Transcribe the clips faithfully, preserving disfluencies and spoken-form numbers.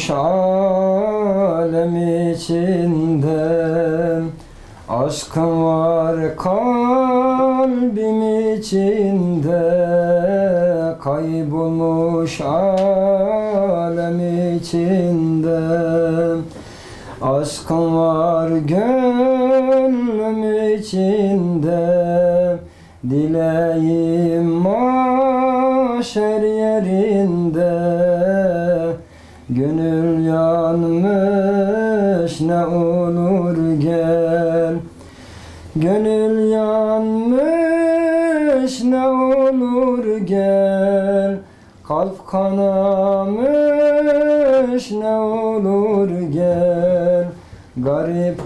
alem içinde, aşkın var kalbim içinde, kaybolmuş alem içinde. Aşkın var gönlüm içinde, dileğim mahşer yerinde. Gönül yanmış ne olur gel, gönül yanmış ne olur gel. Kalp kanamış ne olur gel. Garip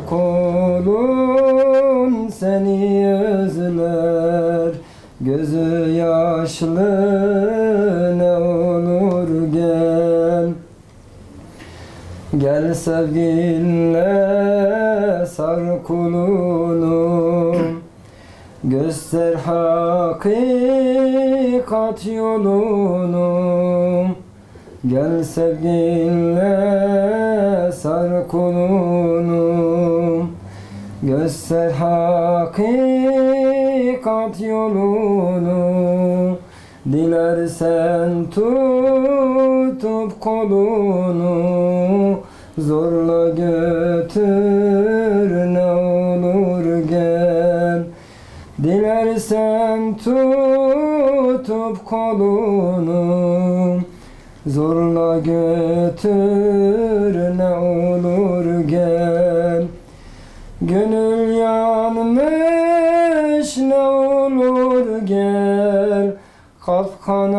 kulun seni özler, gözü yaşlı ne olur gel. Gel sevginle sar kulunu, göster hakikat yolunu. Gel sevginle sar kulunu, göster hakikat yolunu. Dilersen tutup kolunu, zorla götür ne olur gel. Dilersen tutup kolunu, zorla götür ne olur gel. Gönül yanmış ne olur gel. Kalp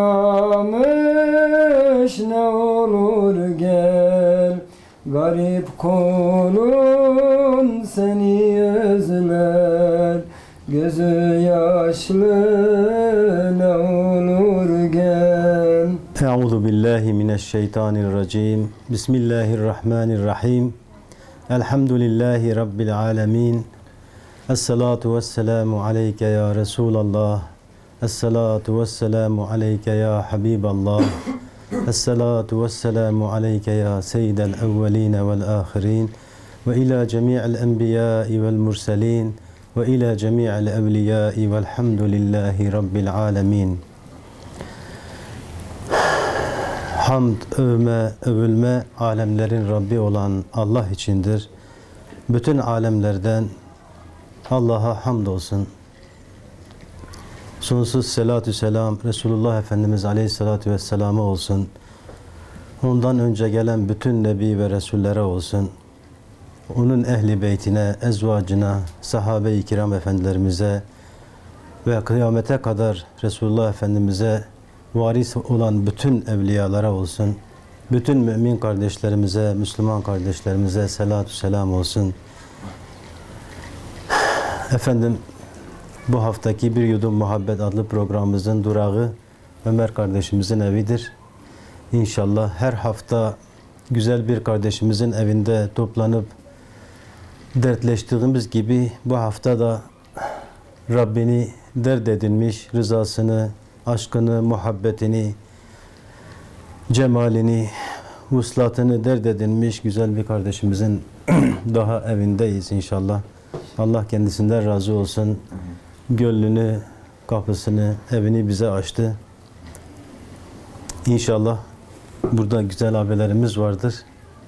kanamış ne olur gel. Garip kulun seni özler, gözü yaşlı ne olur gel. Euzu billahi mineşşeytanirracim. Bismillahirrahmanirrahim. Elhamdülillahi rabbil alamin. Esselatu vesselamu aleyke ya Resulallah. Esselatu vesselamu aleyke ya Habiballah. Esselatu vesselamu aleyke ya seyyidel evveline vel ahirin. Ve ila cemi'il enbiyai vel murselin. Ve ila cemi'il evliyai velhamdülillahi rabbil alemin. Hamd, övme, övülme alemlerin Rabbi olan Allah içindir. Bütün alemlerden Allah'a hamd olsun. Sonsuz selatü selam Resulullah Efendimiz Aleyhisselatü Vesselam'a olsun. Ondan önce gelen bütün Nebi ve Resullere olsun. Onun ehli beytine, ezvacına, sahabe-i kiram efendilerimize ve kıyamete kadar Resulullah Efendimiz'e varis olan bütün evliyalara olsun. Bütün mümin kardeşlerimize, Müslüman kardeşlerimize selatü selam olsun. Efendim, bu haftaki Bir Yudum Muhabbet adlı programımızın durağı Ömer kardeşimizin evidir. İnşallah her hafta güzel bir kardeşimizin evinde toplanıp dertleştiğimiz gibi bu hafta da Rabbini dert edinmiş, rızasını, aşkını, muhabbetini, cemalini, vuslatını dert edinmiş güzel bir kardeşimizin daha evindeyiz inşallah. Allah kendisinden razı olsun. Gönlünü, kapısını, evini bize açtı. İnşallah burada güzel abilerimiz vardır.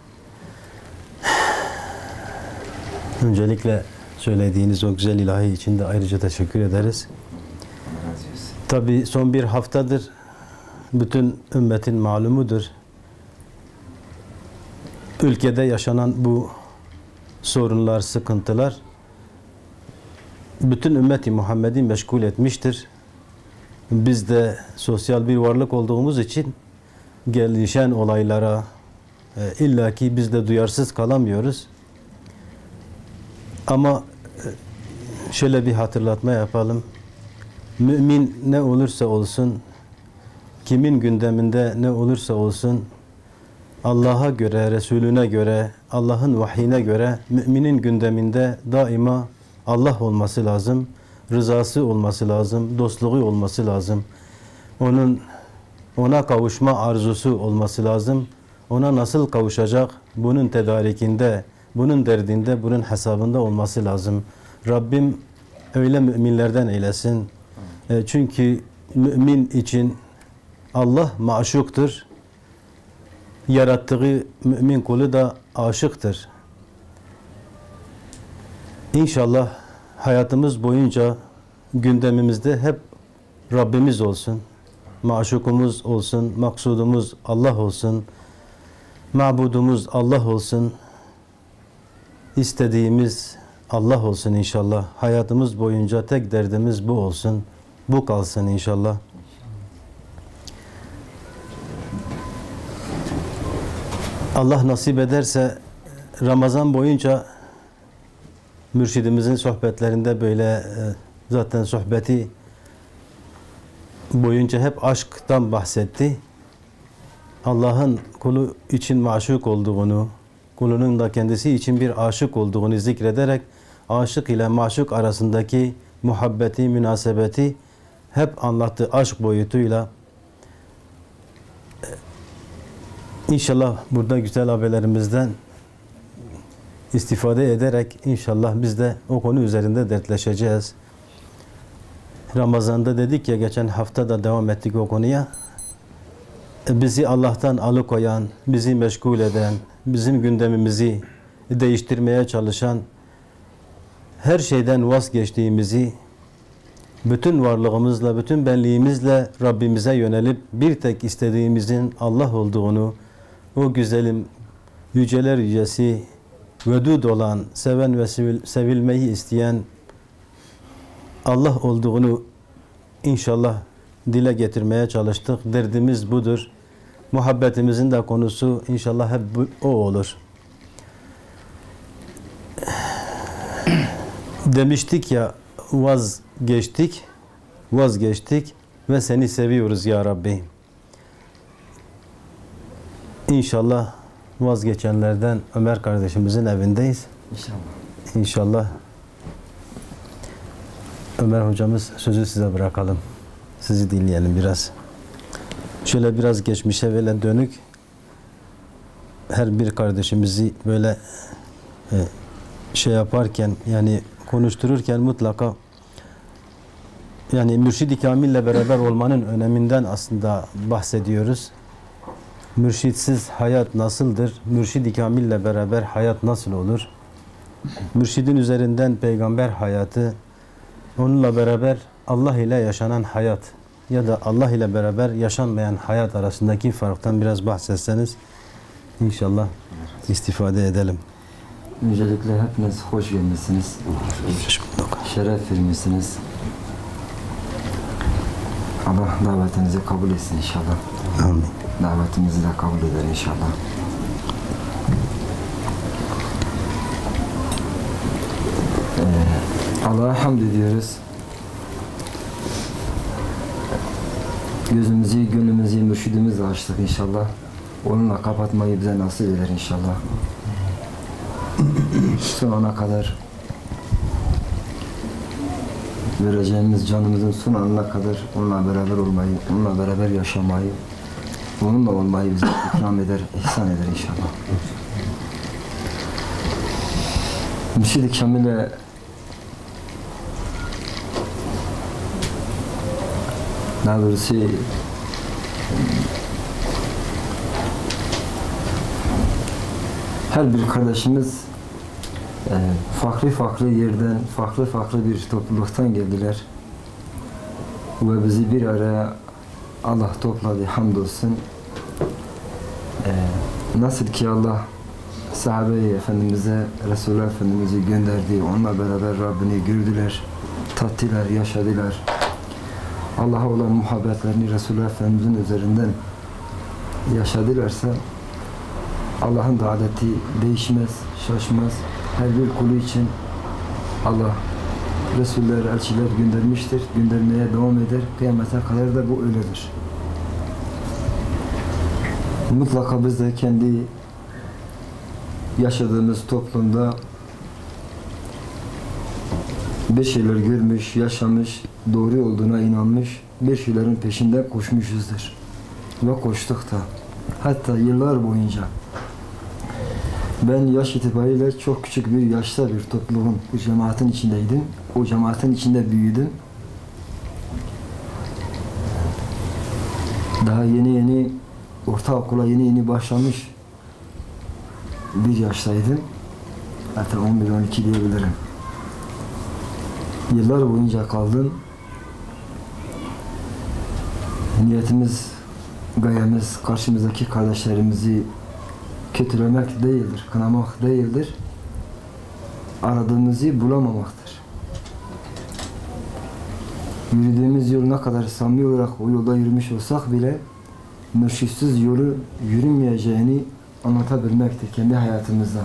Öncelikle söylediğiniz o güzel ilahi için de ayrıca teşekkür ederiz. Tabi son bir haftadır bütün ümmetin malumudur. Ülkede yaşanan bu sorunlar, sıkıntılar bütün ümmeti Muhammed'i meşgul etmiştir. Biz de sosyal bir varlık olduğumuz için gelişen olaylara e, illaki biz de duyarsız kalamıyoruz. Ama e, şöyle bir hatırlatma yapalım. Mümin ne olursa olsun, kimin gündeminde ne olursa olsun, Allah'a göre, Resulüne göre, Allah'ın vahyine göre müminin gündeminde daima Allah olması lazım, rızası olması lazım, dostluğu olması lazım. Onun ona kavuşma arzusu olması lazım. ona nasıl kavuşacak? Bunun tedarikinde, bunun derdinde, bunun hesabında olması lazım. Rabbim öyle müminlerden eylesin. E, çünkü mümin için Allah maşuktur. Yarattığı mümin kulu da aşıktır. İnşallah hayatımız boyunca gündemimizde hep Rabbimiz olsun. Maşukumuz olsun, maksudumuz Allah olsun. Mabudumuz Allah olsun. İstediğimiz Allah olsun inşallah. Hayatımız boyunca tek derdimiz bu olsun. Bu kalsın inşallah. Allah nasip ederse Ramazan boyunca mürşidimizin sohbetlerinde böyle zaten sohbeti boyunca hep aşktan bahsetti. Allah'ın kulu için maşuk olduğunu, kulunun da kendisi için bir aşık olduğunu zikrederek aşık ile maşuk arasındaki muhabbeti, münasebeti hep anlattı aşk boyutuyla. İnşallah burada güzel haberlerimizden istifade ederek inşallah biz de o konu üzerinde dertleşeceğiz. Ramazan'da dedik ya, geçen hafta da devam ettik o konuya. Bizi Allah'tan alıkoyan, bizi meşgul eden, bizim gündemimizi değiştirmeye çalışan, her şeyden vazgeçtiğimizi, bütün varlığımızla, bütün benliğimizle Rabbimize yönelip bir tek istediğimizin Allah olduğunu, o güzelim, yüceler yücesi, vedud olan, seven ve sevilmeyi isteyen Allah olduğunu inşallah dile getirmeye çalıştık. Derdimiz budur. Muhabbetimizin de konusu inşallah hep o olur. Demiştik ya, vazgeçtik, vazgeçtik ve seni seviyoruz ya Rabbi. İnşallah vazgeçenlerden Ömer kardeşimizin evindeyiz. İnşallah. İnşallah. Ömer hocamız, sözü size bırakalım. Sizi dinleyelim biraz. Şöyle biraz geçmişe böyle dönük, her bir kardeşimizi böyle e, şey yaparken, yani konuştururken mutlaka yani Mürşid-i Kamil'le beraber olmanın öneminden aslında bahsediyoruz. Mürşidsiz hayat nasıldır? Mürşid-i Kamil'le beraber hayat nasıl olur? Mürşidin üzerinden peygamber hayatı, onunla beraber Allah ile yaşanan hayat ya da Allah ile beraber yaşanmayan hayat arasındaki farktan biraz bahsetseniz inşallah istifade edelim. Öncelikle hepiniz hoş gelmişsiniz. Şeref vermişsiniz. Allah davetinizi kabul etsin inşallah. Amin. Davetimizi de kabul eder inşallah. Ee, Allah'a hamd ediyoruz. Gözümüzü, gönlümüzü mürşidimizle açtık inşallah. Onunla kapatmayı bize nasip eder inşallah. Son ana kadar vereceğimiz canımızın son anına kadar onunla beraber olmayı, onunla beraber yaşamayı, onunla olmayı bize ikram eder, ihsan eder inşallah. Mürşid-i Kamil'e daha doğrusu her bir kardeşimiz e, farklı farklı yerden, farklı farklı bir topluluktan geldiler. Ve bizi bir araya Allah topladı, hamdolsun. E, nasıl ki Allah sahabe-i Efendimiz'e, Resulullah Efendimiz'i gönderdi, onunla beraber Rabbini gördüler, tattılar, yaşadılar. Allah'a olan muhabbetlerini Resulullah Efendimiz'in üzerinden yaşadılarsa Allah'ın da adeti değişmez, şaşmaz. Her bir kulu için Allah Resuller, elçiler göndermiştir. Göndermeye devam eder. Kıyamete kadar da bu öyledir. Mutlaka biz de kendi yaşadığımız toplumda bir şeyler görmüş, yaşamış, doğru olduğuna inanmış, bir şeylerin peşinde koşmuşuzdur. Ve koştuk da. Hatta yıllar boyunca ben yaş itibariyle çok küçük bir yaşta bir topluluğun, bu cemaatin içindeydim. O cemaatin içinde büyüdüm. Daha yeni yeni ortaokula yeni yeni başlamış bir yaştaydım. Hatta on bir on iki diyebilirim. Yıllar boyunca kaldım. Niyetimiz, gayemiz karşımızdaki kardeşlerimizi kötülemek değildir, kınamak değildir. Aradığımızı bulamamaktır. Yürüdüğümüz yol ne kadar samimi olarak o yolda yürümüş olsak bile mürşitsiz yolu yürünmeyeceğini anlatabilmektir kendi hayatımızda.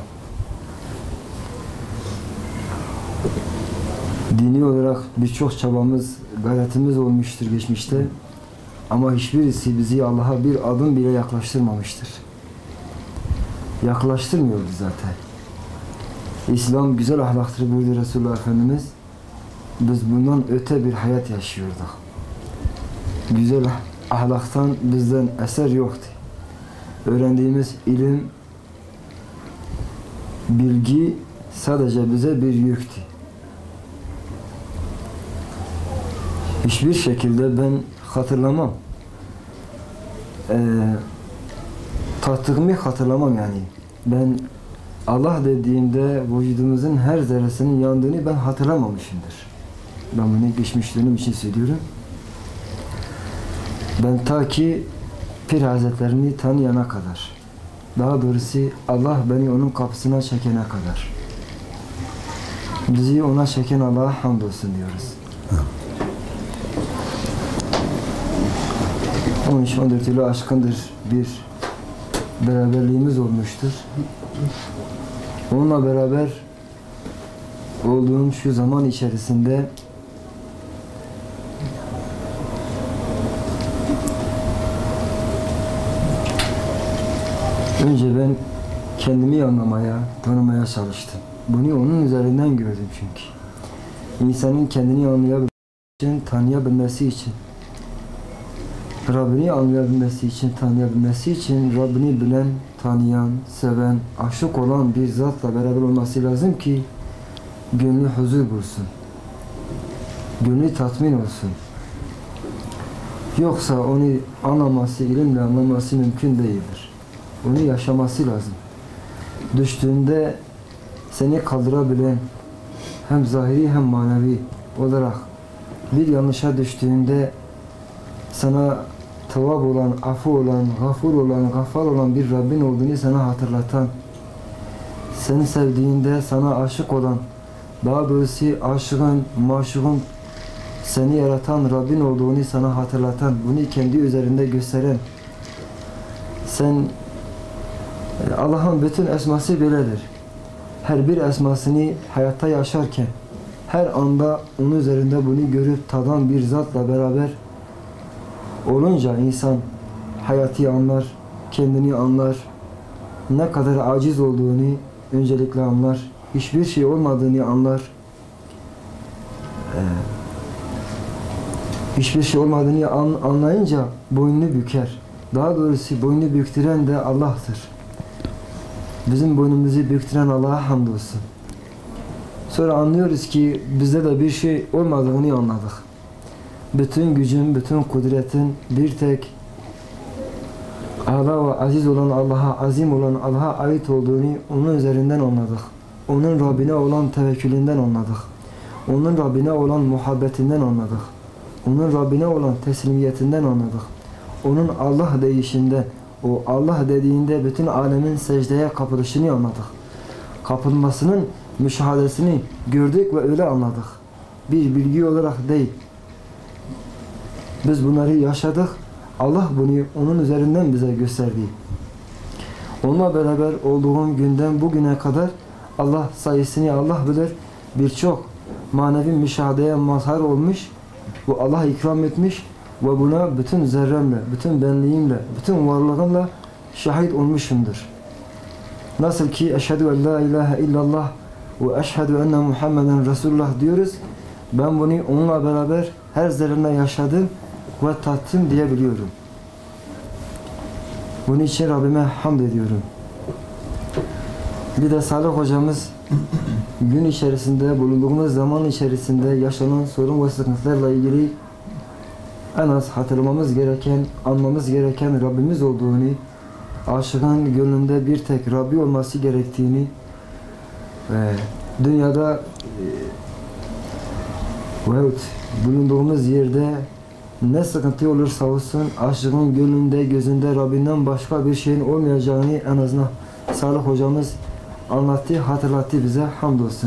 Dini olarak birçok çabamız, gayretimiz olmuştur geçmişte. Ama hiçbirisi bizi Allah'a bir adım bile yaklaştırmamıştır. Yaklaştırmıyordu zaten. İslam güzel ahlaktır buyurdu Resulullah Efendimiz. Biz bundan öte bir hayat yaşıyorduk. Güzel ahlaktan bizden eser yoktu. Öğrendiğimiz ilim, bilgi sadece bize bir yüktü. Hiçbir şekilde ben hatırlamam. Ee, tattığımı hatırlamam yani. Ben Allah dediğimde vücudumuzun her zerresinin yandığını ben hatırlamamışımdır. Ben bunu geçmiş dönem için söylüyorum. Ben ta ki Pir Hazretlerini tanıyana kadar, daha doğrusu Allah beni onun kapısına çekene kadar, bizi ona çeken Allah'a hamdolsun diyoruz. on üç on dört yılı aşkındır bir beraberliğimiz olmuştur. Onunla beraber olduğum şu zaman içerisinde önce ben kendimi anlamaya, tanımaya çalıştım. Bunu onun üzerinden gördüm çünkü. İnsanın kendini anlayabilmesi için, tanıyabilmesi için, Rabbini anlayabilmesi için, tanıyabilmesi için Rabbini bilen, tanıyan, seven, aşık olan bir zatla beraber olması lazım ki gönlü huzur bulsun. Gönlü tatmin olsun. Yoksa onu anlaması, ilimle anlaması mümkün değildir. Onu yaşaması lazım. Düştüğünde seni kaldırabilen hem zahiri hem manevi olarak bir yanlışa düştüğünde sana tevab olan, afu olan, gafur olan, gaffar olan bir Rabbin olduğunu sana hatırlatan, seni sevdiğinde sana aşık olan, daha doğrusu aşığın, maşuğun seni yaratan Rabbin olduğunu sana hatırlatan, bunu kendi üzerinde gösteren, sen Allah'ın bütün esması böyledir. Her bir esmasını hayatta yaşarken, her anda onun üzerinde bunu görüp tadan bir zatla beraber olunca insan hayatı anlar, kendini anlar, ne kadar aciz olduğunu öncelikle anlar, hiçbir şey olmadığını anlar, ee, hiçbir şey olmadığını an, anlayınca boynunu büker. Daha doğrusu boynunu büktüren de Allah'tır. Bizim boynumuzu büktüren Allah'a hamdolsun. Sonra anlıyoruz ki bizde de bir şey olmadığını anladık. Bütün gücün, bütün kudretin bir tek Allah ve aziz olan Allah'a, azim olan Allah'a ait olduğunu onun üzerinden anladık. Onun Rabbine olan tevekkülünden anladık. Onun Rabbine olan muhabbetinden anladık. Onun Rabbine olan teslimiyetinden anladık. Onun Allah deyişinde, o Allah dediğinde bütün alemin secdeye kapılışını anladık. Kapılmasının müşahadesini gördük ve öyle anladık. Bir bilgi olarak değil. Biz bunları yaşadık. Allah bunu onun üzerinden bize gösterdi. Onunla beraber olduğum günden bugüne kadar Allah sayısını Allah bilir. Birçok manevi müşahadeye mazhar olmuş. Bu Allah ikram etmiş ve buna bütün zerremle, bütün benliğimle, bütün varlığımla şahit olmuşumdur. Nasıl ki eşhedü en la ilahe illallah ve eşhedü enne Muhammeden Resulullah diyoruz. Ben bunu onunla beraber her zerremle yaşadım ve tattım diyebiliyorum. Bunun için Rabbime hamd ediyorum. Bir de Salih hocamız gün içerisinde, bulunduğumuz zaman içerisinde yaşanan sorun ve sıkıntılarla ilgili en az hatırlamamız gereken, anmamız gereken Rabbimiz olduğunu, aşığın gönlünde bir tek Rabbi olması gerektiğini ve dünyada e, veyahut bulunduğumuz yerde ne sıkıntı olursa olsun aşığın gönlünde, gözünde Rabbinden başka bir şeyin olmayacağını en azından Salih hocamız anlattı, hatırlattı bize. Hamdolsun.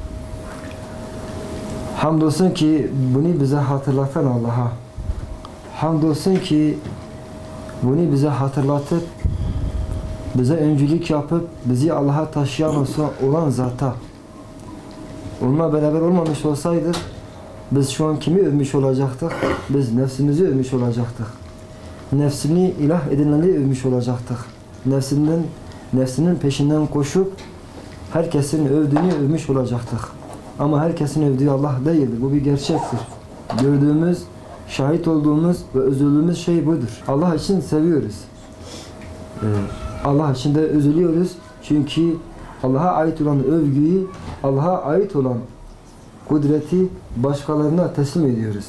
Hamdolsun ki bunu bize hatırlatan Allah'a. Hamdolsun ki bunu bize hatırlatıp bize öncülük yapıp bizi Allah'a taşıyan olsa, olan zata. Onunla beraber olmamış olsaydık biz şu an kimi övmüş olacaktık? Biz nefsimizi övmüş olacaktık. Nefsini ilah edineni övmüş olacaktık. Nefsinden, nefsinin peşinden koşup herkesin övdüğünü övmüş olacaktık. Ama herkesin övdüğü Allah değildir. Bu bir gerçektir. Gördüğümüz, şahit olduğumuz ve üzüldüğümüz şey budur. Allah için seviyoruz. Ee, Allah için de üzülüyoruz. Çünkü Allah'a ait olan övgüyü, Allah'a ait olan kudreti başkalarına teslim ediyoruz.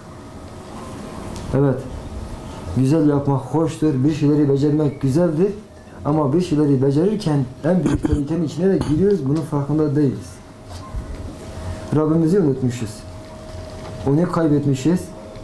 Evet, güzel yapmak hoştur, bir şeyleri becermek güzeldir. Ama bir şeyleri becerirken en büyük tehlikenin içine de giriyoruz, bunun farkında değiliz. Rabbimizi unutmuşuz. Onu kaybetmişiz.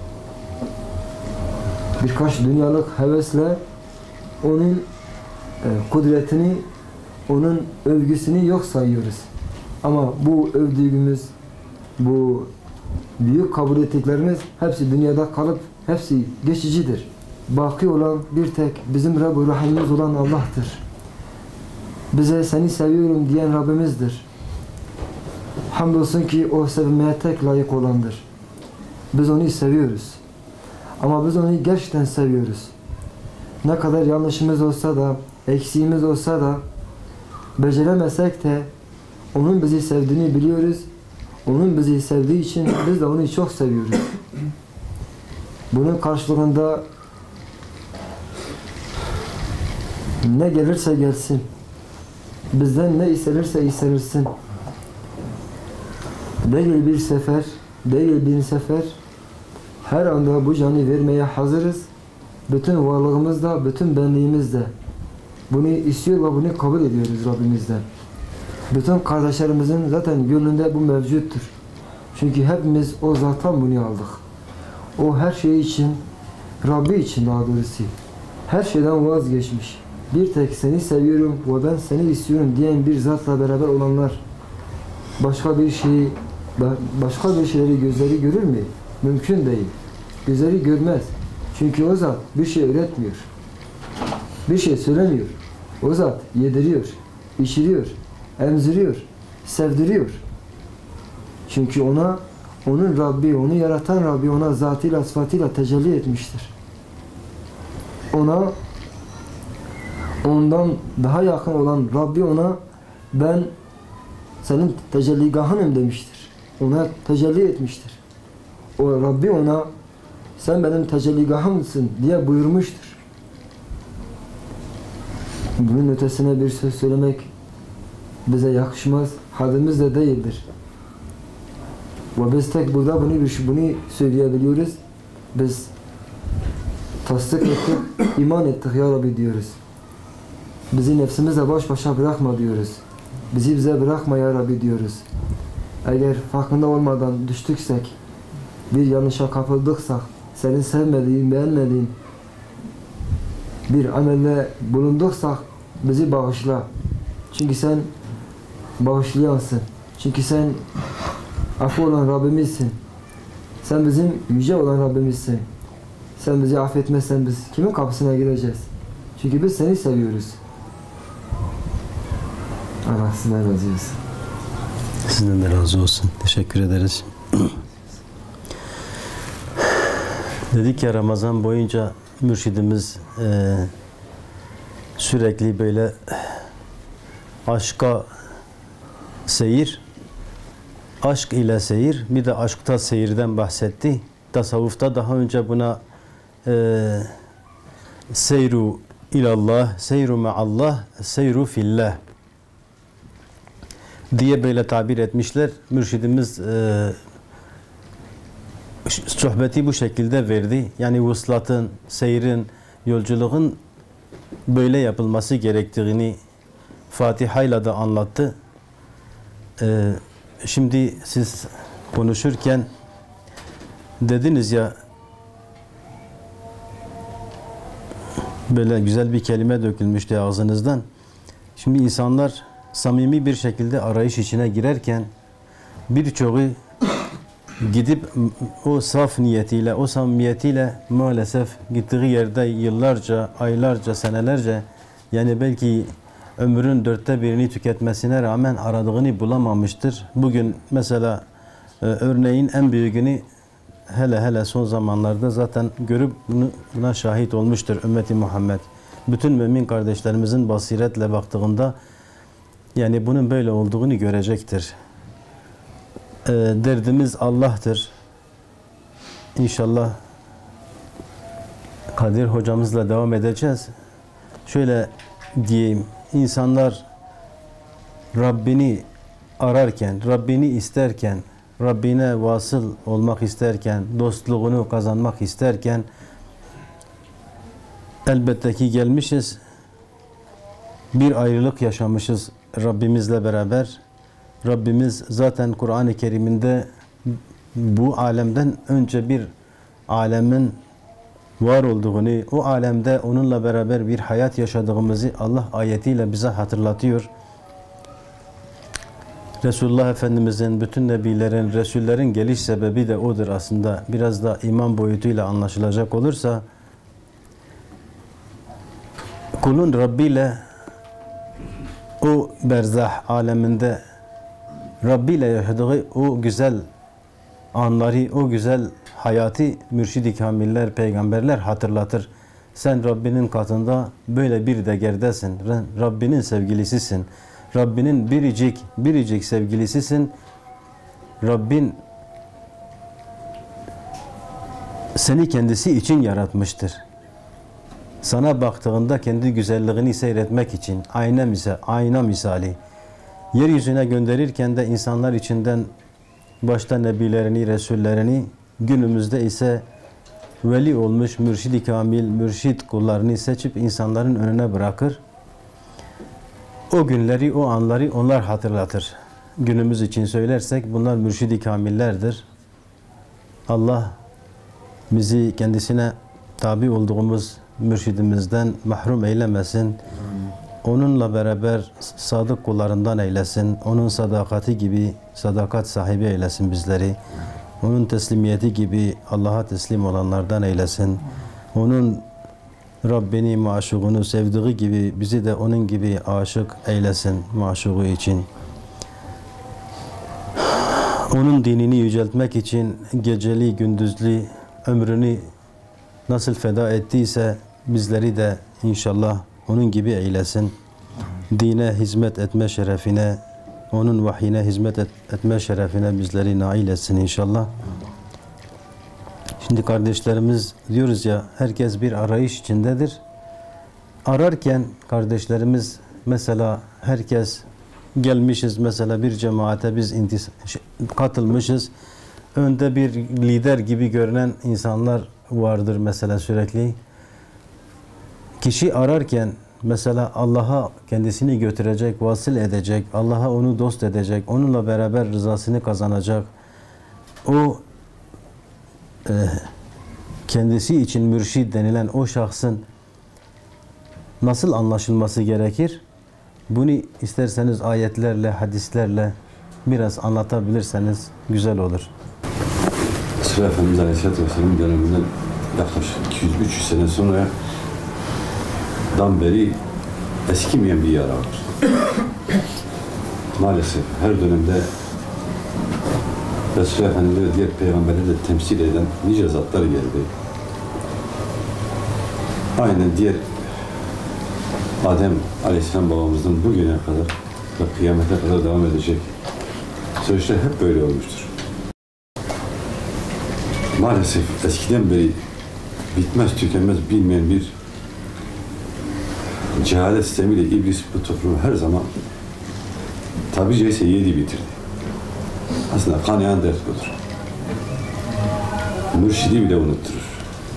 Birkaç dünyalık hevesle onun e, kudretini, onun övgüsünü yok sayıyoruz. Ama bu övdüğümüz, bu büyük kabul ettiklerimiz hepsi dünyada kalıp hepsi geçicidir. Baki olan bir tek bizim Rabb-ı Rahimimiz olan Allah'tır. Bize seni seviyorum diyen Rabbimizdir. Hamdolsun ki o sevilmeye tek layık olandır. Biz onu seviyoruz. Ama biz onu gerçekten seviyoruz. Ne kadar yanlışımız olsa da, eksiğimiz olsa da, beceremesek de onun bizi sevdiğini biliyoruz. Onun bizi sevdiği için biz de onu çok seviyoruz. Bunun karşılığında ne gelirse gelsin, bizden ne istenirse istenirsin, değil bir sefer, değil bin sefer, her anda bu canı vermeye hazırız. Bütün varlığımızda, bütün benliğimizde. Bunu istiyor ve bunu kabul ediyoruz Rabbimizden. Bütün kardeşlerimizin zaten gönlünde bu mevcuttur. Çünkü hepimiz o zattan bunu aldık. O her şey için, Rabbi için daha doğrusu, her şeyden vazgeçmiş. Bir tek seni seviyorum ve ben seni istiyorum diyen bir zatla beraber olanlar başka bir şeyi, başka bir şeyleri gözleri görür mü? Mümkün değil. Gözleri görmez. Çünkü o zat bir şey üretmiyor. Bir şey söylemiyor. O zat yediriyor, içiriyor, emziriyor, sevdiriyor. Çünkü ona, onun Rabbi, onu yaratan Rabbi ona zatıyla, sıfatıyla tecelli etmiştir. Ona, ondan daha yakın olan Rabbi ona ben senin tecelligahınım demiştir. Ona tecelli etmiştir. O Rabbi ona sen benim tecelligahımsın diye buyurmuştur. Bunun ötesine bir söz söylemek bize yakışmaz, hadimiz de değildir. Ve biz tek burada bunu, bunu söyleyebiliyoruz. Biz tasdik ettik, iman ettik ya Rabbi diyoruz. Bizi nefsimizle baş başa bırakma diyoruz. Bizi bize bırakma ya Rabbi diyoruz. Eğer farkında olmadan düştüksek, bir yanlışa kapıldıksak, senin sevmediğin, beğenmediğin bir amelle bulunduksak bizi bağışla. Çünkü sen bağışlayansın. Çünkü sen affı olan Rabbimizsin. Sen bizim yüce olan Rabbimizsin. Sen bizi affetmezsen biz kimin kapısına gireceğiz? Çünkü biz seni seviyoruz. Allah sizden razı olsun. Sizden de razı olsun. Teşekkür ederiz. Dedik ya Ramazan boyunca mürşidimiz e, sürekli böyle aşka seyir, aşk ile seyir, bir de aşkta seyirden bahsetti. Tasavvufta daha önce buna e, seyru ilallah, seyru ma'allah, seyru fillah diye böyle tabir etmişler. Mürşidimiz e, sohbeti bu şekilde verdi. Yani vuslatın, seyrin, yolculuğun böyle yapılması gerektiğini Fatiha'yla da anlattı. E, şimdi siz konuşurken dediniz ya, böyle güzel bir kelime dökülmüştü ağzınızdan. Şimdi insanlar samimi bir şekilde arayış içine girerken birçoğu gidip o saf niyetiyle, o samimiyetiyle maalesef gittiği yerde yıllarca, aylarca, senelerce, yani belki ömrün dörtte birini tüketmesine rağmen aradığını bulamamıştır. Bugün mesela e, örneğin en büyüğünü hele hele son zamanlarda zaten görüp bunu, buna şahit olmuştur ümmeti Muhammed. Bütün mümin kardeşlerimizin basiretle baktığında yani bunun böyle olduğunu görecektir. E, derdimiz Allah'tır. İnşallah Kadir hocamızla devam edeceğiz. Şöyle diyeyim, insanlar Rabbini ararken, Rabbini isterken, Rabbine vasıl olmak isterken, dostluğunu kazanmak isterken elbette ki gelmişiz, bir ayrılık yaşamışız Rabbimizle beraber. Rabbimiz zaten Kur'an-ı Kerim'inde bu alemden önce bir alemin var olduğunu, o alemde onunla beraber bir hayat yaşadığımızı Allah ayetiyle bize hatırlatıyor. Resulullah Efendimiz'in, bütün nebilerin, resullerin geliş sebebi de odur aslında. Biraz da iman boyutuyla anlaşılacak olursa, kulun Rabbi ile o berzah aleminde Rabbi ile yaşadığı o güzel anları, o güzel hayatı mürşid-i kamiller, peygamberler hatırlatır. Sen Rabbinin katında böyle bir değerdesin. Rabbinin sevgilisisin. Rabbinin biricik, biricik sevgilisisin. Rabbin seni kendisi için yaratmıştır. Sana baktığında kendi güzelliğini seyretmek için ayna misali, ayna misali. Yeryüzüne gönderirken de insanlar içinden başta nebilerini, resullerini, günümüzde ise veli olmuş mürşid-i kamil, mürşid kullarını seçip insanların önüne bırakır. O günleri, o anları onlar hatırlatır. Günümüz için söylersek bunlar mürşid-i kamillerdir. Allah bizi kendisine tabi olduğumuz mürşidimizden mahrum eylemesin. Onunla beraber sadık kullarından eylesin. Onun sadakati gibi sadakat sahibi eylesin bizleri. Onun teslimiyeti gibi Allah'a teslim olanlardan eylesin. Onun Rabbini, maşuğunu sevdiği gibi bizi de onun gibi aşık eylesin maşuğu için. Onun dinini yüceltmek için geceli gündüzlü ömrünü nasıl feda ettiyse bizleri de inşallah onun gibi eylesin. Dine hizmet etme şerefine, onun vahyine hizmet et, etme şerefine bizleri nail etsin inşallah. Şimdi kardeşlerimiz diyoruz ya, herkes bir arayış içindedir. Ararken kardeşlerimiz mesela herkes gelmişiz mesela bir cemaate biz intis katılmışız. Önde bir lider gibi görünen insanlar vardır mesela sürekli. Kişi ararken mesela Allah'a kendisini götürecek, vasıl edecek, Allah'a onu dost edecek, onunla beraber rızasını kazanacak. O e, kendisi için mürşid denilen o şahsın nasıl anlaşılması gerekir? Bunu isterseniz ayetlerle, hadislerle biraz anlatabilirseniz güzel olur. Resulullah Efendimiz Aleyhisselatü Vesselam döneminden yaklaşık iki yüz üç yüz sene sonra dan beri eskimeyen bir yara var. Maalesef her dönemde Resulullah Efendimiz ve diğer peygamberleri de temsil eden nice zatlar geldi. Aynen diğer Adem Aleyhisselam babamızdan bugüne kadar ve kıyamete kadar devam edecek süreçler hep böyle olmuştur. Maalesef eskiden beri bitmez tükenmez bilmeyen bir cehalet sistemiyle iblis bu toplumu her zaman tabi caizse yedi bitirdi. Aslında kanayan dert budur. Mürşidi bile unutturur.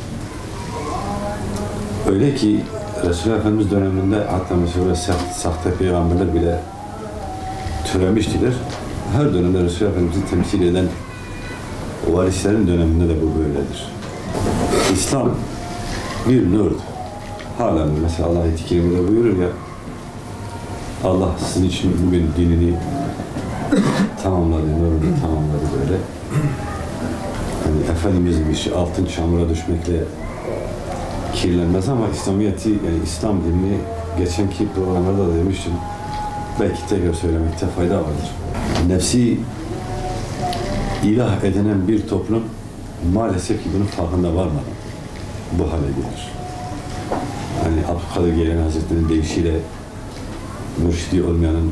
Öyle ki Resulullah Efendimiz döneminde hatta mesela sahte peygamberler bile türemiştiler. Her dönemde Resulullah Efendimiz'i temsil eden varislerin döneminde de bu böyledir. İslam bir nurdur. Hala mesela Allah ayet-i kerimede buyurur ya, Allah sizin için bugün dinini tamamladı, nurunu tamamladı böyle. Yani Efendimiz'in işi altın çamura düşmekle kirlenmez ama İslamiyet'i, yani İslam dinini geçenki programlarda da demiştim. Belki tekrar söylemekte fayda vardır. Nefsi ilah edinen bir toplum maalesef ki bunun farkında varmadan bu hale gelir. Hani Abdülkadir Geylani Hazretleri'nin deyişiyle mürşidi olmayanın,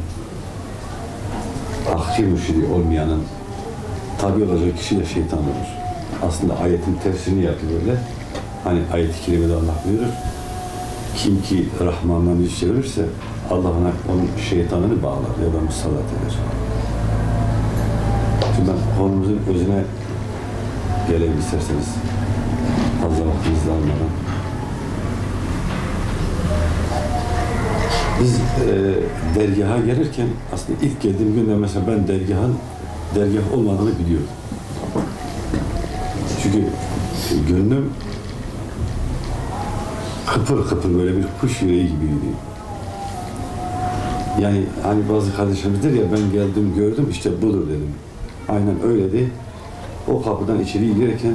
ahri mürşidi olmayanın tabi olacak kişi de şeytan olur. Aslında ayetin tefsirini yapıyor böyle. Hani ayet-i kerimede Allah buyurur. Kim ki Rahman'dan yüz çevirirse Allah ona onun şeytanını bağlar ya da musallat eder. Şimdi ben konumuzun özüne gelelim isterseniz. Fazla vaktinizi almadan. Biz e, dergaha gelirken aslında ilk geldiğim günde mesela ben dergahın dergah olmadığını biliyordum. Çünkü gönlüm kıpır kıpır böyle bir kuş yüreği gibiydi. Yani hani bazı kardeşlerimiz der ya ben geldim gördüm işte budur dedim. Aynen öyleydi. O kapıdan içeri girerken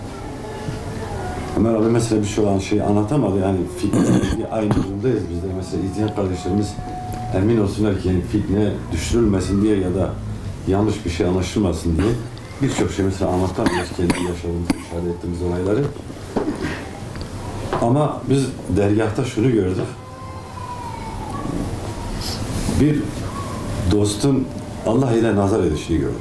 Ömer abi mesela bir şey olan şeyi anlatamadı. Yani fitne aynı durumdayız biz de. Mesela izleyen kardeşlerimiz emin olsunlar ki yani fitne düşürülmesin diye ya da yanlış bir şey anlaşılmasın diye birçok şey mesela anlatamıyoruz kendi yaşadığımız, müşahede ettiğimiz olayları. Ama biz dergahta şunu gördük. Bir dostun Allah ile nazar edişini gördük.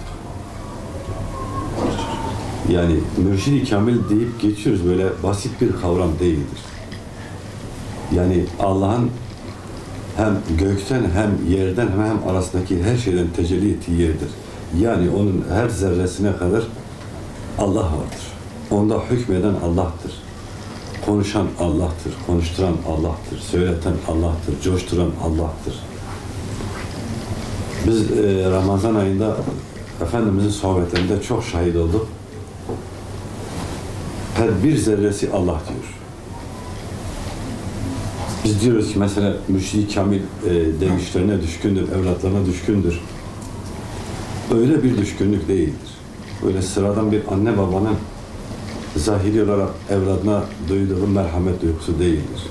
Yani mürşid-i kamil deyip geçiyoruz, böyle basit bir kavram değildir. Yani Allah'ın hem gökten hem yerden hem, hem arasındaki her şeyden tecelli ettiği yerdir. Yani onun her zerresine kadar Allah vardır. Onda hükmeden Allah'tır. Konuşan Allah'tır, konuşturan Allah'tır, söyleten Allah'tır, coşturan Allah'tır. Biz e, Ramazan ayında Efendimizin sohbetlerinde çok şahit olduk. Her bir zerresi Allah diyor. Biz diyoruz ki mesela mürşid-i kamil e, demişlerine düşkündür, evlatlarına düşkündür. Öyle bir düşkünlük değildir. Böyle sıradan bir anne babanın zahiri olarak evladına duyduğu merhamet duygusu değildir.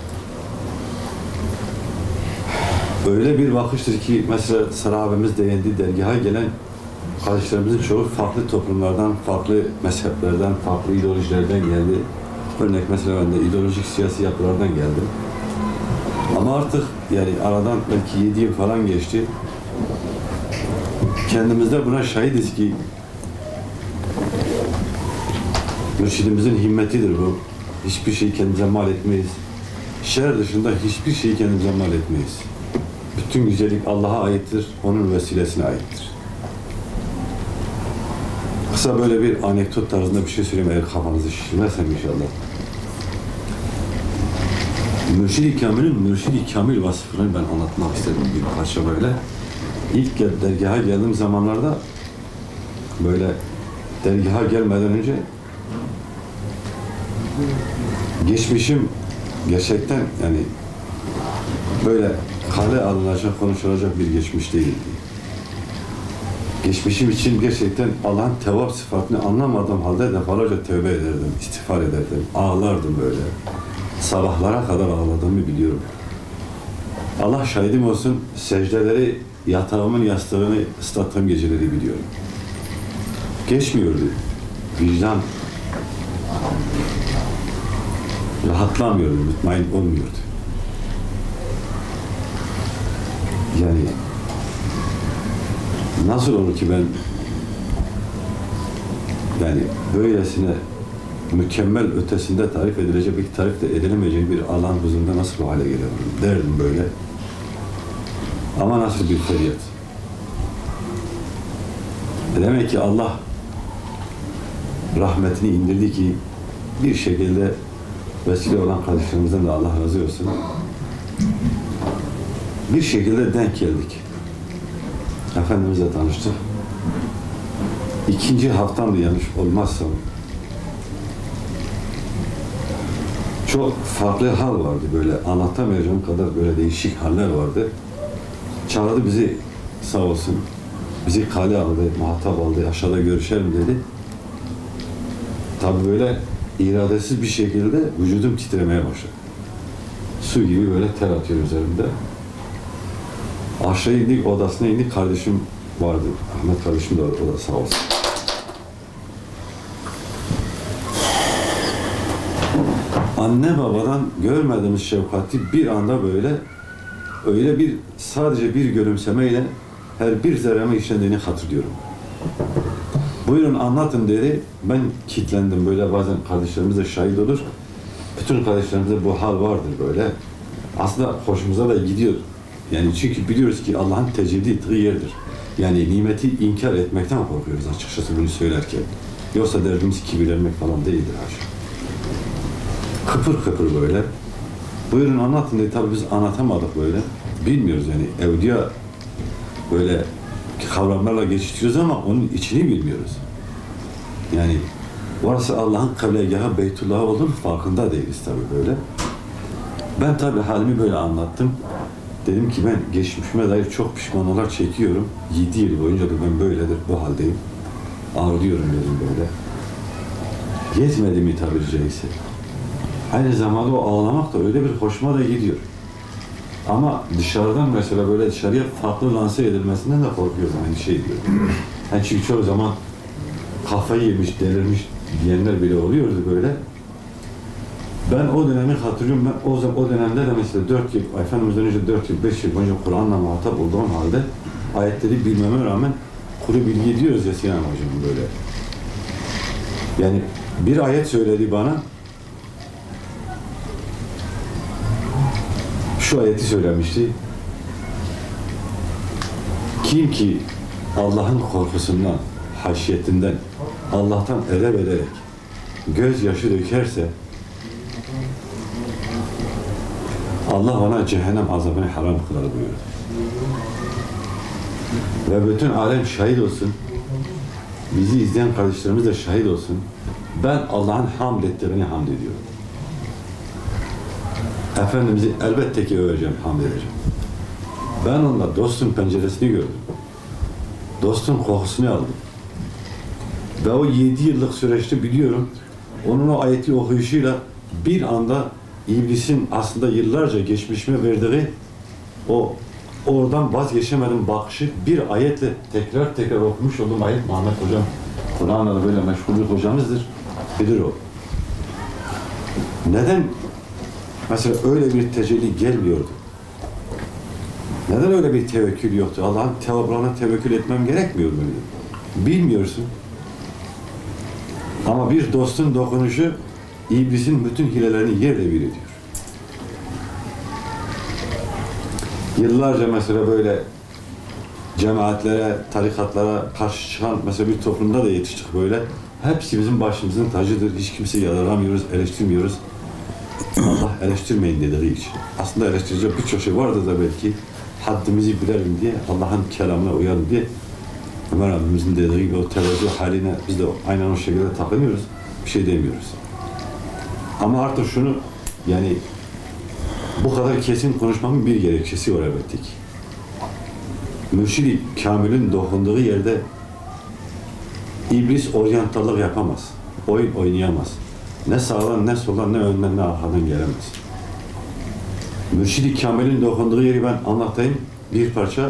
Öyle bir bakıştır ki mesela sahabemiz değindiği dergaha gelen kardeşlerimizin çoğu farklı toplumlardan, farklı mezheplerden, farklı ideolojilerden geldi. Örnek mesela ben de ideolojik siyasi yapılardan geldim. Ama artık yani aradan belki yedi yıl falan geçti. Kendimizde buna şahidiz ki mürşidimizin himmetidir bu. Hiçbir şeyi kendimize mal etmeyiz. Şer dışında hiçbir şeyi kendimize mal etmeyiz. Bütün güzellik Allah'a aittir, onun vesilesine aittir. Kısa böyle bir anekdot tarzında bir şey söyleyeyim eğer kafanızı şişirmezsem inşallah. Mürşid-i Kamil'in Mürşid-i Kamil vasıflarını ben anlatmak istedim bir parça böyle. İlk dergaha geldiğim zamanlarda böyle dergaha gelmeden önce geçmişim gerçekten yani böyle kale alınacak, konuşulacak bir geçmiş değildi. Geçmişim için gerçekten Allah'ın tevab sıfatını anlamadığım halde defalarca tövbe ederdim, istiğfar ederdim, ağlardım böyle. Sabahlara kadar ağladığımı biliyorum. Allah şahidim olsun, secdeleri, yatağımın yastığını ıslattığım geceleri biliyorum. Geçmiyordu. Vicdan rahatlamıyordu, mutmain olmuyordu. Yani nasıl olur ki ben yani böylesine mükemmel ötesinde tarif edilecek, bir tarif de edilemeyecek bir Allah'ın huzurunda nasıl bu hale geliyorum derdim böyle. Ama nasıl bir feryat. Demek ki Allah rahmetini indirdi ki bir şekilde vesile olan kardeşlerimizden de Allah razı olsun. Bir şekilde denk geldik. Efendimizle tanıştık. İkinci haftamdı yanlış olmazsa. Çok farklı hal vardı böyle. Anlatamayacağım kadar böyle değişik haller vardı. Çağırdı bizi sağ olsun. Bizi kale aldı, muhatap aldı, aşağıda görüşelim dedi. Tabii böyle iradesiz bir şekilde vücudum titremeye başladı. Su gibi böyle ter atıyor üzerimde. Aşağı indik, odasına indik, kardeşim vardı. Ahmet kardeşim de orada sağ olsun. Anne babadan görmediğimiz şefkati bir anda böyle, öyle bir, sadece bir gülümsemeyle her bir zerreme işlendiğini hatırlıyorum. Buyurun anlatın dedi. Ben kilitlendim böyle, bazen kardeşlerimiz de şahit olur. Bütün kardeşlerimizde bu hal vardır böyle. Aslında hoşumuza da gidiyor. Yani çünkü biliyoruz ki Allah'ın tecelli ettiği yerdir. Yani nimeti inkar etmekten korkuyoruz açıkçası bunu söylerken. Yoksa derdimiz kibirlenmek falan değildir haşa. Kıpır kıpır böyle. Buyurun anlatın dedi. Tabii biz anlatamadık böyle. Bilmiyoruz yani. Evliya böyle kavramlarla geçiştiriyoruz ama onun içini bilmiyoruz. Yani orası Allah'ın kıblegahı, Beytullah'ı olduğunu farkında değiliz tabii böyle. Ben tabii halimi böyle anlattım. Dedim ki ben geçmişime dair çok pişmanlıklar çekiyorum. Yedi yıl boyunca da ben böyledir, bu haldeyim. Ağlıyorum dedim böyle. Yetmedi mi tabiri caizse. Aynı zamanda o ağlamak da öyle bir hoşuma da gidiyor. Ama dışarıdan mesela böyle dışarıya farklı lanse edilmesinden de korkuyorum, aynı şey diyorum. Yani çünkü çoğu zaman kafayı yemiş, delirmiş diyenler bile oluyordu böyle. Ben o dönemi hatırlıyorum, ben o, o dönemde de mesela dört yıl, Efendimiz'den önce dört yıl, beş yıl boyunca Kur'an'la muhatap olduğum halde ayetleri bilmeme rağmen kuru bilgi diyoruz ya Sinan Hocam böyle. Yani bir ayet söyledi bana, şu ayeti söylemişti. Kim ki Allah'ın korkusundan, haşiyetinden, Allah'tan edep ederek gözyaşı dökerse Allah ona cehennem azabını haram kılar buyuruyor. Ve bütün alem şahit olsun, bizi izleyen kardeşlerimiz de şahit olsun. Ben Allah'ın hamd ettiğini hamd ediyorum. Efendimiz'i elbette ki öveceğim, hamd edeceğim. Ben onunla dostun penceresini gördüm. Dostun kokusunu aldım. Ve o yedi yıllık süreçte biliyorum, onun o ayeti okuyuşuyla bir anda İblisin aslında yıllarca geçmişime verdiği o oradan vazgeçemedim bakışı bir ayetle tekrar tekrar okumuş olduğum ayet, Muhammed Hocam, Kur'an'la da böyle meşgul bir hocamızdır, bilir o. Neden mesela öyle bir tecelli gelmiyordu? Neden öyle bir tevekkül yoktu? Allah'ın tevablarına tevekkül etmem gerekmiyor muydu? Bilmiyorsun. Ama bir dostun dokunuşu İblisin bütün hilelerini yerle bir ediyor. Yıllarca mesela böyle cemaatlere, tarikatlara karşı çıkan mesela bir toplumda da yetiştik böyle. Hepsi bizim başımızın tacıdır. Hiç kimseyi yaralamıyoruz, eleştirmiyoruz. Allah eleştirmeyin dediği için. Aslında eleştirecek birçok şey vardı da belki haddimizi bilelim diye, Allah'ın kelamına uyalım diye Ömer abimizin dediği gibi o tevazu haline biz de aynen o şekilde takınıyoruz. Bir şey demiyoruz. Ama artık şunu, yani bu kadar kesin konuşmamın bir gerekçesi var elbette ki. Mürşid-i Kamil'in dokunduğu yerde İblis oryantallık yapamaz. Oyun oynayamaz. Ne sağdan, ne soldan, ne önden, ne arkadan gelemez. Mürşid-i Kamil'in dokunduğu yeri ben anlatayım. Bir parça.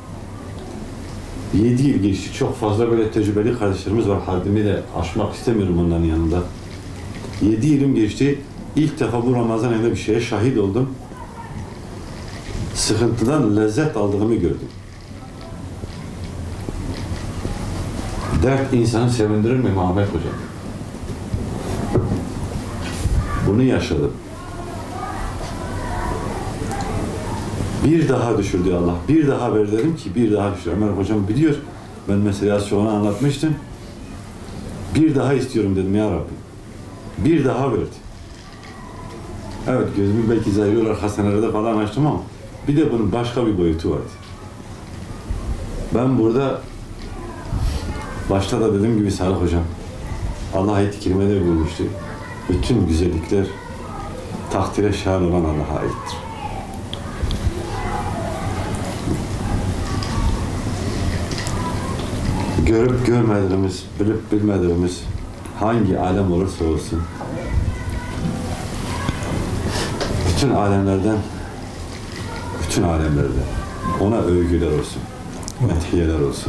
Yedi yıl geçti. Çok fazla böyle tecrübeli kardeşlerimiz var. Haddimi de aşmak istemiyorum onların yanında. Yedi yılım geçti. İlk defa bu Ramazan ayında bir şeye şahit oldum. Sıkıntıdan lezzet aldığımı gördüm. Dert insanı sevindirir mi Muhammed Hocam? Bunu yaşadım. Bir daha düşür diyor Allah. Bir daha ver dedim ki bir daha düşür. Ömer hocam biliyor. Ben mesela az ona anlatmıştım. Bir daha istiyorum dedim ya Rabbi. Bir daha verdi. Evet gözümü belki zahiri olarak hastanelerde falan açtım ama bir de bunun başka bir boyutu vardı. Ben burada başta da dediğim gibi Salih hocam Allah ayet-i kerimede buyurmuştu. Bütün güzellikler takdire şayan olan Allah'a aittir. Görüp görmediğimiz, bilip bilmediğimiz hangi alem olursa olsun bütün alemlerden bütün alemlerde ona övgüler olsun, methiyeler olsun.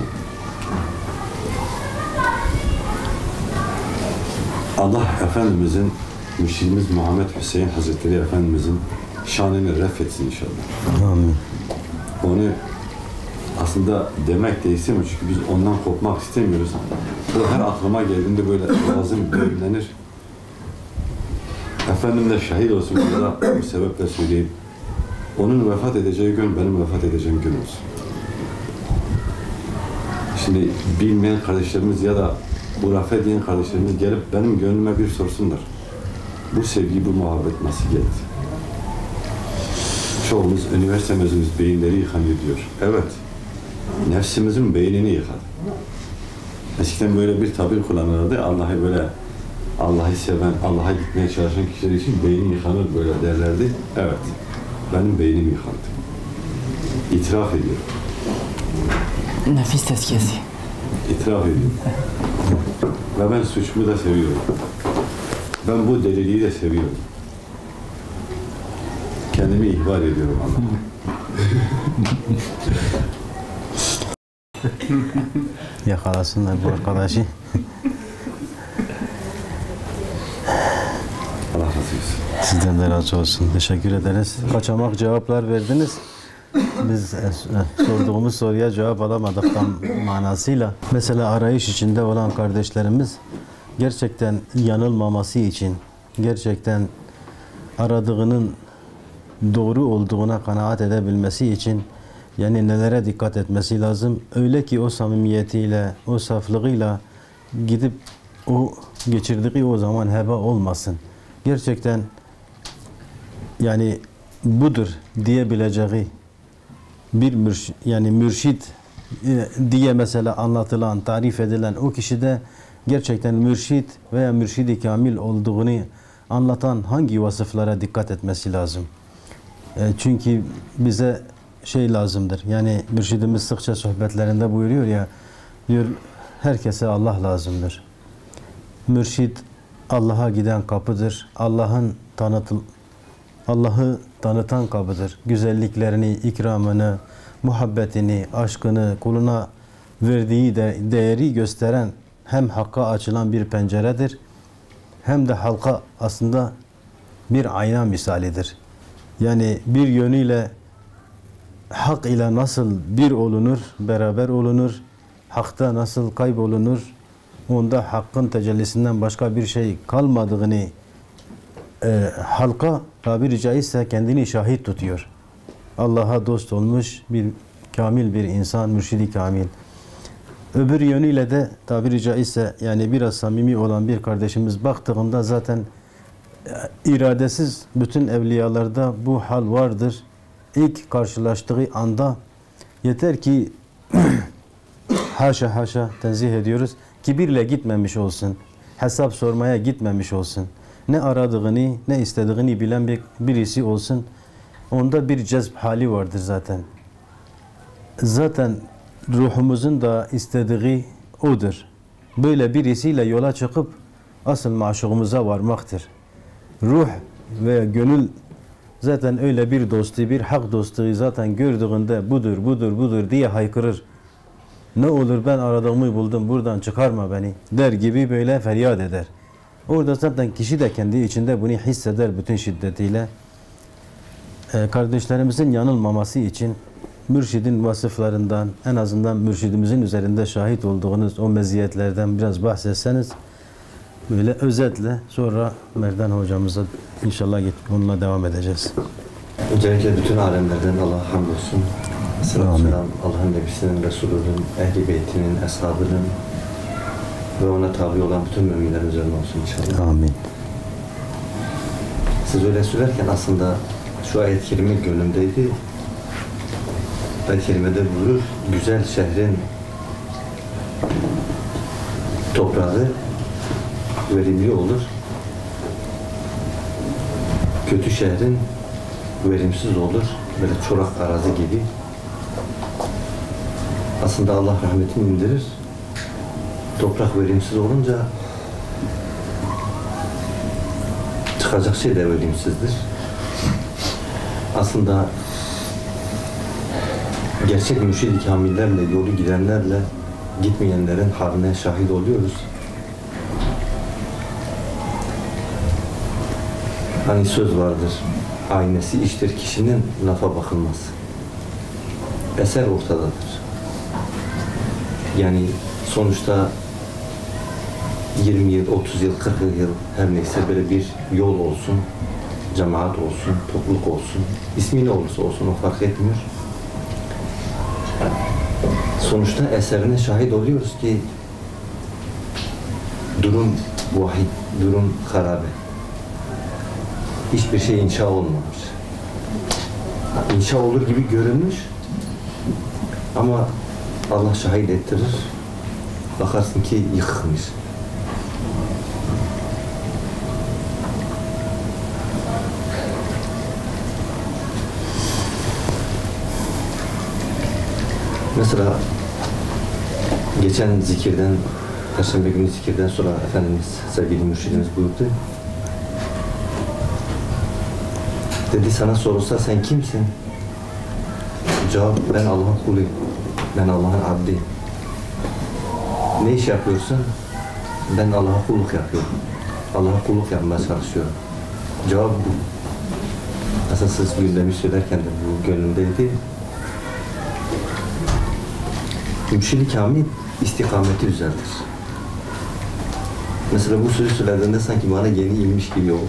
Allah Efendimizin, mürşidimiz Muhammed Hüseyin Hazretleri Efendimizin şanını refetsin inşallah. Amin. Onu aslında demek de istemiyoruz çünkü biz ondan kopmak istemiyoruz. Bu her aklıma geldiğinde böyle ağzım düğümlenir. Efendim de şahit olsun burada bu sebeple söyleyeyim. Onun vefat edeceği gün benim vefat edeceğim gün olsun. Şimdi bilmeyen kardeşlerimiz ya da hurafe diyen kardeşlerimiz gelip benim gönlüme bir sorsunlar. Bu sevgi, bu muhabbet nasıl geldi? Çoğumuz üniversite mezunuyuz, beyinleri yıkanıyor diyor. Evet, nefsimizin beynini yıkadı. Eskiden böyle bir tabir kullanılırdı. Allah'ı böyle, Allah'ı seven, Allah'a gitmeye çalışan kişiler için beyni yıkanır böyle derlerdi. Evet, benim beynim yıkandı. İtiraf ediyorum. Nefis tezkiyesi. İtiraf ediyorum. Ve ben suçumu da seviyorum. Ben bu deliliği de seviyorum. Kendimi ihbar ediyorum Allah'a. Yakalasınlar bu arkadaşı. Allah razı olsun. Sizden de razı olsun. Teşekkür ederiz. Kaçamak cevaplar verdiniz. Biz e, sorduğumuz soruya cevap alamadık tam manasıyla. Mesela arayış içinde olan kardeşlerimiz gerçekten yanılmaması için, gerçekten aradığının doğru olduğuna kanaat edebilmesi için yani nelere dikkat etmesi lazım? Öyle ki o samimiyetiyle, o saflığıyla gidip o geçirdiği o zaman heba olmasın. Gerçekten yani budur diyebileceği bir mürşid, yani mürşid diye mesela anlatılan, tarif edilen o kişide gerçekten mürşid veya mürşid-i kamil olduğunu anlatan hangi vasıflara dikkat etmesi lazım? E, çünkü bize şey lazımdır. Yani mürşidimiz sıkça sohbetlerinde buyuruyor ya, diyor herkese Allah lazımdır. Mürşid Allah'a giden kapıdır. Allah'ın tanıtıl Allah'ı tanıtan kapıdır. Güzelliklerini, ikramını, muhabbetini, aşkını, kuluna verdiği de değeri gösteren hem hakka açılan bir penceredir hem de halka aslında bir ayna misalidir. Yani bir yönüyle hak ile nasıl bir olunur, beraber olunur, hakta nasıl kaybolunur, onda hakkın tecellisinden başka bir şey kalmadığını e, halka tabiri caizse kendini şahit tutuyor. Allah'a dost olmuş bir kamil bir insan, mürşidi kamil. Öbür yönüyle de tabiri caizse yani biraz samimi olan bir kardeşimiz baktığında zaten iradesiz bütün evliyalarda bu hal vardır. İlk karşılaştığı anda yeter ki haşa haşa tenzih ediyoruz, kibirle gitmemiş olsun, hesap sormaya gitmemiş olsun, ne aradığını ne istediğini bilen bir, birisi olsun, onda bir cezb hali vardır zaten. Zaten ruhumuzun da istediği odur. Böyle birisiyle yola çıkıp asıl maşuğumuza varmaktır. Ruh veya gönül zaten öyle bir dostu, bir hak dostu zaten gördüğünde budur, budur, budur diye haykırır. Ne olur ben aradığımı buldum, buradan çıkarma beni der gibi böyle feryat eder. Orada zaten kişi de kendi içinde bunu hisseder bütün şiddetiyle. Ee, kardeşlerimizin yanılmaması için mürşidin vasıflarından, en azından mürşidimizin üzerinde şahit olduğunuz o meziyetlerden biraz bahsetseniz Böyle özetle sonra Merdan hocamıza inşallah git onunla devam edeceğiz. Öncelikle bütün alemlerden Allah'a hamdolsun. Selam selam Allah'ın Nebisi'nin, Resulü'nün, Ehl-i Beyt'inin, Eshabı'nın ve ona tabi olan bütün müminlerin üzerine olsun inşallah. Amin. Siz öyle söylerken aslında şu ayet-i kerime gönlümdeydi. Ayet-i kerimede buyurur, güzel şehrin toprağı verimli olur. Kötü şehrin verimsiz olur. Böyle çorak arazi gibi. Aslında Allah rahmetini indirir. Toprak verimsiz olunca çıkacak şey de verimsizdir. Aslında gerçek mürşid-i kamillerle, yolu gidenlerle gitmeyenlerin haline şahit oluyoruz. Hani söz vardır, aynesi iştir kişinin, lafa bakılmaz. Eser ortadadır. Yani sonuçta yirmi yıl, otuz yıl, kırk yıl her neyse böyle bir yol olsun, cemaat olsun, topluluk olsun, ismi ne olursa olsun o fark etmiyor. Sonuçta eserine şahit oluyoruz ki durum vahid, durum harabe. Hiçbir şey inşa olmamış. İnşa olur gibi görünmüş ama Allah şahit ettirir. Bakarsın ki yıkılmış. Mesela geçen zikirden, Perşembe günü zikirden sonra Efendimiz, sevgili mürşidimiz buyurdu. Dedi sana sorulsa sen kimsin? Cevap, ben Allah'ın kuluyum. Ben Allah'ın abdiyim. Ne iş yapıyorsun? Ben Allah'a kulluk yapıyorum. Allah'a kulluk yapmaya çalışıyorum. Cevap bu. Aslında siz gündemi söylerken de bu gönlümdeydi. Mürşid-i kamil istikameti düzeltir. Mesela bu sözü söylediğinde sanki bana yeni inmiş gibi oldu.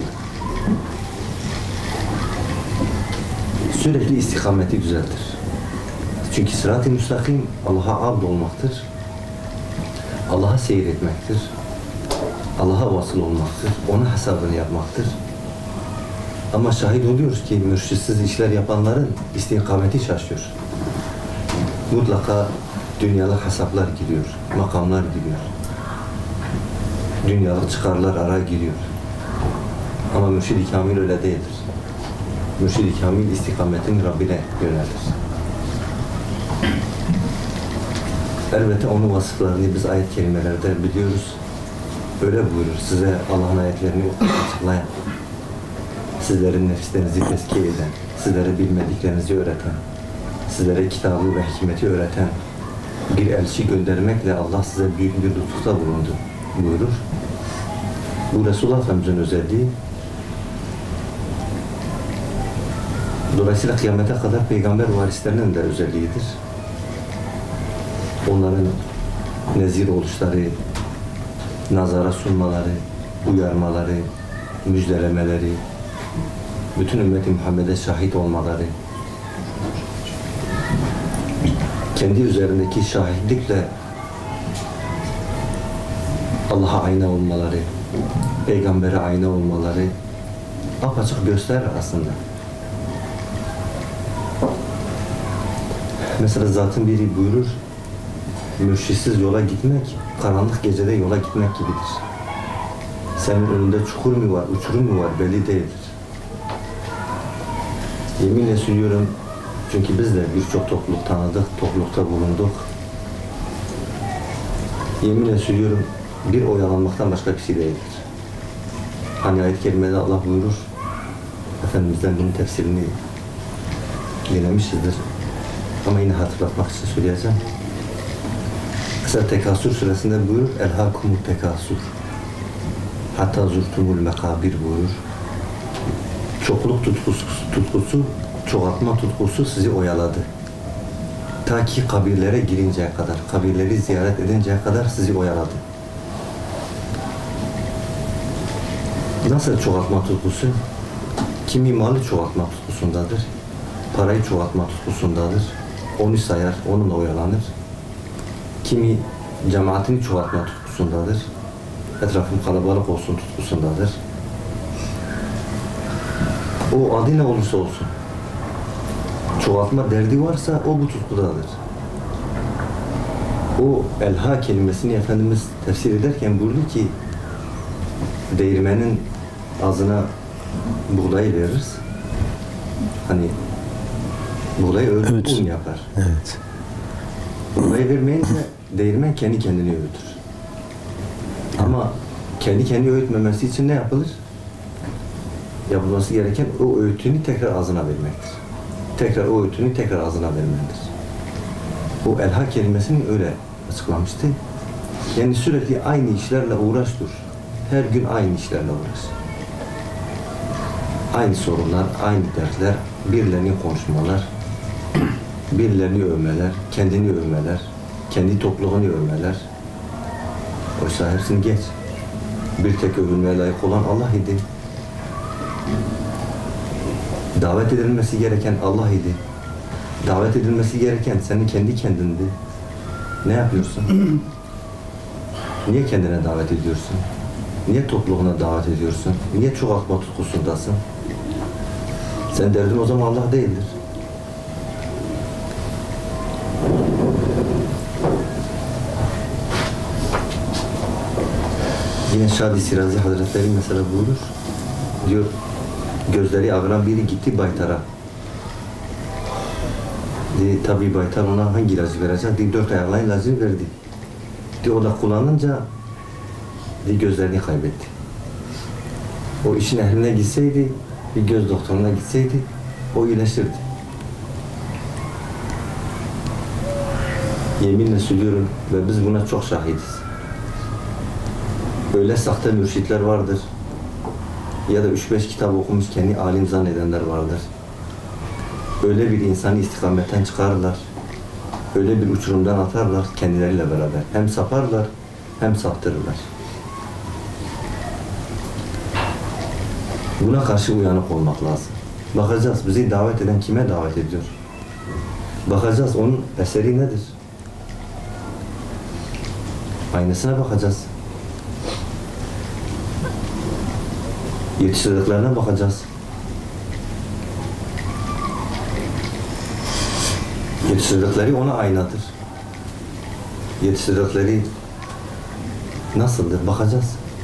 Sürekli istikameti düzeltir. Çünkü sırat-ı müstakim Allah'a abd olmaktır. Allah'a seyretmektir. Allah'a vasıl olmaktır. Ona hesabını yapmaktır. Ama şahit oluyoruz ki mürşitsiz işler yapanların istikameti şaşıyor. Mutlaka dünyalık hesaplar giriyor, makamlar giriyor. Dünyalık çıkarlar ara giriyor. Ama mürşid-i kamil öyle değildir. Mürşid-i kamil istikametin Rabbine yöneldir. Elbette onun vasıflarını biz ayet kelimelerde biliyoruz. Öyle buyurur, size Allah'ın ayetlerini açıklayan, sizlerin nefislerinizi tezkiye eden, sizlere bilmediklerinizi öğreten, sizlere kitabı ve hikmeti öğreten bir elçi göndermekle Allah size büyük bir lütufta bulundu buyurur. Bu Resulullah Efendimiz'in özelliği. Dolayısıyla kıyamete kadar peygamber varislerinin de özelliğidir. Onların nezir oluşları, nazara sunmaları, uyarmaları, müjdelemeleri, bütün ümmet-i Muhammed'e şahit olmaları, kendi üzerindeki şahitlikle Allah'a ayna olmaları, peygambere ayna olmaları apaçık gösterir aslında. Mesela zatın biri buyurur, mürşitsiz yola gitmek, karanlık gecede yola gitmek gibidir. Senin önünde çukur mu var, uçurum mu var belli değildir. Yeminle söylüyorum, çünkü biz de birçok topluluk tanıdık, toplulukta bulunduk. Yeminle söylüyorum, bir oyalanmaktan başka bir şey değildir. Hani ayet-i kerimede Allah buyurur, Efendimiz'den bunun tefsirini dinlemişizdir. Ama yine hatırlatmak için söyleyeceğim. Mesela Tekasür suresinde buyurur, Elhâkumut tekasür. Hatta zurtumul mekabir buyurur. Çokluk tutkusu, tutkusu, çoğaltma tutkusu sizi oyaladı. Ta ki kabirlere girinceye kadar, kabirleri ziyaret edinceye kadar sizi oyaladı. Nasıl çoğaltma tutkusu? Kimi malı çoğaltma tutkusundadır. Parayı çoğaltma tutkusundadır. Onu sayar, onunla oyalanır. Kimi cemaatini çoğaltma tutkusundadır. Etrafım kalabalık olsun tutkusundadır. O adı ne olursa olsun. Çoğaltma derdi varsa o bu tutkudadır. O elha kelimesini Efendimiz tefsir ederken buyurdu ki değirmenin ağzına buğday veririz. Hani buğday öğütür, un yapar. Evet. Buğday vermeyince değirmen kendi kendini öğütür. Ama kendi kendini öğütmemesi için ne yapılır? Yapılması gereken o öğütünü tekrar ağzına vermektir. Tekrar o öğütünü tekrar ağzına vermelidir. O elha kelimesini öyle açıklamıştı. Yani sürekli aynı işlerle uğraş dur. Her gün aynı işlerle uğraş. Aynı sorunlar, aynı dertler, birilerini konuşmalar, birilerini övmeler, kendini övmeler, kendi topluluğunu övmeler. Oysa hepsini geç. Bir tek övülmeye layık olan Allah idi. Davet edilmesi gereken Allah idi. Davet edilmesi gereken senin kendi kendindi. Ne yapıyorsun? Niye kendine davet ediyorsun? Niye topluluğuna davet ediyorsun? Niye çoğaltma tutkusundasın? Sen derdin o zaman Allah değildir. Yine Şadi Sirazi Hazretleri mesela buyurur. Diyor, gözleri ağıran biri gitti Baytar'a. Dedi, tabii Baytar ona hangi ilacı verecek? Dedi, dört ayakla ilacı verdi. Dedi, o da kullanınca dedi, gözlerini kaybetti. O işin ehline gitseydi, bir göz doktoruna gitseydi, o iyileşirdi. Yeminle söylüyorum ve biz buna çok şahidiz. Öyle sahte mürşitler vardır. Ya da üç beş kitap okumuş kendi alim zannedenler vardır. Öyle bir insanı istikametten çıkarırlar. Öyle bir uçurumdan atarlar kendileriyle beraber. Hem saparlar hem saptırırlar. Buna karşı uyanık olmak lazım. Bakacağız bizi davet eden kime davet ediyor? Bakacağız onun eseri nedir? Aynısına bakacağız. Yetiştirdiklerine bakacağız. Yetiştirdikleri ona aynadır. Yetiştirdikleri nasıldır? Bakacağız.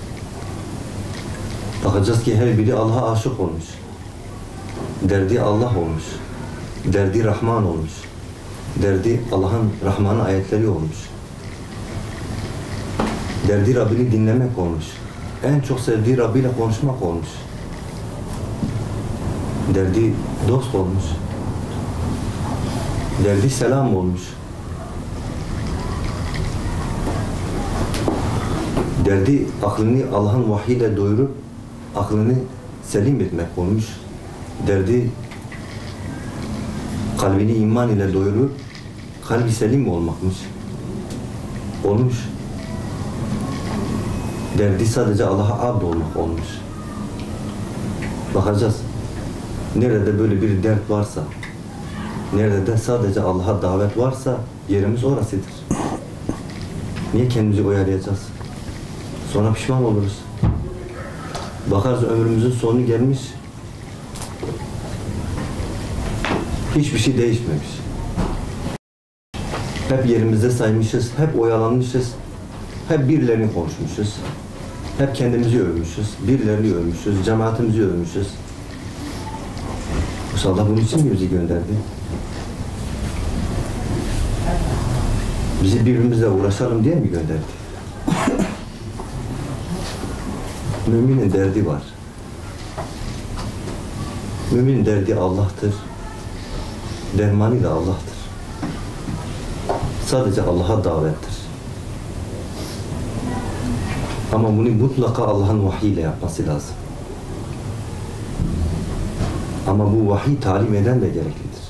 Bakacağız ki her biri Allah'a aşık olmuş. Derdi Allah olmuş. Derdi Rahman olmuş. Derdi Allah'ın Rahman ayetleri olmuş. Derdi Rabbini dinlemek olmuş. En çok sevdiği Rabbiyle konuşmak olmuş. Derdi dost olmuş. Derdi selam olmuş. Derdi aklını Allah'ın vahyiyle doyurup aklını selim etmek olmuş. Derdi kalbini iman ile doyurup kalbi selim olmakmış. Olmuş. Derdi sadece Allah'a abd olmak olmuş. Bakacağız. Nerede böyle bir dert varsa, nerede de sadece Allah'a davet varsa yerimiz orasıdır. Niye kendimizi oyalayacağız? Sonra pişman oluruz. Bakarız ömrümüzün sonu gelmiş. Hiçbir şey değişmemiş. Hep yerimizde saymışız, hep oyalanmışız. Hep birilerini konuşmuşuz. Hep kendimizi övmüşüz. Birilerini övmüşüz. Cemaatimizi övmüşüz. Allah bunun için mi bizi gönderdi? Bizi birbirimizle uğraşalım diye mi gönderdi? Müminin derdi var. Müminin derdi Allah'tır. Dermanı da Allah'tır. Sadece Allah'a davettir. Ama bunu mutlaka Allah'ın vahyiyle yapması lazım. Ama bu vahiy talim eden de gereklidir.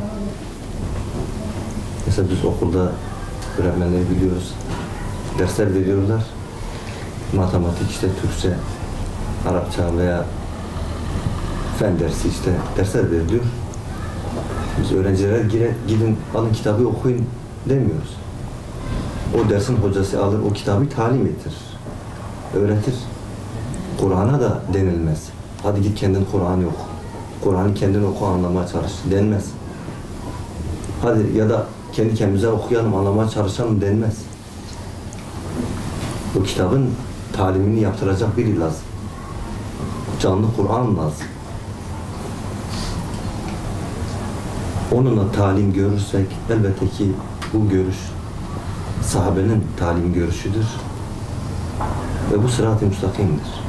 Mesela biz okulda öğretmenleri biliyoruz. Dersler veriyorlar. Matematik, işte Türkçe. Arapça veya fen dersi işte dersler veriliyor. Biz öğrencilere gire, gidin alın kitabı okuyun demiyoruz. O dersin hocası alır o kitabı talim ettirir, öğretir. Kur'an'a da denilmez. Hadi git kendin Kur'an'ı oku. Kur'an'ı kendin oku, anlamaya çalış denmez. Hadi ya da kendi kendimize okuyalım, anlamaya çalışalım denmez. Bu kitabın talimini yaptıracak biri lazım. Canlı Kur'an lazım. Onunla talim görürsek elbette ki bu görüş sahabenin talim görüşüdür ve bu sırat-ı müstakimdir.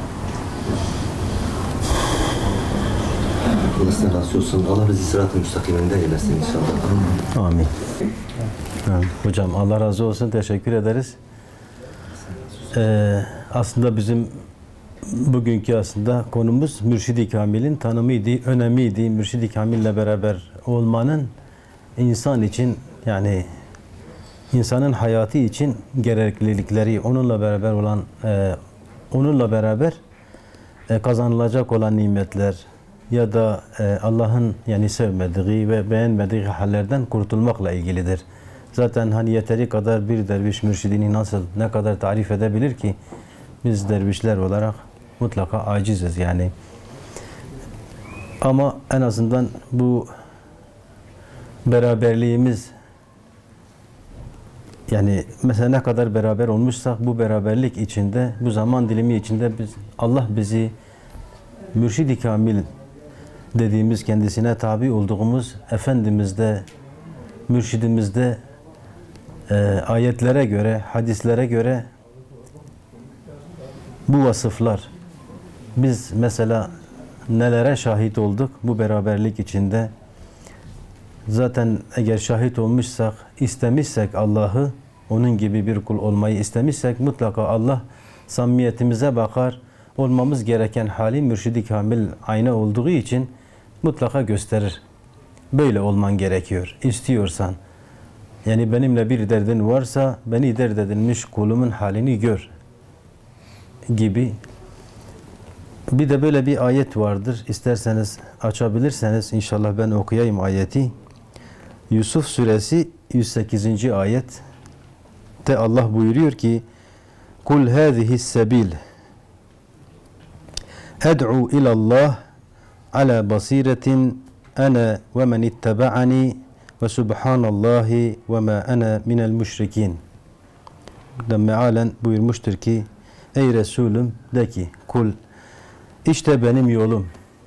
Allah size razı olsun. Allah bizi sırat-ı müstakiminde eylesin inşallah. Amin. Amin. Hocam Allah razı olsun. Teşekkür ederiz. Ee, aslında bizim bugünkü aslında konumuz Mürşid-i Kamil'in tanımıydı, önemiydi. Mürşid-i Kamil'le beraber olmanın insan için, yani insanın hayatı için gereklilikleri, onunla beraber olan, e, onunla beraber e, kazanılacak olan nimetler ya da e, Allah'ın yani sevmediği ve beğenmediği hallerden kurtulmakla ilgilidir. Zaten hani yeteri kadar bir derviş mürşidini nasıl, ne kadar tarif edebilir ki? Biz dervişler olarak mutlaka aciziz yani. Ama en azından bu beraberliğimiz, yani mesela ne kadar beraber olmuşsak bu beraberlik içinde, bu zaman dilimi içinde biz, Allah bizi Mürşid-i Kamil dediğimiz, kendisine tabi olduğumuz Efendimiz'de, mürşidimizde e, ayetlere göre, hadislere göre bu vasıflar, biz mesela nelere şahit olduk bu beraberlik içinde? Zaten eğer şahit olmuşsak, istemişsek Allah'ı, onun gibi bir kul olmayı istemişsek mutlaka Allah samimiyetimize bakar. Olmamız gereken hali Mürşid-i Kamil ayna olduğu için mutlaka gösterir. Böyle olman gerekiyor. İstiyorsan, yani benimle bir derdin varsa beni dert edilmiş kulumun halini gör gibi. Bir de böyle bir ayet vardır. İsterseniz açabilirseniz inşallah ben okuyayım ayeti. Yusuf suresi yüz sekizinci ayet de Allah buyuruyor ki: "Kul hâzihi's sebil ed'u ilallah ala basiretin ana ve men ittaba'ani ve subhanallahi ve ma ana minel müşrikin." Da mealen buyurmuştur ki: "Ey Resulüm, de ki, kul, işte benim yolum.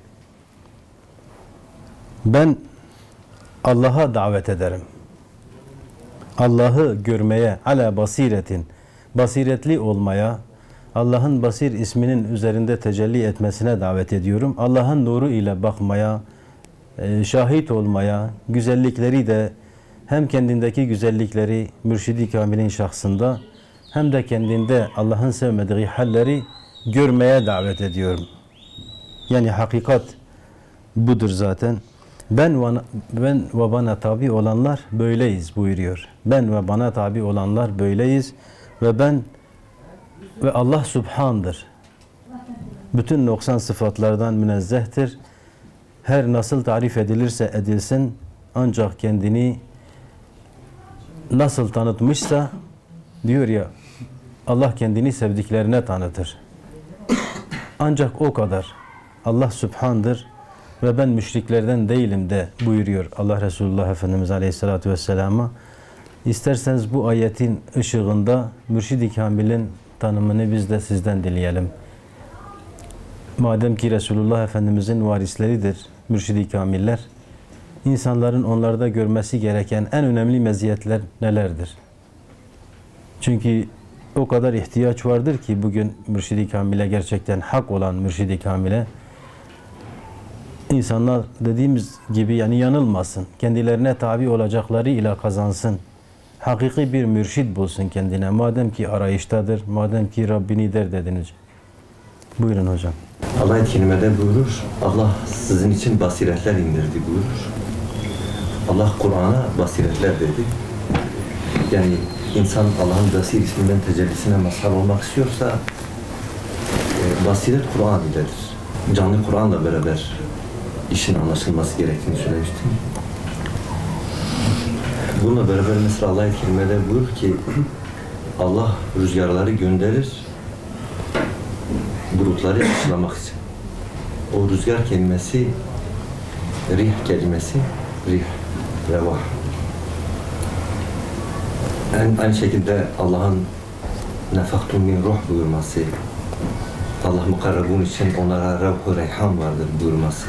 Ben Allah'a davet ederim. Allah'ı görmeye, ala basiretin, basiretli olmaya, Allah'ın Basir isminin üzerinde tecelli etmesine davet ediyorum. Allah'ın nuru ile bakmaya, şahit olmaya, güzellikleri de hem kendindeki güzellikleri Mürşid-i Kamil'in şahsında hem de kendinde Allah'ın sevmediği halleri görmeye davet ediyorum." Yani hakikat budur zaten. Ben ve, ben ve bana tabi olanlar böyleyiz buyuruyor. Ben ve bana tabi olanlar böyleyiz ve ben ve Allah Subhan'dır. Bütün noksan sıfatlardan münezzehtir. Her nasıl tarif edilirse edilsin, ancak kendini nasıl tanıtmışsa, diyor ya, Allah kendini sevdiklerine tanıtır. Ancak o kadar. Allah Subhan'dır ve ben müşriklerden değilim de buyuruyor Allah Resulullah Efendimiz Aleyhisselatü Vesselam'a. İsterseniz bu ayetin ışığında Mürşid-i Kamil'in tanımını biz de sizden dileyelim. Madem ki Resulullah Efendimiz'in varisleridir Mürşid-i Kamiller, insanların onlarda görmesi gereken en önemli meziyetler nelerdir? Çünkü o kadar ihtiyaç vardır ki bugün Mürşid-i Kamil'e, gerçekten hak olan Mürşid-i Kamil'e, İnsanlar dediğimiz gibi yani yanılmasın, kendilerine tabi olacakları ile kazansın, hakiki bir mürşid bulsun kendine, madem ki arayıştadır, madem ki Rabbini dert edinecek. Buyurun hocam. Allah kelimede buyurur, Allah sizin için basiretler indirdi buyurur. Allah Kur'an'a basiretler dedi. Yani insan Allah'ın Basir isminden tecellisine mazhar olmak istiyorsa, basiret Kur'an iledir. Canlı Kur'an'la beraber işin anlaşılması gerektiğini söylemiştim. Bununla beraber mesela Allah-u Kerime'de buyurur ki Allah rüzgarları gönderir bulutları ısılamak için. O rüzgar kelimesi rih kelimesi rih revah. En, aynı şekilde Allah'ın nefaktum min ruh buyurması, Allah mukarrabun için onlara revh-u reyhan vardır buyurması.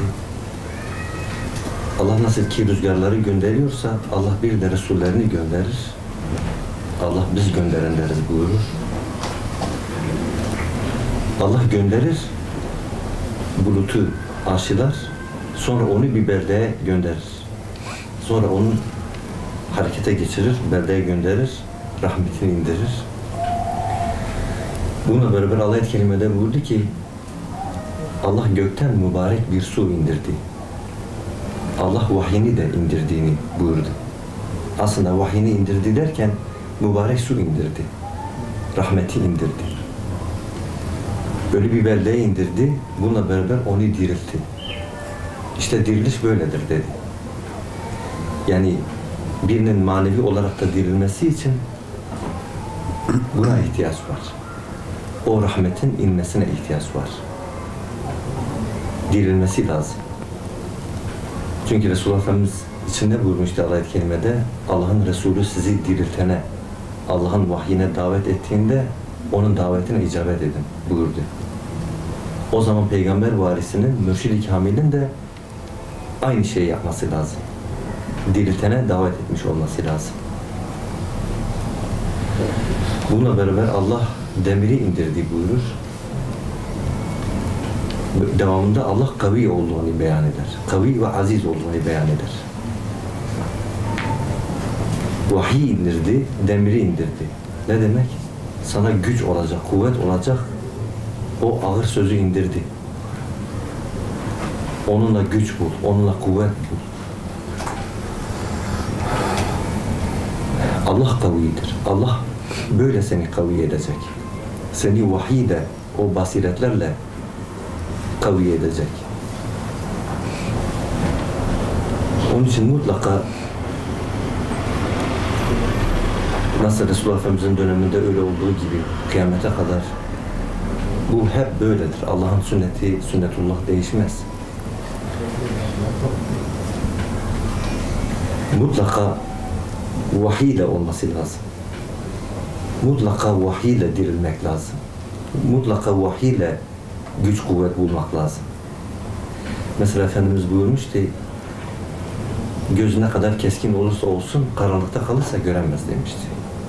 Allah nasıl ki rüzgarları gönderiyorsa Allah bir de Resullerini gönderir. Allah biz gönderenleriz buyurur. Allah gönderir, bulutu aşılar, sonra onu bir beldeye gönderir. Sonra onu harekete geçirir, beldeye gönderir, rahmetini indirir. Bununla beraber Allah-u Kerime'de buyurdu ki Allah gökten mübarek bir su indirdi. Allah vahyini de indirdiğini buyurdu. Aslında vahyini indirdi derken mübarek su indirdi. Rahmeti indirdi. Böyle bir beldeye indirdi. Bununla beraber onu diriltti. İşte diriliş böyledir dedi. Yani birinin manevi olarak da dirilmesi için buna ihtiyaç var. O rahmetin inmesine ihtiyaç var. Dirilmesi lazım. Çünkü Resulullah Efendimiz içinde buyurmuştu ayet-i kerimede Allah'ın Resulü sizi diriltene, Allah'ın vahyine davet ettiğinde onun davetine icabet edin buyurdu. O zaman peygamber varisinin, mürşid-i kamilin de aynı şeyi yapması lazım. Diriltene davet etmiş olması lazım. Bununla beraber Allah demiri indirdi buyurur. Devamında Allah kavi olduğunu beyan eder. Kavi ve aziz olduğunu beyan eder. Vahiy indirdi, demiri indirdi. Ne demek? Sana güç olacak, kuvvet olacak. O ağır sözü indirdi. Onunla güç bul, onunla kuvvet bul. Allah kavidir. Allah böyle seni kavi edecek. Seni vahiy de o basiretlerle kavi edecek. Onun için mutlaka nasıl Resulullah Efendimiz'in döneminde öyle olduğu gibi kıyamete kadar bu hep böyledir. Allah'ın sünneti, sünnetullah değişmez. Mutlaka vahiy ile olması lazım. Mutlaka vahiy ile dirilmek lazım. Mutlaka vahiy ile güç kuvvet bulmak lazım. Mesela Efendimiz buyurmuştu, göz ne kadar keskin olursa olsun, karanlıkta kalırsa göremez demişti.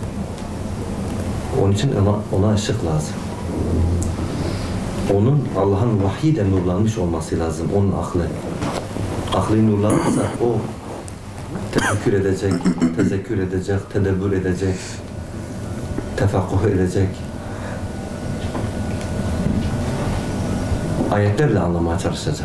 Onun için ona, ona ışık lazım. Onun Allah'ın vahiyle nurlanmış olması lazım, onun aklı. Aklı nurlanırsa o tefekkür edecek, tezekkür edecek, tedebbür edecek, tefakkuh edecek. Ayetlerle anlamaya çalışacak.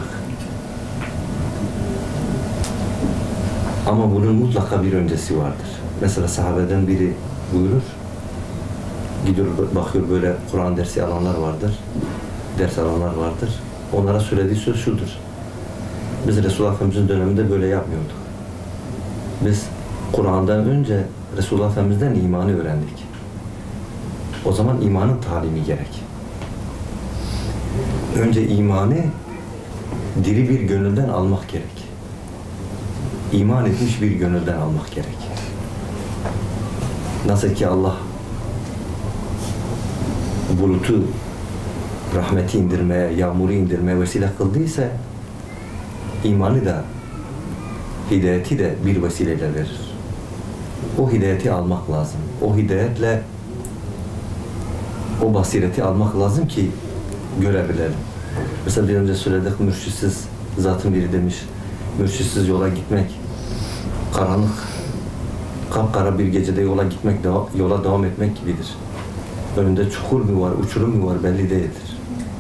Ama bunun mutlaka bir öncesi vardır. Mesela sahabeden biri buyurur, gidiyor bakıyor böyle Kur'an dersi alanlar vardır, ders alanlar vardır. Onlara söylediği söz şudur. Biz Resulullah Efendimiz'in döneminde böyle yapmıyorduk. Biz Kur'an'dan önce Resulullah Efendimiz'den imanı öğrendik. O zaman imanın talimi gerek. Önce imanı diri bir gönülden almak gerek. İman etmiş bir gönülden almak gerek. Nasıl ki Allah bulutu rahmeti indirmeye, yağmuru indirmeye vesile kıldıysa imanı da hidayeti de bir vesileyle verir. O hidayeti almak lazım. O hidayetle o basireti almak lazım ki görebilelim. Mesela bir önce söyledik, mürşitsiz zatın biri demiş, mürşitsiz yola gitmek, karanlık, kapkara bir gecede yola gitmek, yola devam etmek gibidir. Önünde çukur mu var, uçurum mu var belli değildir.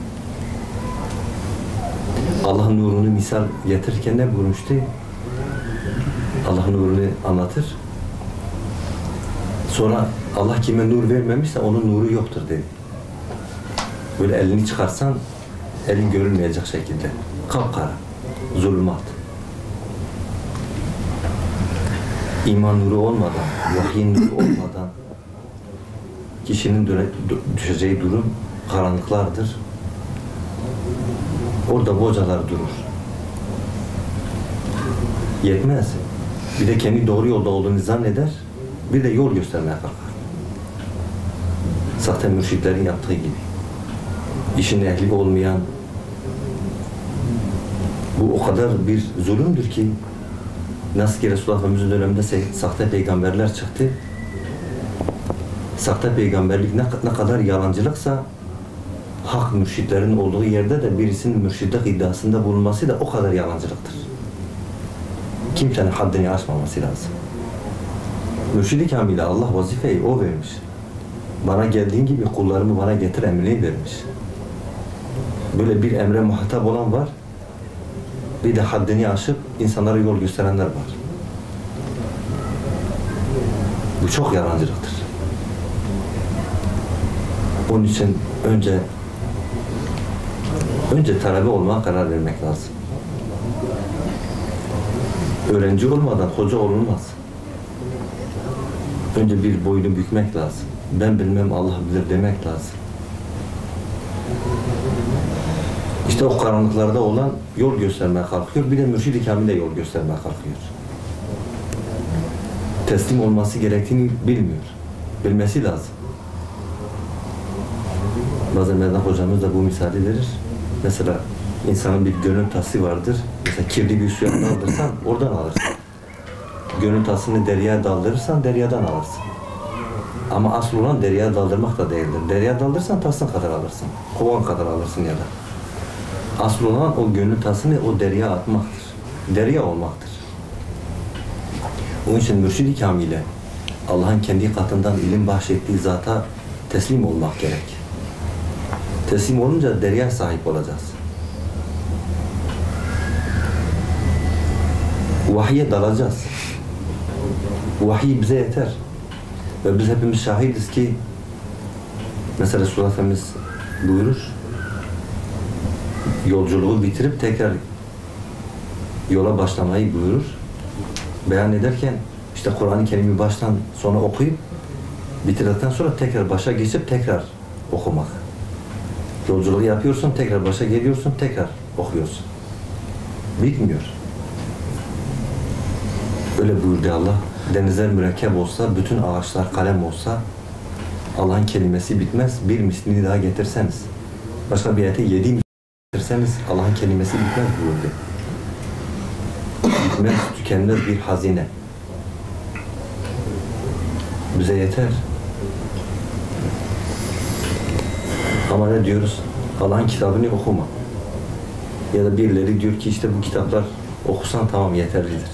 Allah'ın nurunu misal getirirken ne buyurmuştu? Allah'ın nurunu anlatır. Sonra Allah kime nur vermemişse onun nuru yoktur dedi. Böyle elini çıkarsan elin görülmeyecek şekilde. Kapkara, zulümat. İman nuru olmadan, vahiy nuru olmadan kişinin düşeceği durum karanlıklardır. Orada bocalar durur. Yetmez. Bir de kendi doğru yolda olduğunu zanneder, bir de yol göstermeye kalkar. Sahte mürşitlerin yaptığı gibi. İşin ehli olmayan, bu o kadar bir zulümdür ki, nasıl ki Resulullah Efendimiz'in döneminde sahte peygamberler çıktı, sahte peygamberlik ne, ne kadar yalancılıksa, hak mürşitlerin olduğu yerde de birisinin mürşitlik iddiasında bulunması da o kadar yalancılıktır. Kimsenin haddini aşmaması lazım. Mürşid-i Kamil'e Allah vazifeyi o vermiş. Bana geldiğin gibi kullarımı bana getir emrini vermiş. Böyle bir emre muhatap olan var, bir de haddini aşıp insanlara yol gösterenler var. Bu çok yalancılıktır. Onun için önce önce talebe olmaya karar vermek lazım. Öğrenci olmadan hoca olunmaz. Önce bir boynu bükmek lazım. Ben bilmem, Allah bilir demek lazım. İşte o karanlıklarda olan yol göstermeye kalkıyor. Bir de Mürşid-i Kamil'e yol göstermeye kalkıyor. Teslim olması gerektiğini bilmiyor. Bilmesi lazım. Bazen Mehmet hocamız da bu misali verir. Mesela insanın bir gönül tası vardır. Mesela kirli bir suya daldırsan oradan alırsın. Gönül tasını deryaya daldırırsan deryadan alırsın. Ama asıl olan deryaya daldırmak da değildir. Deryaya daldırsan tasın kadar alırsın. Kovan kadar alırsın ya da. Asıl olan o gönül tasını o deryaya atmaktır. Derya olmaktır. Onun için Mürşid-i Kamil'e Allah'ın kendi katından ilim bahşettiği zata teslim olmak gerek. Teslim olunca derya sahip olacağız. Vahye dalacağız. Vahiy bize yeter. Ve biz hepimiz şahidiz ki mesela Resulullah Efendimiz buyurur, yolculuğu bitirip tekrar yola başlamayı buyurur. Beyan ederken işte Kur'an-ı Kerim'i baştan sona okuyup bitirdikten sonra tekrar başa geçip tekrar okumak. Yolculuğu yapıyorsun, tekrar başa geliyorsun, tekrar okuyorsun. Bitmiyor. Öyle buyurdu Allah. Denizler mürekkep olsa, bütün ağaçlar kalem olsa Allah'ın kelimesi bitmez. Bir mislini daha getirseniz. Başka bir ayete yedi mislini getirseniz Allah'ın kelimesi bitmez buyurdu. Bitmez, tükenmez bir hazine. Bize yeter. Ama ne diyoruz? Allah'ın kitabını okuma. Ya da birileri diyor ki işte bu kitaplar okusan tamam yeterlidir.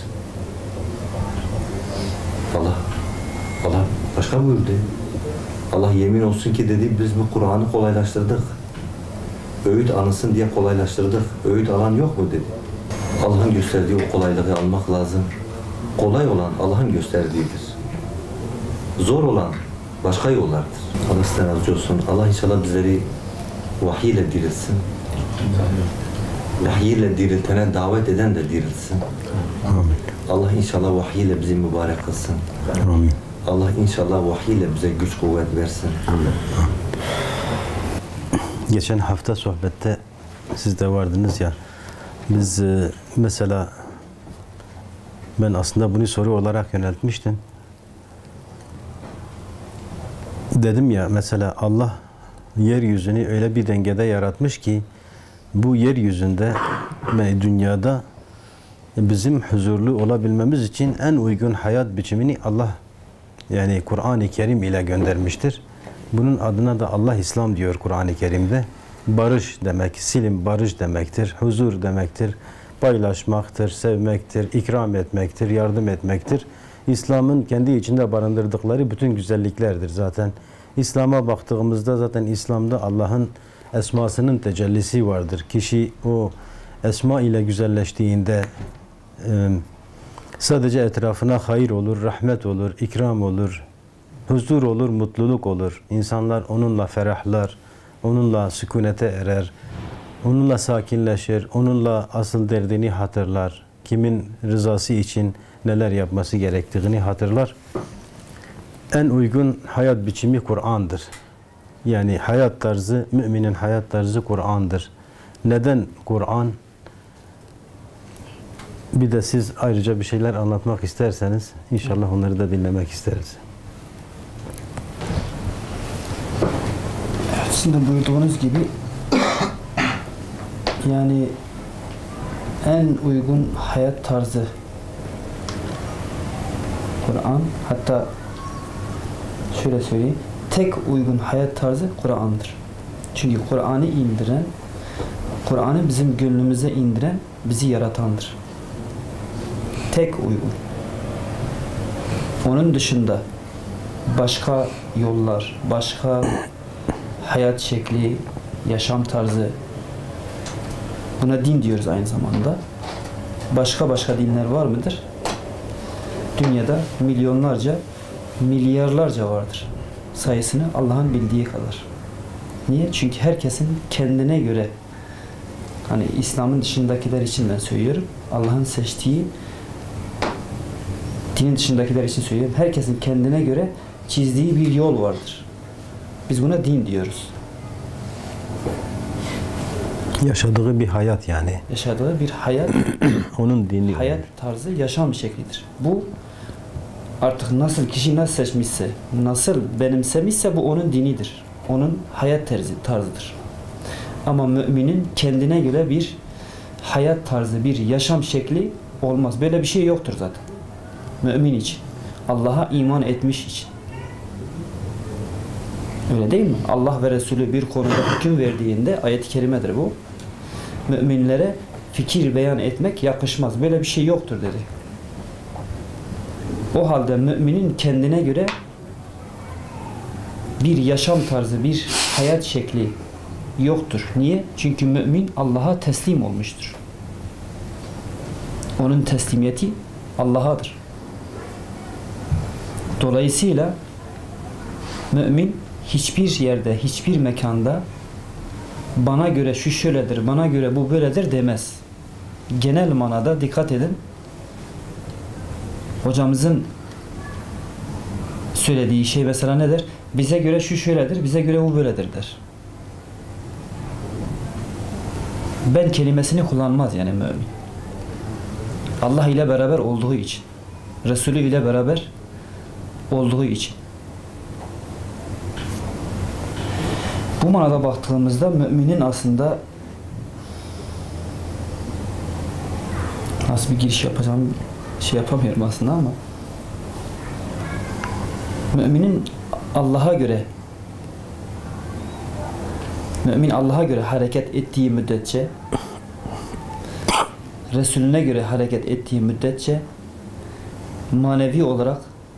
Allah, Allah başka buyurdu. Allah yemin olsun ki dedi biz bu Kur'an'ı kolaylaştırdık. Öğüt anısın diye kolaylaştırdık. Öğüt alan yok mu dedi. Allah'ın gösterdiği o kolaylığı almak lazım. Kolay olan Allah'ın gösterdiğidir. Zor olan başka yollardır. Allah sizden razı olsun. Allah inşallah bizleri vahiy ile dirilsin. Vahiy ile diriltene davet eden de dirilsin. Amin. Allah inşallah vahiy ile bizi mübarek kılsın. Amin. Allah inşallah vahiy ile bize güç kuvvet versin. Amin. Geçen hafta sohbette siz de vardınız ya. Biz e, mesela ben aslında bunu soru olarak yöneltmiştim. Dedim ya mesela Allah yeryüzünü öyle bir dengede yaratmış ki bu yeryüzünde ve dünyada bizim huzurlu olabilmemiz için en uygun hayat biçimini Allah yani Kur'an-ı Kerim ile göndermiştir. Bunun adına da Allah İslam diyor Kur'an-ı Kerim'de. Barış demek, silim barış demektir, huzur demektir, paylaşmaktır, sevmektir, ikram etmektir, yardım etmektir. İslam'ın kendi içinde barındırdıkları bütün güzelliklerdir zaten. İslam'a baktığımızda zaten İslam'da Allah'ın esmasının tecellisi vardır. Kişi o esma ile güzelleştiğinde e, sadece etrafına hayır olur, rahmet olur, ikram olur, huzur olur, mutluluk olur. İnsanlar onunla ferahlar, onunla sükunete erer. onunla sakinleşir, onunla asıl derdini hatırlar, kimin rızası için neler yapması gerektiğini hatırlar. En uygun hayat biçimi Kur'an'dır. Yani hayat tarzı, müminin hayat tarzı Kur'an'dır. Neden Kur'an? Bir de siz ayrıca bir şeyler anlatmak isterseniz inşallah onları da dinlemek isteriz. Evet, şimdi buyurduğunuz gibi yani en uygun hayat tarzı Kur'an, hatta şöyle söyleyeyim, tek uygun hayat tarzı Kur'an'dır. Çünkü Kur'an'ı indiren, Kur'an'ı bizim gönlümüze indiren, bizi yaratandır. Tek uygun. Onun dışında başka yollar, başka hayat şekli, yaşam tarzı, buna din diyoruz aynı zamanda. Başka başka dinler var mıdır? Dünyada milyonlarca, milyarlarca vardır. Sayısını Allah'ın bildiği kadar. Niye? Çünkü herkesin kendine göre, hani İslam'ın dışındakiler için ben söylüyorum, Allah'ın seçtiği dinin dışındakiler için söylüyorum, herkesin kendine göre çizdiği bir yol vardır. Biz buna din diyoruz. Yaşadığı bir hayat yani. Yaşadığı bir hayat, onun dini. hayat tarzı, yaşam şeklidir. Bu artık nasıl kişi nasıl seçmişse, nasıl benimsemişse bu onun dinidir. Onun hayat tarzı, tarzıdır. Ama müminin kendine göre bir hayat tarzı, bir yaşam şekli olmaz. Böyle bir şey yoktur zaten. Mümin için. Allah'a iman etmiş için. Öyle değil mi? Allah ve Resulü bir konuda hüküm verdiğinde, ayet-i kerimedir bu, müminlere fikir beyan etmek yakışmaz. Böyle bir şey yoktur dedi. O halde müminin kendine göre bir yaşam tarzı, bir hayat şekli yoktur. Niye? Çünkü mümin Allah'a teslim olmuştur. Onun teslimiyeti Allah'adır. Dolayısıyla mümin hiçbir yerde, hiçbir mekanda bana göre şu şöyledir, bana göre bu böyledir demez. Genel manada dikkat edin. Hocamızın söylediği şey mesela nedir? Bize göre şu şöyledir, bize göre bu böyledir der. Ben kelimesini kullanmaz yani mümin. Allah ile beraber olduğu için, Resulü ile beraber olduğu için. Bu manada baktığımızda müminin aslında nasıl bir giriş yapacağım şey yapamıyorum aslında ama müminin Allah'a göre mümin Allah'a göre hareket ettiği müddetçe, Resulüne göre hareket ettiği müddetçe manevi olarak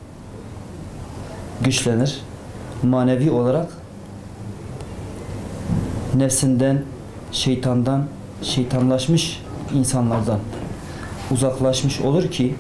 güçlenir. Manevi olarak nefsinden, şeytandan, şeytanlaşmış insanlardan uzaklaşmış olur ki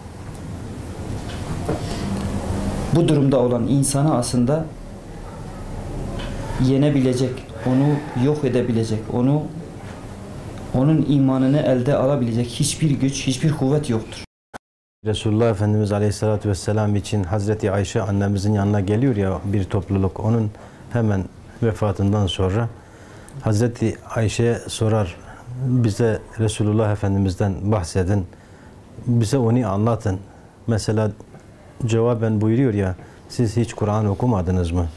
bu durumda olan insanı aslında yenebilecek, onu yok edebilecek, onu onun imanını elde alabilecek hiçbir güç, hiçbir kuvvet yoktur. Resulullah Efendimiz Aleyhisselatü Vesselam için Hazreti Ayşe annemizin yanına geliyor ya bir topluluk, onun hemen vefatından sonra Hazreti Ayşe sorar, bize Resulullah Efendimiz'den bahsedin, bize onu anlatın. Mesela cevaben buyuruyor ya, siz hiç Kur'an okumadınız mı?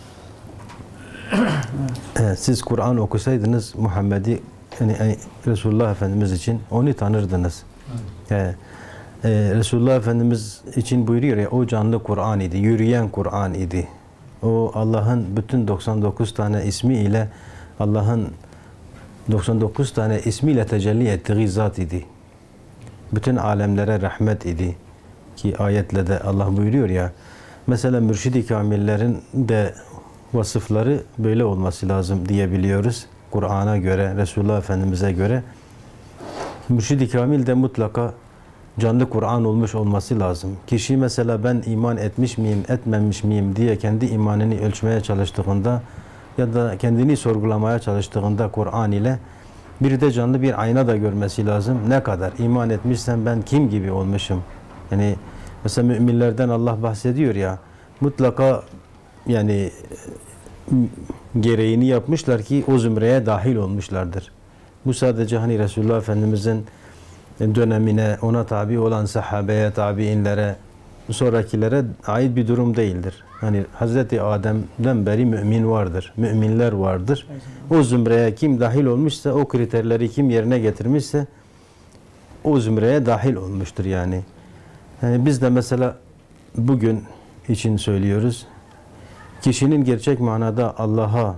Evet. Siz Kur'an okusaydınız Muhammed'i, yani Resulullah Efendimiz için onu tanırdınız. Evet. Ee, Resulullah Efendimiz için buyuruyor ya, o canlı Kur'an idi, yürüyen Kur'an idi. O Allah'ın bütün doksan dokuz tane ismi ile, Allah'ın doksan dokuz tane ismiyle tecelli ettiği zat idi. Bütün alemlere rahmet idi. Ki ayetle de Allah buyuruyor ya, mesela mürşid-i kamillerin de vasıfları böyle olması lazım diyebiliyoruz. Kur'an'a göre, Resulullah Efendimiz'e göre. Mürşid-i kamil de mutlaka canlı Kur'an olmuş olması lazım. Kişi mesela ben iman etmiş miyim, etmemiş miyim diye kendi imanını ölçmeye çalıştığında ya da kendini sorgulamaya çalıştığında Kur'an ile Bir de canlı bir ayna da görmesi lazım. Ne kadar iman etmişsem ben kim gibi olmuşum? Yani mesela müminlerden Allah bahsediyor ya, mutlaka yani gereğini yapmışlar ki o zümreye dahil olmuşlardır. Bu sadece hani Resulullah Efendimizin dönemine, ona tabi olan sahabeye, tabiinlere, sonrakilere ait bir durum değildir. Hani Hazreti Adem'den beri mümin vardır, müminler vardır. O zümreye kim dahil olmuşsa, o kriterleri kim yerine getirmişse o zümreye dahil olmuştur yani. Yani biz de mesela bugün için söylüyoruz. Kişinin gerçek manada Allah'a,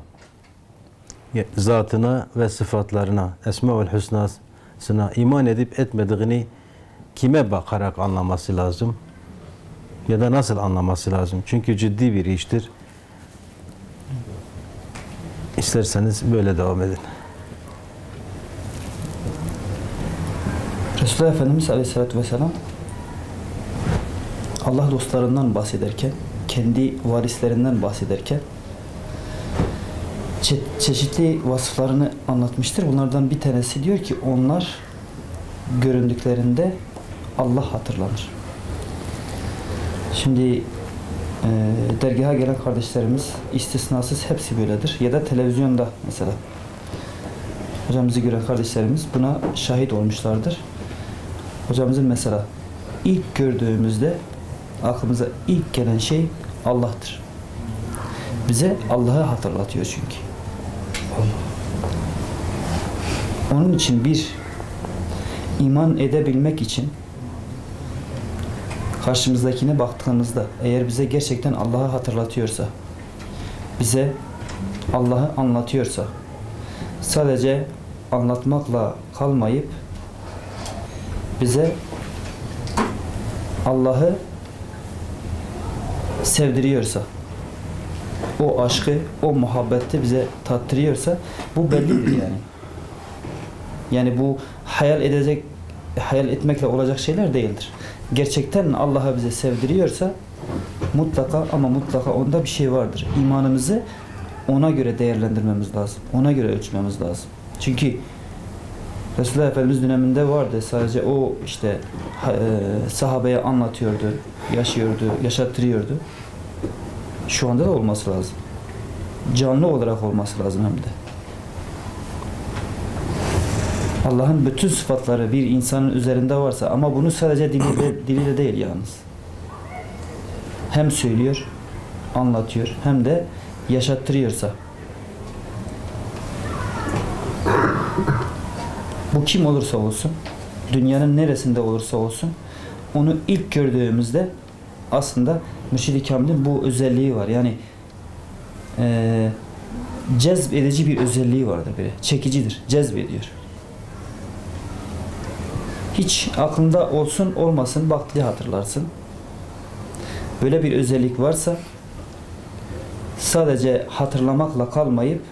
zatına ve sıfatlarına, Esma-ül Hüsna'sına iman edip etmediğini kime bakarak anlaması lazım? Ya da nasıl anlaması lazım? Çünkü ciddi bir iştir. İsterseniz böyle devam edin. Resulullah Efendimiz Aleyhisselatü Vesselam Allah dostlarından bahsederken, kendi varislerinden bahsederken çe çeşitli vasıflarını anlatmıştır. Bunlardan bir tanesi diyor ki onlar göründüklerinde Allah hatırlanır. Şimdi e, dergaha gelen kardeşlerimiz istisnasız hepsi böyledir. Ya da televizyonda mesela hocamızı gören kardeşlerimiz buna şahit olmuşlardır. Hocamızın mesela ilk gördüğümüzde aklımıza ilk gelen şey Allah'tır. Bize Allah'ı hatırlatıyor çünkü. Onun için bir iman edebilmek için karşımızdakine baktığımızda eğer bize gerçekten Allah'ı hatırlatıyorsa, bize Allah'ı anlatıyorsa, sadece anlatmakla kalmayıp bize Allah'ı sevdiriyorsa, o aşkı, o muhabbeti bize tattırıyorsa bu bellidir yani. Yani bu hayal edecek, hayal etmekle olacak şeyler değildir. Gerçekten Allah'a bize sevdiriyorsa mutlaka ama mutlaka onda bir şey vardır. İmanımızı ona göre değerlendirmemiz lazım. Ona göre ölçmemiz lazım. Çünkü Resulullah Efendimiz döneminde vardı. Sadece o işte e, sahabeye anlatıyordu, yaşıyordu, yaşattırıyordu. Şu anda da olması lazım. Canlı olarak olması lazım hem de. Allah'ın bütün sıfatları bir insanın üzerinde varsa ama bunu sadece diliyle, diliyle değil yalnız. Hem söylüyor, anlatıyor hem de yaşattırıyorsa. Bu kim olursa olsun, dünyanın neresinde olursa olsun onu ilk gördüğümüzde aslında Mürşid-i Kamil'in bu özelliği var. Yani e, cezb edici bir özelliği vardır böyle. Çekicidir, cezbediyor. Hiç aklında olsun olmasın bak diye hatırlarsın. Böyle bir özellik varsa sadece hatırlamakla kalmayıp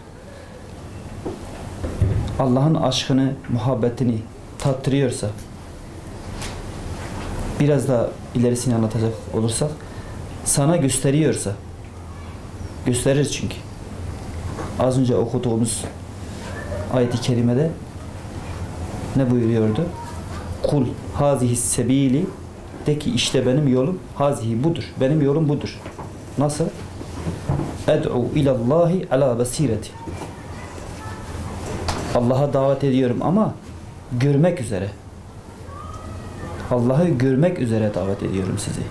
Allah'ın aşkını, muhabbetini tattırıyorsa, biraz daha ilerisini anlatacak olursak, sana gösteriyorsa, gösterir çünkü. Az önce okuduğumuz ayet-i kerimede ne buyuruyordu? Kul hazihi sebili, de ki işte benim yolum hazihi budur. Benim yolum budur. Nasıl? Ed'u ilallahi ala basireti. Allah'a davet ediyorum ama görmek üzere. Allah'ı görmek üzere davet ediyorum sizi.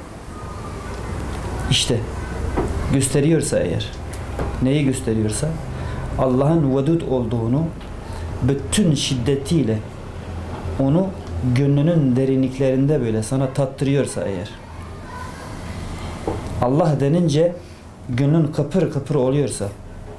İşte gösteriyorsa eğer, neyi gösteriyorsa Allah'ın vedud olduğunu bütün şiddetiyle onu gönlünün derinliklerinde böyle sana tattırıyorsa eğer, Allah denince gönlün kıpır kıpır oluyorsa,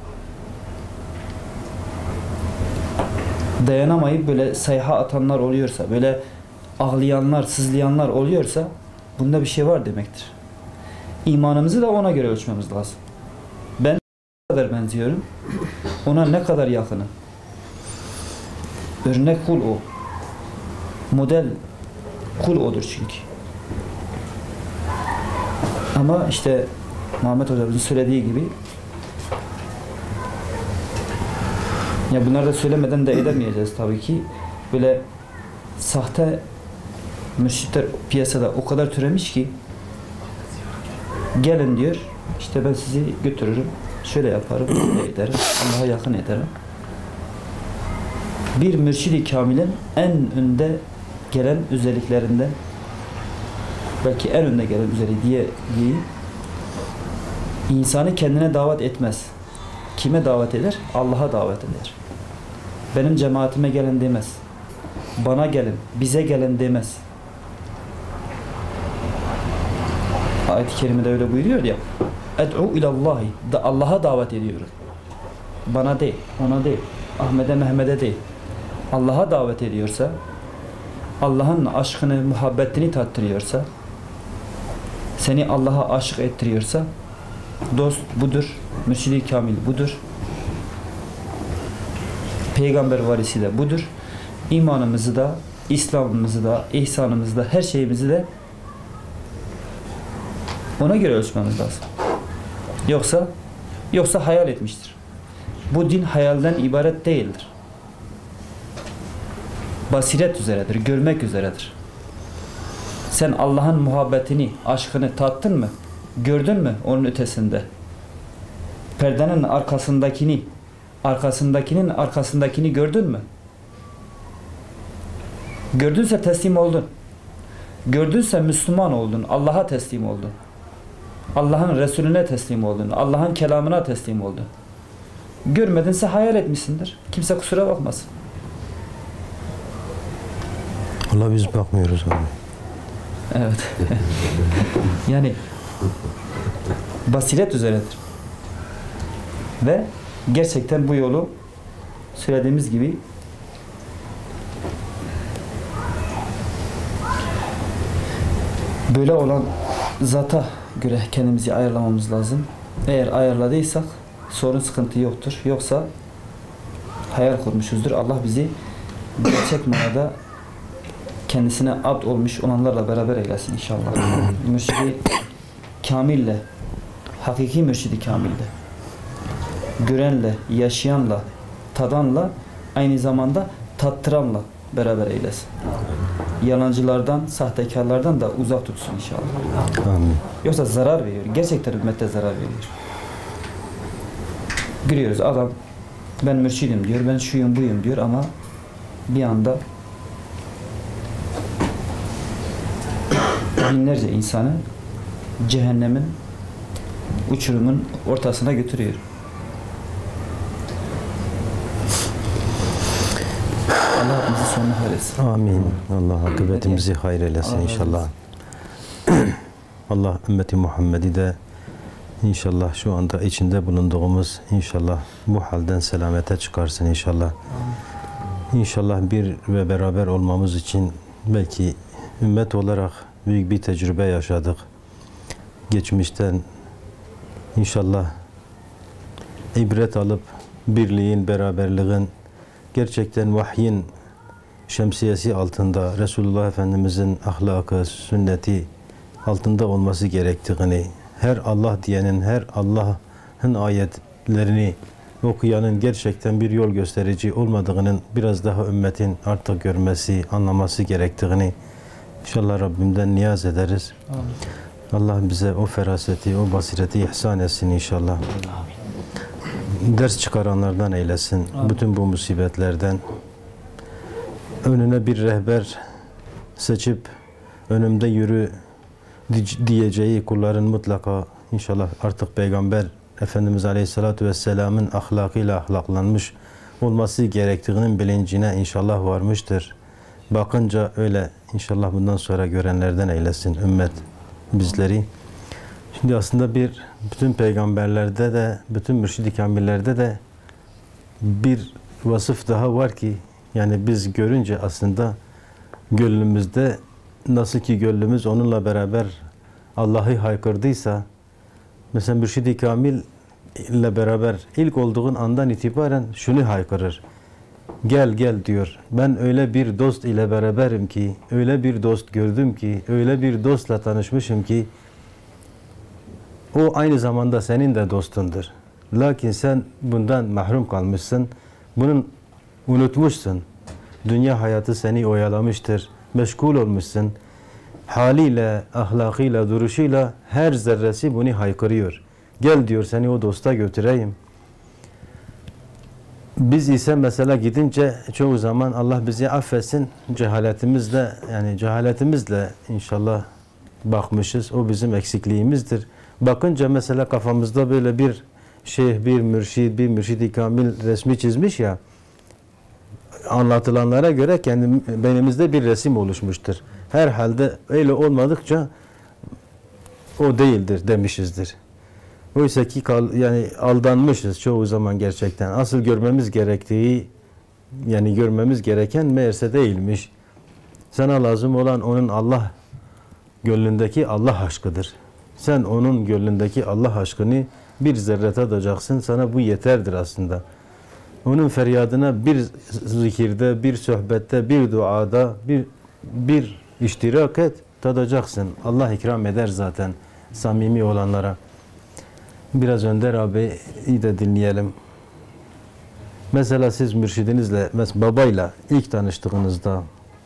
dayanamayıp böyle sayha atanlar oluyorsa, böyle ağlayanlar, sızlayanlar oluyorsa bunda bir şey var demektir. İmanımızı da ona göre ölçmemiz lazım. Ben ne kadar benziyorum, ona ne kadar yakınım. Örnek kul o. Model kul odur çünkü. Ama işte Muhammed Hocamızın söylediği gibi Ya bunları da söylemeden de edemeyeceğiz tabii ki. Böyle sahte mürşitler piyasada o kadar türemiş ki gelin diyor, işte ben sizi götürürüm, şöyle yaparım, böyle ederim, Allah'a yakın ederim. Bir mürşid-i kamilin en önde gelen özelliklerinden, belki en önde gelen özelliği diye diyeyim, insanı kendine davet etmez. Kime davet eder? Allah'a davet eder. Benim cemaatime gelin demez. Bana gelin, bize gelin demez. Ayet-i kerimede öyle buyuruyor ya. Ed'u ilallahi. Da Allah'a davet ediyoruz. Bana değil, ona değil, Ahmet'e, Mehmet'e değil. Allah'a davet ediyorsa, Allah'ın aşkını, muhabbetini tattırıyorsa, seni Allah'a aşık ettiriyorsa, dost budur, mürşid-i kamil budur, peygamber varisi de budur. İmanımızı da, İslam'ımızı da, ihsanımızı da, her şeyimizi de ona göre ölçmemiz lazım. Yoksa yoksa hayal etmiştir. Bu din hayalden ibaret değildir. Basiret üzeredir, görmek üzeredir. Sen Allah'ın muhabbetini, aşkını tattın mı? Gördün mü onun ötesinde? Perdenin arkasındakini, arkasındakinin arkasındakini gördün mü? Gördünse teslim oldun. Gördünse Müslüman oldun, Allah'a teslim oldun. Allah'ın Resulüne teslim oldun, Allah'ın kelamına teslim oldun. Görmedinse hayal etmişsindir. Kimse kusura bakmasın. Allah biz bakmıyoruz abi. Evet. Yani basiret üzeredir. Ve gerçekten bu yolu söylediğimiz gibi böyle olan zata göre kendimizi ayarlamamız lazım. Eğer ayarladıysak sorun, sıkıntı yoktur. Yoksa hayal kurmuşuzdur. Allah bizi gerçek manada kendisine abd olmuş olanlarla beraber eylesin inşallah. Mürşid-i kamille, hakiki mürşid-i kamille, görenle, yaşayanla, tadanla, aynı zamanda tattıranla beraber eylesin. Yalancılardan, sahtekarlardan da uzak tutsun inşallah. Amin. Yoksa zarar veriyor. Gerçekten ümmete zarar veriyor. Görüyoruz adam, ben mürşidim diyor, ben şuyum buyum diyor ama bir anda binlerce insanı cehennemin, uçurumun ortasına götürüyor. Allah hepimizi sonuna hayretsin. Amin. Allah akıbetimizi hayır eylesin Allah inşallah. Allah ümmeti Muhammed'i de inşallah şu anda içinde bulunduğumuz inşallah bu halden selamete çıkarsın inşallah. İnşallah bir ve beraber olmamız için belki ümmet olarak büyük bir tecrübe yaşadık. Geçmişten inşallah ibret alıp birliğin, beraberliğin gerçekten vahyin şemsiyesi altında Resulullah Efendimizin ahlakı, sünneti altında olması gerektiğini, her Allah diyenin, her Allah'ın ayetlerini okuyanın gerçekten bir yol gösterici olmadığının biraz daha ümmetin artık görmesi, anlaması gerektiğini İnşallah Rabbimden niyaz ederiz. Amin. Allah bize o feraseti, o basireti ihsan etsin inşallah. Amin. Ders çıkaranlardan eylesin. Amin. Bütün bu musibetlerden. Önüne bir rehber seçip önümde yürü diyeceği kulların mutlaka inşallah artık Peygamber Efendimiz Aleyhisselatü Vesselam'ın ahlakıyla ahlaklanmış olması gerektiğinin bilincine inşallah varmıştır. Bakınca öyle inşallah bundan sonra görenlerden eylesin ümmet bizleri. Şimdi aslında bir bütün peygamberlerde de, bütün mürşid-i kamillerde de bir vasıf daha var ki yani biz görünce aslında gönlümüzde nasıl ki gönlümüz onunla beraber Allah'ı haykırdıysa mesela mürşid-i kamil ile beraber ilk olduğun andan itibaren şunu haykırır. Gel gel diyor. Ben öyle bir dost ile beraberim ki, öyle bir dost gördüm ki, öyle bir dostla tanışmışım ki o aynı zamanda senin de dostundur. Lakin sen bundan mahrum kalmışsın. Bunun unutmuşsun. Dünya hayatı seni oyalamıştır. Meşgul olmuşsun. Haliyle, ahlakıyla, duruşuyla her zerresi bunu haykırıyor. Gel diyor, seni o dosta götüreyim. Biz ise mesela gidince çoğu zaman Allah bizi affetsin, cehaletimizle, yani cehaletimizle inşallah bakmışız. O bizim eksikliğimizdir. Bakınca mesela kafamızda böyle bir şeyh, bir mürşid, bir mürşid-i kamil resmi çizmiş ya, anlatılanlara göre kendi beynimizde bir resim oluşmuştur. Herhalde öyle olmadıkça o değildir demişizdir. Oysa ki yani aldanmışız çoğu zaman gerçekten. Asıl görmemiz gerektiği, yani görmemiz gereken meğerse değilmiş. Sana lazım olan onun Allah gönlündeki Allah aşkıdır. Sen onun gönlündeki Allah aşkını bir zerre tadacaksın. Sana bu yeterdir aslında. Onun feryadına bir zikirde, bir sohbette, bir duada, bir bir iştirak et, tadacaksın. Allah ikram eder zaten samimi olanlara. Biraz Önder abiyi de dinleyelim. Mesela siz mürşidinizle, mesela babayla ilk tanıştığınızda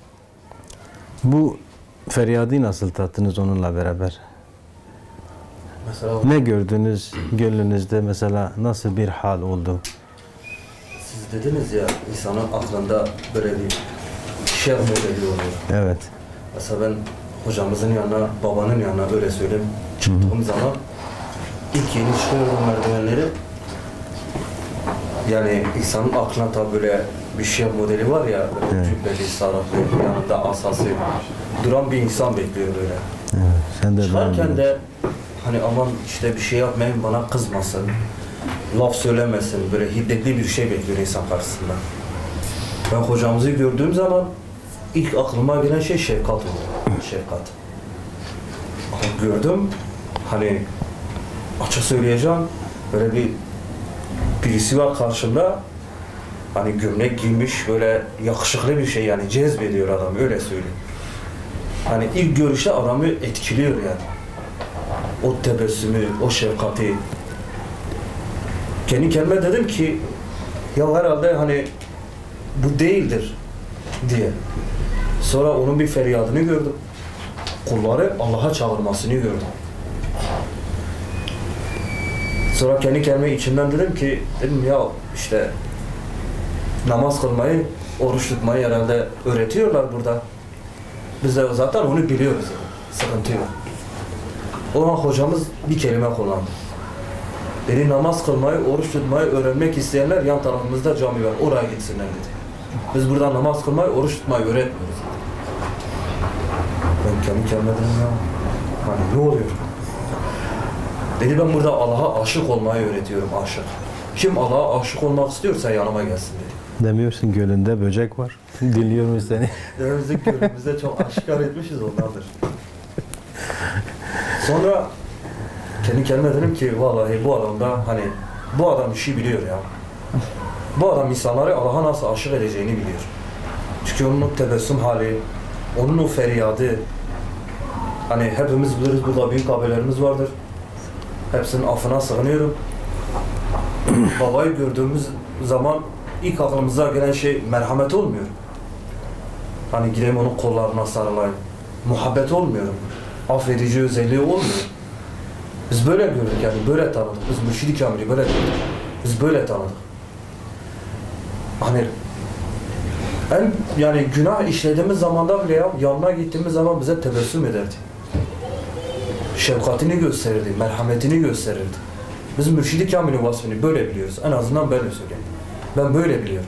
bu feryadı nasıl tattınız onunla beraber? Mesela Ne gördünüz gönlünüzde, mesela nasıl bir hal oldu? siz dediniz ya, insanın aklında böyle bir şey modeli oluyor. Evet. Mesela ben hocamızın yanına, babanın yanına öyle söyleyeyim, çıktığım zaman ilk yeni çıkıyorum merdivenleri. Yani insanın aklına tabi böyle bir şey modeli var ya, böyle Evet. cübbeli, sarıklı, yanında asası duran bir insan bekliyor böyle. Evet. Sen de Çıkarken ben de hani aman işte bir şey yapmayın, bana kızmasın, laf söylemesin, böyle hiddetli bir şey bekliyor insan karşısında. Ben hocamızı gördüğüm zaman ilk aklıma gelen şey şefkat oldu. Şefkat. Ama gördüm, hani açık söyleyeceğim, böyle bir birisi var karşımda, hani gömlek giymiş, böyle yakışıklı bir şey, yani cezbediyor adamı, öyle söyleyeyim. Hani ilk görüşte adamı etkiliyor yani. O tebessümü, o şefkati. Kendi kendime dedim ki, ya herhalde hani bu değildir diye. Sonra onun bir feryadını gördüm. Kulları Allah'a çağırmasını gördüm. Sonra kendi kendime içimden dedim ki, dedim ya işte namaz kılmayı, oruç tutmayı herhalde öğretiyorlar burada. Biz de zaten onu biliyoruz. Sıkıntı yok. O an hocamız bir kelime kullandı. Dedi namaz kılmayı, oruç tutmayı öğrenmek isteyenler yan tarafımızda cami var. Oraya gitsinler dedi. Biz burada namaz kılmayı, oruç tutmayı öğretmiyoruz. Ben kendi kendime dedim ya, hani ne oluyor? Dedi ben burada Allah'a aşık olmayı öğretiyorum, aşık. Kim Allah'a aşık olmak istiyorsa yanıma gelsin dedi. demiyorsun, gölünde böcek var. Dinliyorum seni. Önümüzde gönlümüzde çok aşikar etmişiz ondandır. Sonra kendi kendime dedim ki vallahi bu adamda hani bu adam işi biliyor ya. Bu adam insanları Allah'a nasıl aşık edeceğini biliyor. Çünkü onun o tebessüm hali, onun o feryadı, hani hepimiz biliriz, burada büyük abilerimiz vardır. Hepsinin affına sığınıyorum. Babayı gördüğümüz zaman ilk aklımıza gelen şey merhamet olmuyor. Hani gideyim onun kollarına sarılayım. Muhabbet olmuyor. Affedici özelliği olmuyor. Biz böyle gördük yani, böyle tanıdık. Biz Mürşid-i Kamil'i böyle gördük. Biz böyle tanıdık. Hani en yani günah işlediğimiz zamanda bile ya, yanına gittiğimiz zaman bize tebessüm ederdi. Şefkatini gösterirdi, merhametini gösterirdi. Biz Mürşid-i Kamil'in vasfını böyle biliyoruz. En azından ben de söyleyeyim. Ben böyle biliyorum.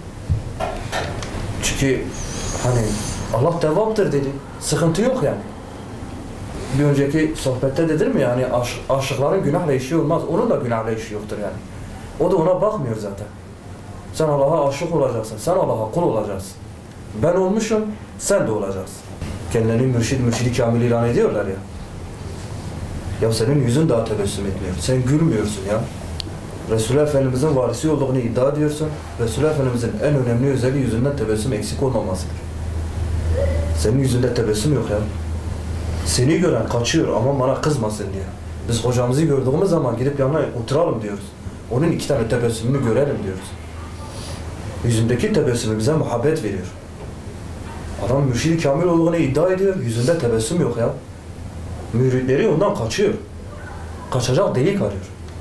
Çünkü hani Allah devamdır dedi. Sıkıntı yok yani. Bir önceki sohbette dedim ya hani aş aşıkların günahla işi olmaz. Onun da günahla işi yoktur yani. O da ona bakmıyor zaten. Sen Allah'a aşık olacaksın. Sen Allah'a kul olacaksın. Ben olmuşum, sen de olacaksın. Kendilerini mürşid, mürşid-i kamil ilan ediyorlar ya. Ya senin yüzün daha tebessüm etmiyor. Sen gülmüyorsun ya. Resulullah Efendimiz'in varisi olduğunu iddia ediyorsun. Resulullah Efendimiz'in en önemli özelliği yüzünden tebessüm eksik olmamasıdır. Senin yüzünde tebessüm yok ya. Seni gören kaçıyor ama bana kızmasın diye. Biz hocamızı gördüğümüz zaman gidip yanına oturalım diyoruz. Onun iki tane tebessümünü görelim diyoruz. Yüzündeki tebessümü bize muhabbet veriyor. Adam mürşid-i kamil olduğunu iddia ediyor. Yüzünde tebessüm yok ya. Müritleri ondan kaçıyor. Kaçacak delik arıyor.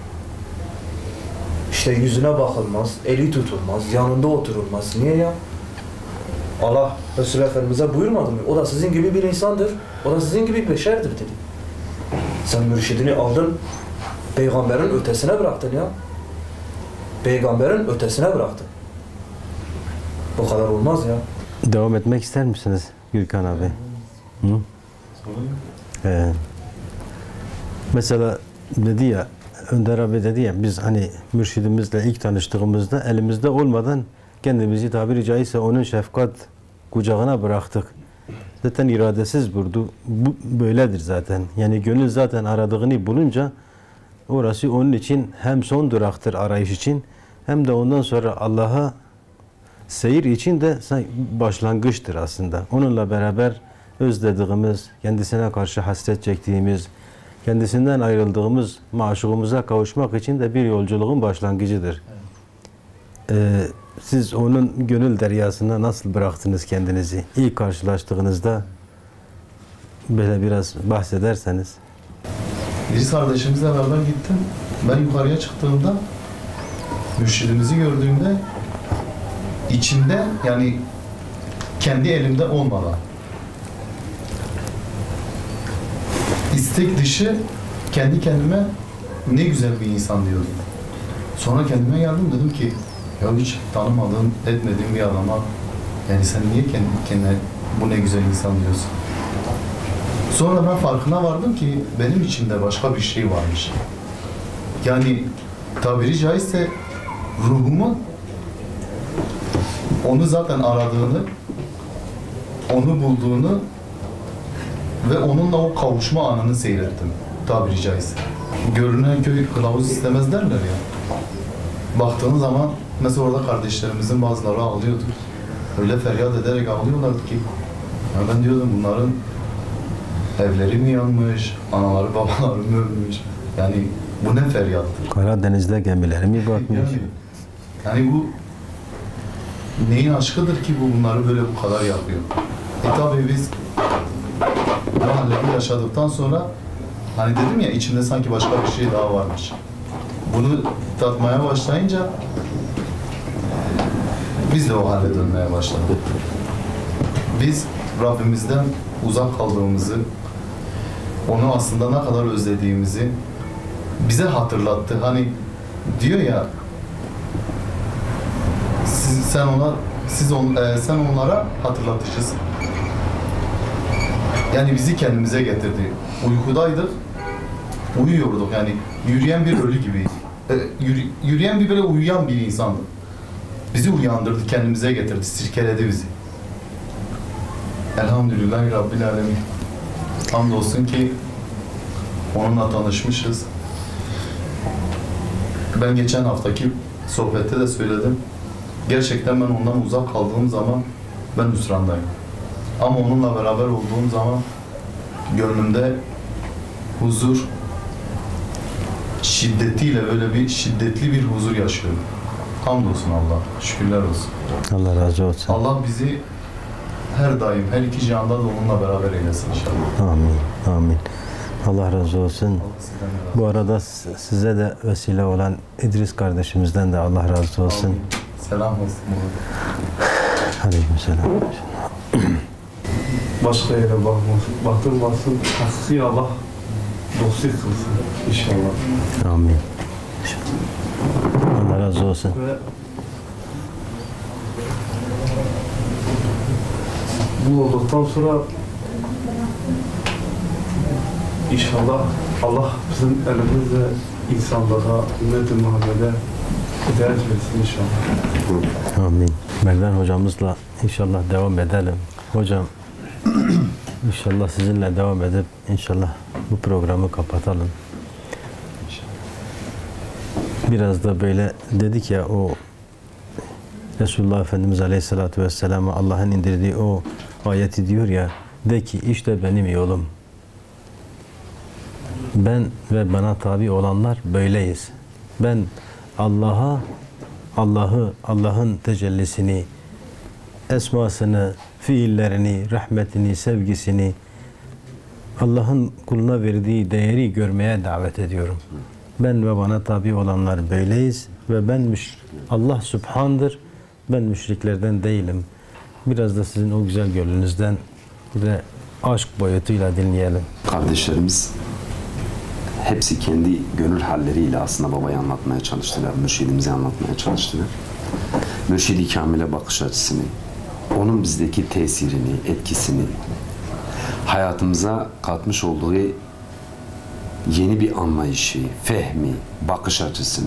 İşte yüzüne bakılmaz, eli tutulmaz, yanında oturulmaz. Niye ya? Allah Resulü Efendimiz'e buyurmadı mı? O da sizin gibi bir insandır. O da sizin gibi bir beşerdir dedi. Sen mürşidini aldın, peygamberin ötesine bıraktın ya. Peygamberin ötesine bıraktın. Bu kadar olmaz ya. Devam etmek ister misiniz Gürkan abi? Hı? Ee, mesela dedi ya, Önder abi dedi ya, biz hani mürşidimizle ilk tanıştığımızda elimizde olmadan kendimizi tabiri caizse onun şefkat kucağına bıraktık. Zaten iradesiz vurdu. Bu böyledir zaten. Yani gönül zaten aradığını bulunca orası onun için hem son duraktır arayış için, hem de ondan sonra Allah'a seyir için de başlangıçtır aslında. Onunla beraber özlediğimiz, kendisine karşı hasret çektiğimiz, kendisinden ayrıldığımız maşuğumuza kavuşmak için de bir yolculuğun başlangıcıdır. Ee, siz onun gönül deryasına nasıl bıraktınız kendinizi? İlk karşılaştığınızda böyle biraz bahsederseniz. Bir kardeşimizle beraber gittim. Ben yukarıya çıktığımda mürşidimizi gördüğümde içimde, yani kendi elimde olmadan istek dışı kendi kendime ne güzel bir insan diyordum. Sonra kendime geldim, dedim ki ya hiç tanımadığım, etmediğim bir adama yani sen niye kendi kendine bu ne güzel insan diyorsun? Sonra ben farkına vardım ki benim içimde başka bir şey varmış. Yani tabiri caizse ruhumun onu zaten aradığını, onu bulduğunu ve onunla o kavuşma anını seyrettim tabiri caizse. Görünen köy kılavuz istemez derler ya. Baktığın zaman mesela orada kardeşlerimizin bazıları ağlıyordu. Öyle feryat ederek ağlıyorlardı ki ya ben diyordum bunların evleri mi yanmış, anaları babaları mı ölmüş? Yani bu ne feryattır? Karadeniz'de gemileri mi batmış? Yani, yani bu neyin aşkıdır ki bu bunları böyle bu kadar yapıyor? E tabi biz bu halleri yaşadıktan sonra hani dedim ya içimde sanki başka bir şey daha varmış. Bunu tatmaya başlayınca biz de o hale dönmeye başladık. Biz Rabbimizden uzak kaldığımızı, onu aslında ne kadar özlediğimizi bize hatırlattı. Hani diyor ya, siz, sen ona, siz on, e, sen onlara hatırlatıcısın. Yani bizi kendimize getirdi. Uykudaydık, uyuyorduk yani yürüyen bir ölü gibiydik. E, yürü, yürüyen bir böyle uyuyan bir insandı. Bizi uyandırdı, kendimize getirdi, sirkeledi bizi. Elhamdülillahi Rabbil Alemin. Hamdolsun ki onunla tanışmışız. Ben geçen haftaki sohbette de söyledim. Gerçekten ben ondan uzak kaldığım zaman ben hüsrandayım. Ama onunla beraber olduğum zaman gönlümde huzur, şiddetiyle böyle bir şiddetli bir huzur yaşıyorum. Hamdolsun Allah, şükürler olsun. Allah razı olsun. Allah bizi her daim, her iki cihanda da onunla beraber eylesin inşallah. Amin, amin. Allah razı olsun. Bu arada size de vesile olan İdris kardeşimizden de Allah razı olsun. Amin. Selam olsun. Aleykümselam. Başka yere bakmasın, baktırmasın, hakkı Allah dostu kılsın inşallah. Amin. Allah razı olsun. Ve bu olduktan sonra inşallah Allah bizim elimizle insanlara, ümmet-i Muhammed'e hidayet versin inşallah. Amin. Merdan hocamızla inşallah devam edelim. Hocam inşallah sizinle devam edip inşallah bu programı kapatalım. Biraz da böyle dedik ya, o Resulullah Efendimiz Aleyhisselatü Vesselam'a Allah'ın indirdiği o ayeti diyor ya, de ki işte benim yolum. Ben ve bana tabi olanlar böyleyiz. Ben Allah'a Allah'ı, Allah'ın tecellisini, esmasını, fiillerini, rahmetini, sevgisini, Allah'ın kuluna verdiği değeri görmeye davet ediyorum. Ben ve bana tabi olanlar böyleyiz ve ben müş Allah Sübhan'dır, ben müşriklerden değilim. Biraz da sizin o güzel gönlünüzden ve aşk boyutuyla dinleyelim. Kardeşlerimiz hepsi kendi gönül halleriyle aslında babayı anlatmaya çalıştılar, mürşidimizi anlatmaya çalıştılar. Mürşid-i Kamil'e bakış açısını, onun bizdeki tesirini, etkisini, hayatımıza katmış olduğu yeni bir anlayışı, fehmi, bakış açısını.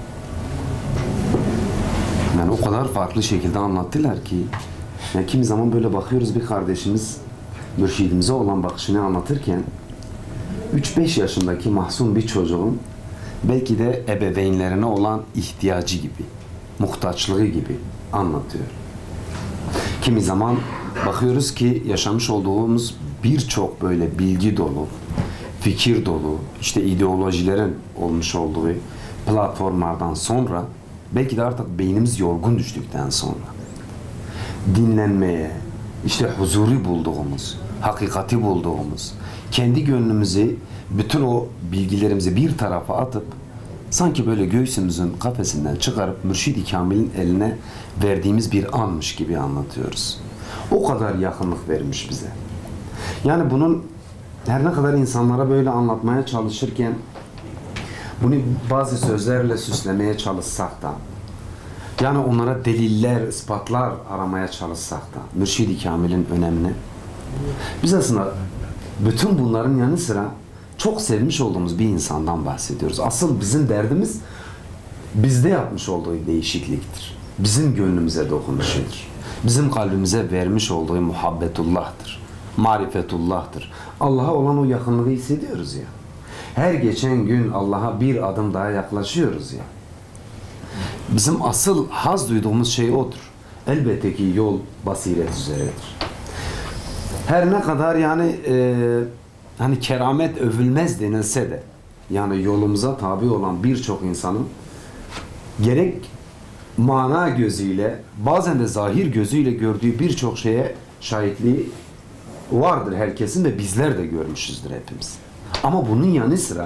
Yani o kadar farklı şekilde anlattılar ki, yani kimi zaman böyle bakıyoruz bir kardeşimiz mürşidimize olan bakışını anlatırken üç beş yaşındaki mahzun bir çocuğun belki de ebeveynlerine olan ihtiyacı gibi, muhtaçlığı gibi anlatıyor. Kimi zaman bakıyoruz ki yaşamış olduğumuz birçok böyle bilgi dolu, fikir dolu, işte ideolojilerin olmuş olduğu platformlardan sonra belki de artık beynimiz yorgun düştükten sonra dinlenmeye, işte huzuru bulduğumuz, hakikati bulduğumuz, kendi gönlümüzü, bütün o bilgilerimizi bir tarafa atıp sanki böyle göğsümüzün kafesinden çıkarıp Mürşid-i Kamil'in eline verdiğimiz bir anmış gibi anlatıyoruz. O kadar yakınlık vermiş bize. Yani bunun her ne kadar insanlara böyle anlatmaya çalışırken bunu bazı sözlerle süslemeye çalışsak da, yani onlara deliller, ispatlar aramaya çalışsak da Mürşid-i Kamil'in önemini, biz aslında bütün bunların yanı sıra çok sevmiş olduğumuz bir insandan bahsediyoruz. Asıl bizim derdimiz bizde yapmış olduğu değişikliktir. Bizim gönlümüze dokunuşudur. Bizim kalbimize vermiş olduğu muhabbetullah'tır. Marifetullah'tır. Allah'a olan o yakınlığı hissediyoruz ya. Her geçen gün Allah'a bir adım daha yaklaşıyoruz ya. Bizim asıl haz duyduğumuz şey odur. Elbette ki yol basiret üzeredir. Her ne kadar yani e, hani keramet övülmez denilse de, yani yolumuza tabi olan birçok insanın gerek mana gözüyle, bazen de zahir gözüyle gördüğü birçok şeye şahitliği vardır herkesin ve bizler de görmüşüzdür hepimiz. Ama bunun yanı sıra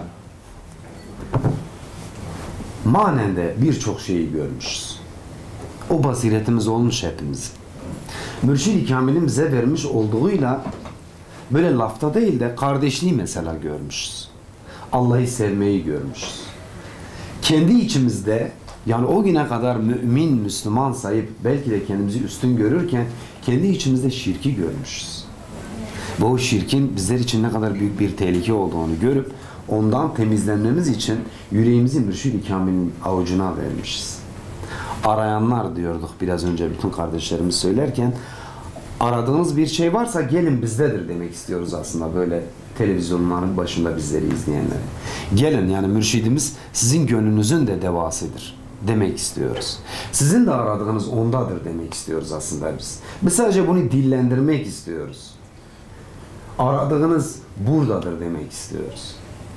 manen de birçok şeyi görmüşüz. O basiretimiz olmuş hepimiz. Mürşid-i Kamil'in bize vermiş olduğuyla böyle lafta değil de kardeşliği mesela görmüşüz. Allah'ı sevmeyi görmüşüz. Kendi içimizde, yani o güne kadar mümin, Müslüman sayıp belki de kendimizi üstün görürken kendi içimizde şirki görmüşüz. Ve o şirkin bizler için ne kadar büyük bir tehlike olduğunu görüp ondan temizlenmemiz için yüreğimizi Mürşid-i Kamil'in avucuna vermişiz. Arayanlar diyorduk biraz önce bütün kardeşlerimiz söylerken, aradığınız bir şey varsa gelin bizdedir demek istiyoruz aslında böyle televizyonların başında bizleri izleyenlere. Gelin, yani mürşidimiz sizin gönlünüzün de devasıdır demek istiyoruz. Sizin de aradığınız ondadır demek istiyoruz aslında biz. Biz sadece bunu dillendirmek istiyoruz. Aradığınız buradadır demek istiyoruz.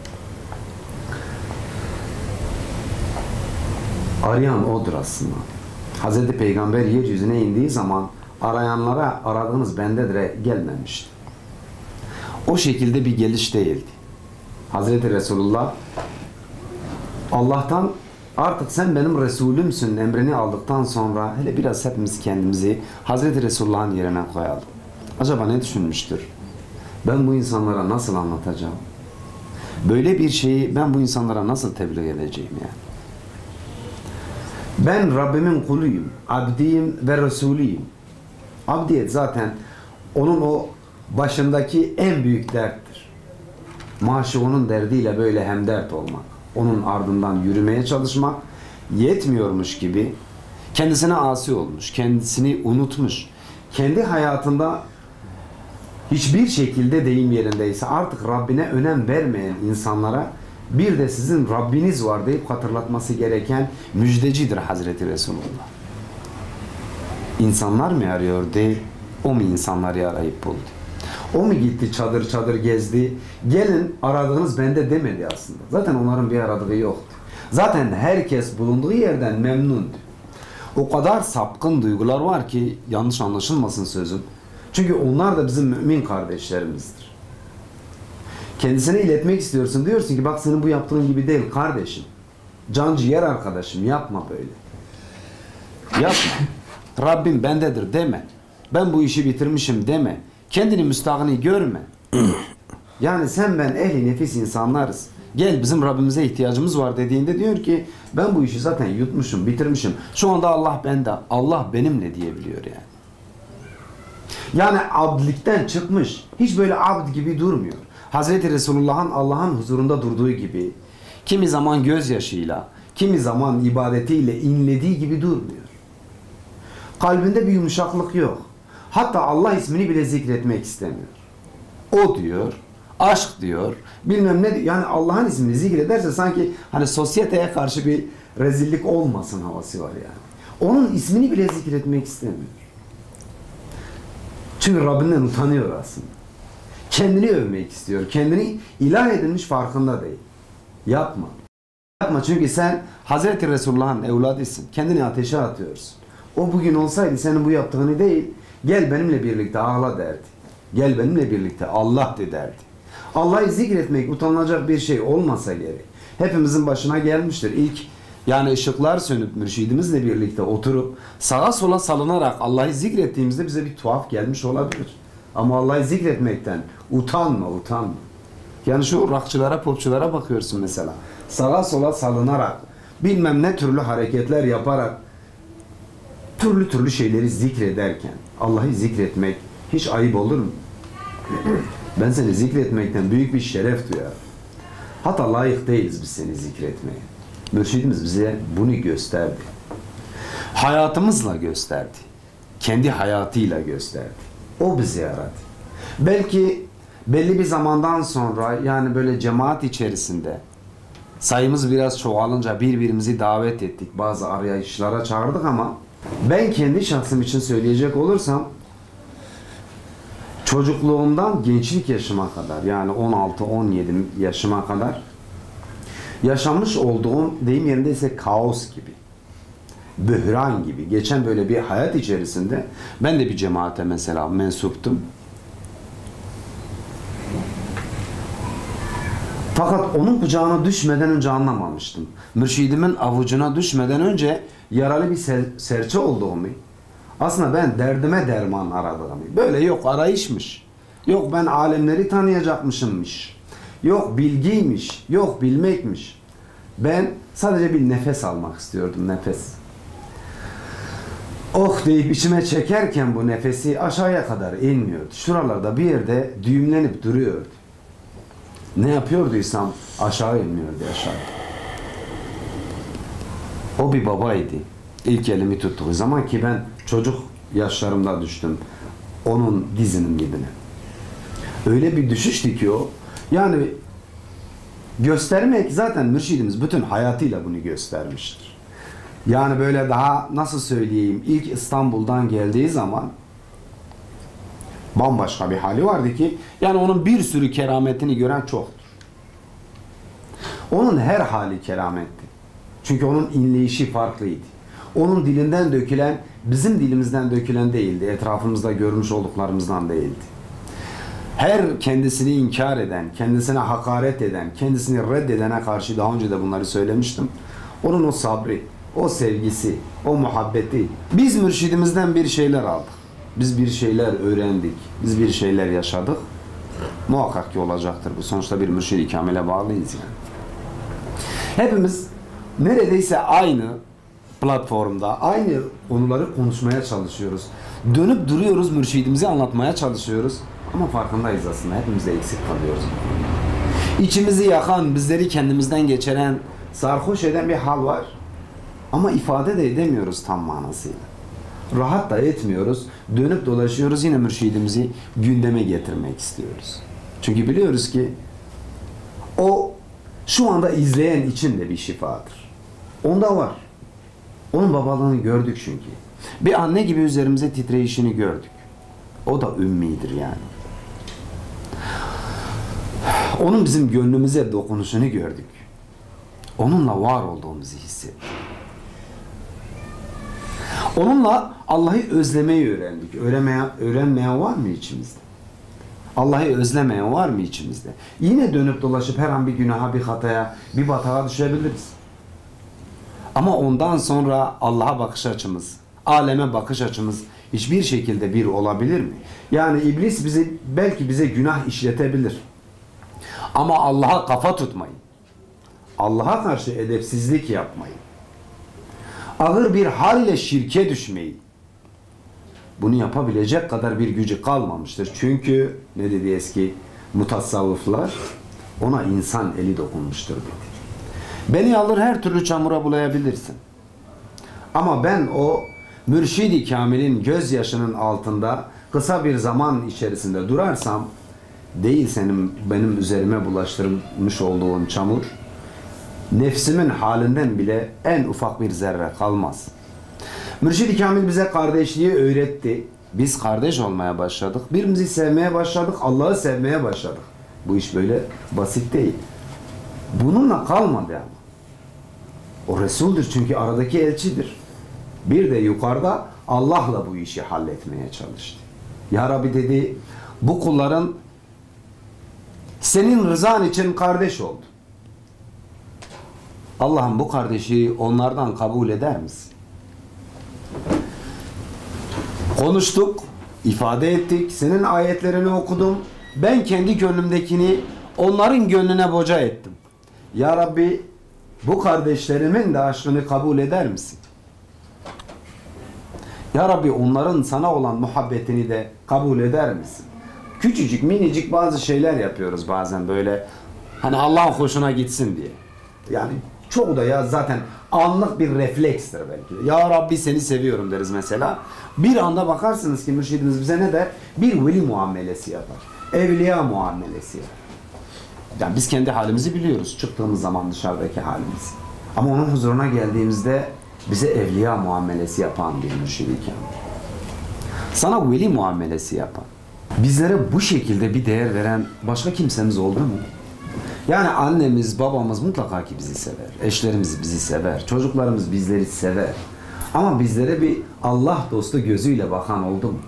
Arayan odur aslında. Hazreti Peygamber yeryüzüne indiği zaman arayanlara aradığınız bendedir'e gelmemişti. O şekilde bir geliş değildi. Hazreti Resulullah Allah'tan artık sen benim Resulümsün emrini aldıktan sonra hele biraz hepimiz kendimizi Hazreti Resulullah'ın yerine koyalım. Acaba ne düşünmüştür? Ben bu insanlara nasıl anlatacağım? Böyle bir şeyi ben bu insanlara nasıl tebliğ edeceğim yani? Ben Rabbimin kuluyum, abdiyim ve Resuliyim. Abdiyet zaten onun o başındaki en büyük derttir. Maşuğunun derdiyle böyle hemdert olmak. Onun ardından yürümeye çalışmak yetmiyormuş gibi kendisine asi olmuş, kendisini unutmuş. Kendi hayatında hiçbir şekilde deyim yerindeyse artık Rabbine önem vermeyen insanlara bir de sizin Rabbiniz var deyip hatırlatması gereken müjdecidir Hazreti Resulullah. İnsanlar mı arıyor değil, o mu insanları arayıp buldu? O mu gitti çadır çadır gezdi, gelin aradığınız bende demedi aslında. Zaten onların bir aradığı yoktu. Zaten herkes bulunduğu yerden memnundu. o kadar sapkın duygular var ki yanlış anlaşılmasın sözüm. Çünkü onlar da bizim mümin kardeşlerimizdir. Kendisine iletmek istiyorsun. Diyorsun ki bak senin bu yaptığın gibi değil kardeşim. Can ciğer arkadaşım yapma böyle. Yapma. Rabbim bendedir deme. Ben bu işi bitirmişim deme. Kendini müstahni görme. Yani sen ben ehli nefis insanlarız. Gel bizim Rabbimize ihtiyacımız var dediğinde diyor ki ben bu işi zaten yutmuşum, bitirmişim. Şu anda Allah bende, Allah benimle diyebiliyor yani. Yani abdlikten çıkmış. Hiç böyle abd gibi durmuyor. Hazreti Resulullah'ın Allah'ın huzurunda durduğu gibi kimi zaman gözyaşıyla, kimi zaman ibadetiyle inlediği gibi durmuyor. Kalbinde bir yumuşaklık yok. Hatta Allah ismini bile zikretmek istemiyor. O diyor, aşk diyor, bilmem ne diyor. Yani Allah'ın ismini zikrederse sanki hani sosyeteye karşı bir rezillik olmasın havası var yani. Onun ismini bile zikretmek istemiyor. Çünkü Rabbinden utanıyor aslında. Kendini övmek istiyor. Kendini ilah edilmiş farkında değil. Yapma. Yapma çünkü sen Hazreti Resulullah'ın evladısın. Kendini ateşe atıyorsun. O bugün olsaydı senin bu yaptığını değil, gel benimle birlikte ağla derdi. Gel benimle birlikte Allah de derdi. Allah'ı zikretmek utanılacak bir şey olmasa gerek. Hepimizin başına gelmiştir. İlk yani ışıklar sönüp mürşidimizle birlikte oturup sağa sola salınarak Allah'ı zikrettiğimizde bize bir tuhaf gelmiş olabilir. Ama Allah'ı zikretmekten utanma, utanma. Yani şu rockçılara, popçulara bakıyorsun mesela. Sağa sola salınarak, bilmem ne türlü hareketler yaparak, türlü türlü şeyleri zikrederken Allah'ı zikretmek hiç ayıp olur mu? Ben seni zikretmekten büyük bir şeref duyarım. Hatta layık değiliz biz seni zikretmeye. Mürşidimiz bize bunu gösterdi. Hayatımızla gösterdi. Kendi hayatıyla gösterdi. O bizi yarattı. Belki belli bir zamandan sonra yani böyle cemaat içerisinde sayımız biraz çoğalınca birbirimizi davet ettik. Bazı arayışlara çağırdık ama ben kendi şahsım için söyleyecek olursam çocukluğumdan gençlik yaşıma kadar yani on altı on yedi yaşıma kadar yaşamış olduğum deyim yerinde ise kaos gibi, bühran gibi geçen böyle bir hayat içerisinde ben de bir cemaate mesela mensuptum. Fakat onun kucağına düşmeden önce anlamamıştım. Mürşidimin avucuna düşmeden önce yaralı bir ser serçe olduğumu, aslında ben derdime derman aradığımı, böyle yok arayışmış, yok ben alemleri tanıyacakmışımmış, yok bilgiymiş, yok bilmekmiş. Ben sadece bir nefes almak istiyordum, nefes. Oh deyip içime çekerken bu nefesi aşağıya kadar inmiyordu. Şuralarda bir yerde düğümlenip duruyordu. Ne yapıyorduysam aşağı inmiyordu aşağı. O bir babaydı. İlk elimi tuttuğu zaman ki ben çocuk yaşlarımda düştüm. Onun dizinin dibine. Öyle bir düşüştü ki o. Yani göstermek zaten mürşidimiz bütün hayatıyla bunu göstermiştir. Yani böyle daha nasıl söyleyeyim ilk İstanbul'dan geldiği zaman bambaşka bir hali vardı ki yani onun bir sürü kerametini gören çoktur. Onun her hali kerametti. Çünkü onun inleyişi farklıydı. Onun dilinden dökülen bizim dilimizden dökülen değildi. Etrafımızda görmüş olduklarımızdan değildi. Her kendisini inkar eden, kendisine hakaret eden, kendisini reddedene karşı daha önce de bunları söylemiştim. Onun o sabrı, o sevgisi, o muhabbeti. Biz mürşidimizden bir şeyler aldık. Biz bir şeyler öğrendik. Biz bir şeyler yaşadık. Muhakkak ki olacaktır. Bu sonuçta bir mürşid-i kamile bağlıyız yani. Hepimiz neredeyse aynı platformda, aynı konuları konuşmaya çalışıyoruz. Dönüp duruyoruz, mürşidimizi anlatmaya çalışıyoruz. Ama farkındayız aslında. Hepimiz de eksik kalıyoruz. İçimizi yakan, bizleri kendimizden geçiren, sarhoş eden bir hal var. Ama ifade de edemiyoruz tam manasıyla. Rahat da etmiyoruz. Dönüp dolaşıyoruz. Yine mürşidimizi gündeme getirmek istiyoruz. Çünkü biliyoruz ki o şu anda izleyen için de bir şifadır. Onda var. Onun babalığını gördük çünkü. Bir anne gibi üzerimize titreyişini gördük. O da ümmidir yani. Onun bizim gönlümüze dokunuşunu gördük. Onunla var olduğumuzu hissettik. Onunla Allah'ı özlemeyi öğrendik. Öğrenmeyen, öğrenmeyen var mı içimizde? Allah'ı özlemeyen var mı içimizde? Yine dönüp dolaşıp her an bir günaha, bir hataya, bir batağa düşebiliriz. Ama ondan sonra Allah'a bakış açımız, aleme bakış açımız hiçbir şekilde bir olabilir mi? Yani iblis bizi belki bize günah işletebilir. Ama Allah'a kafa tutmayın. Allah'a karşı edepsizlik yapmayın. Ağır bir hal ile şirke düşmeyin. Bunu yapabilecek kadar bir gücü kalmamıştır. Çünkü ne dedi eski mutasavvıflar? Ona insan eli dokunmuştur dedi. Beni alır her türlü çamura bulayabilirsin. Ama ben o mürşid-i kamilin gözyaşının altında kısa bir zaman içerisinde durarsam, değil senin benim üzerime bulaştırmış olduğun çamur, nefsimin halinden bile en ufak bir zerre kalmaz. Mürşid-i Kamil bize kardeşliği öğretti. Biz kardeş olmaya başladık. Birbirimizi sevmeye başladık. Allah'ı sevmeye başladık. Bu iş böyle basit değil. Bununla kalmadı ama. O Resul'dür çünkü aradaki elçidir. Bir de yukarıda Allah'la bu işi halletmeye çalıştı. Ya Rabbi dedi, bu kulların senin rızan için kardeş oldu. Allah'ım bu kardeşi onlardan kabul eder misin? Konuştuk, ifade ettik, senin ayetlerini okudum. Ben kendi gönlümdekini onların gönlüne boca ettim. Ya Rabbi bu kardeşlerimin de aşkını kabul eder misin? Ya Rabbi onların sana olan muhabbetini de kabul eder misin? Küçücük minicik bazı şeyler yapıyoruz bazen böyle. Hani Allah'ın hoşuna gitsin diye. Yani çoğu da ya zaten anlık bir reflekstir belki. Ya Rabbi seni seviyorum deriz mesela. Bir anda bakarsınız ki mürşidimiz bize ne der? Bir veli muamelesi yapar. Evliya muamelesi yapar. Yani biz kendi halimizi biliyoruz. Çıktığımız zaman dışarıdaki halimizi. Ama onun huzuruna geldiğimizde bize evliya muamelesi yapan bir mürşid-i kamil. Sana veli muamelesi yapan. Bizlere bu şekilde bir değer veren başka kimsemiz oldu mu? Yani annemiz, babamız mutlaka ki bizi sever. Eşlerimiz bizi sever. Çocuklarımız bizleri sever. Ama bizlere bir Allah dostu gözüyle bakan oldu mu?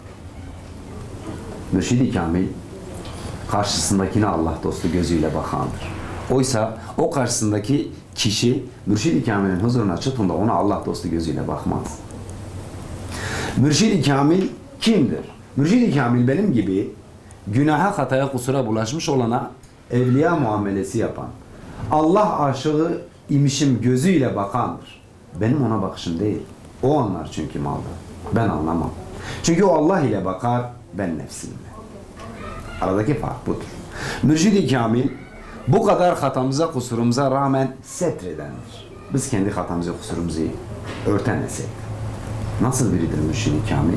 Mürşid-i Kamil karşısındakine Allah dostu gözüyle bakandır. Oysa o karşısındaki kişi Mürşid-i Kamil'in huzuruna çıktığında ona Allah dostu gözüyle bakmaz. Mürşid-i Kamil kimdir? Mürşid-i Kamil benim gibi günaha, hataya, kusura bulaşmış olana evliya muamelesi yapan, Allah aşığı imişim gözüyle bakandır. Benim ona bakışım değil. O anlar çünkü malda. Ben anlamam. Çünkü o Allah ile bakar, ben nefsimle. Aradaki fark budur. Mürşid-i Kamil bu kadar hatamıza, kusurumuza rağmen setredendir. Biz kendi hatamızı, kusurumuzu örten esek. Nasıl biridir Mürşid-i Kamil?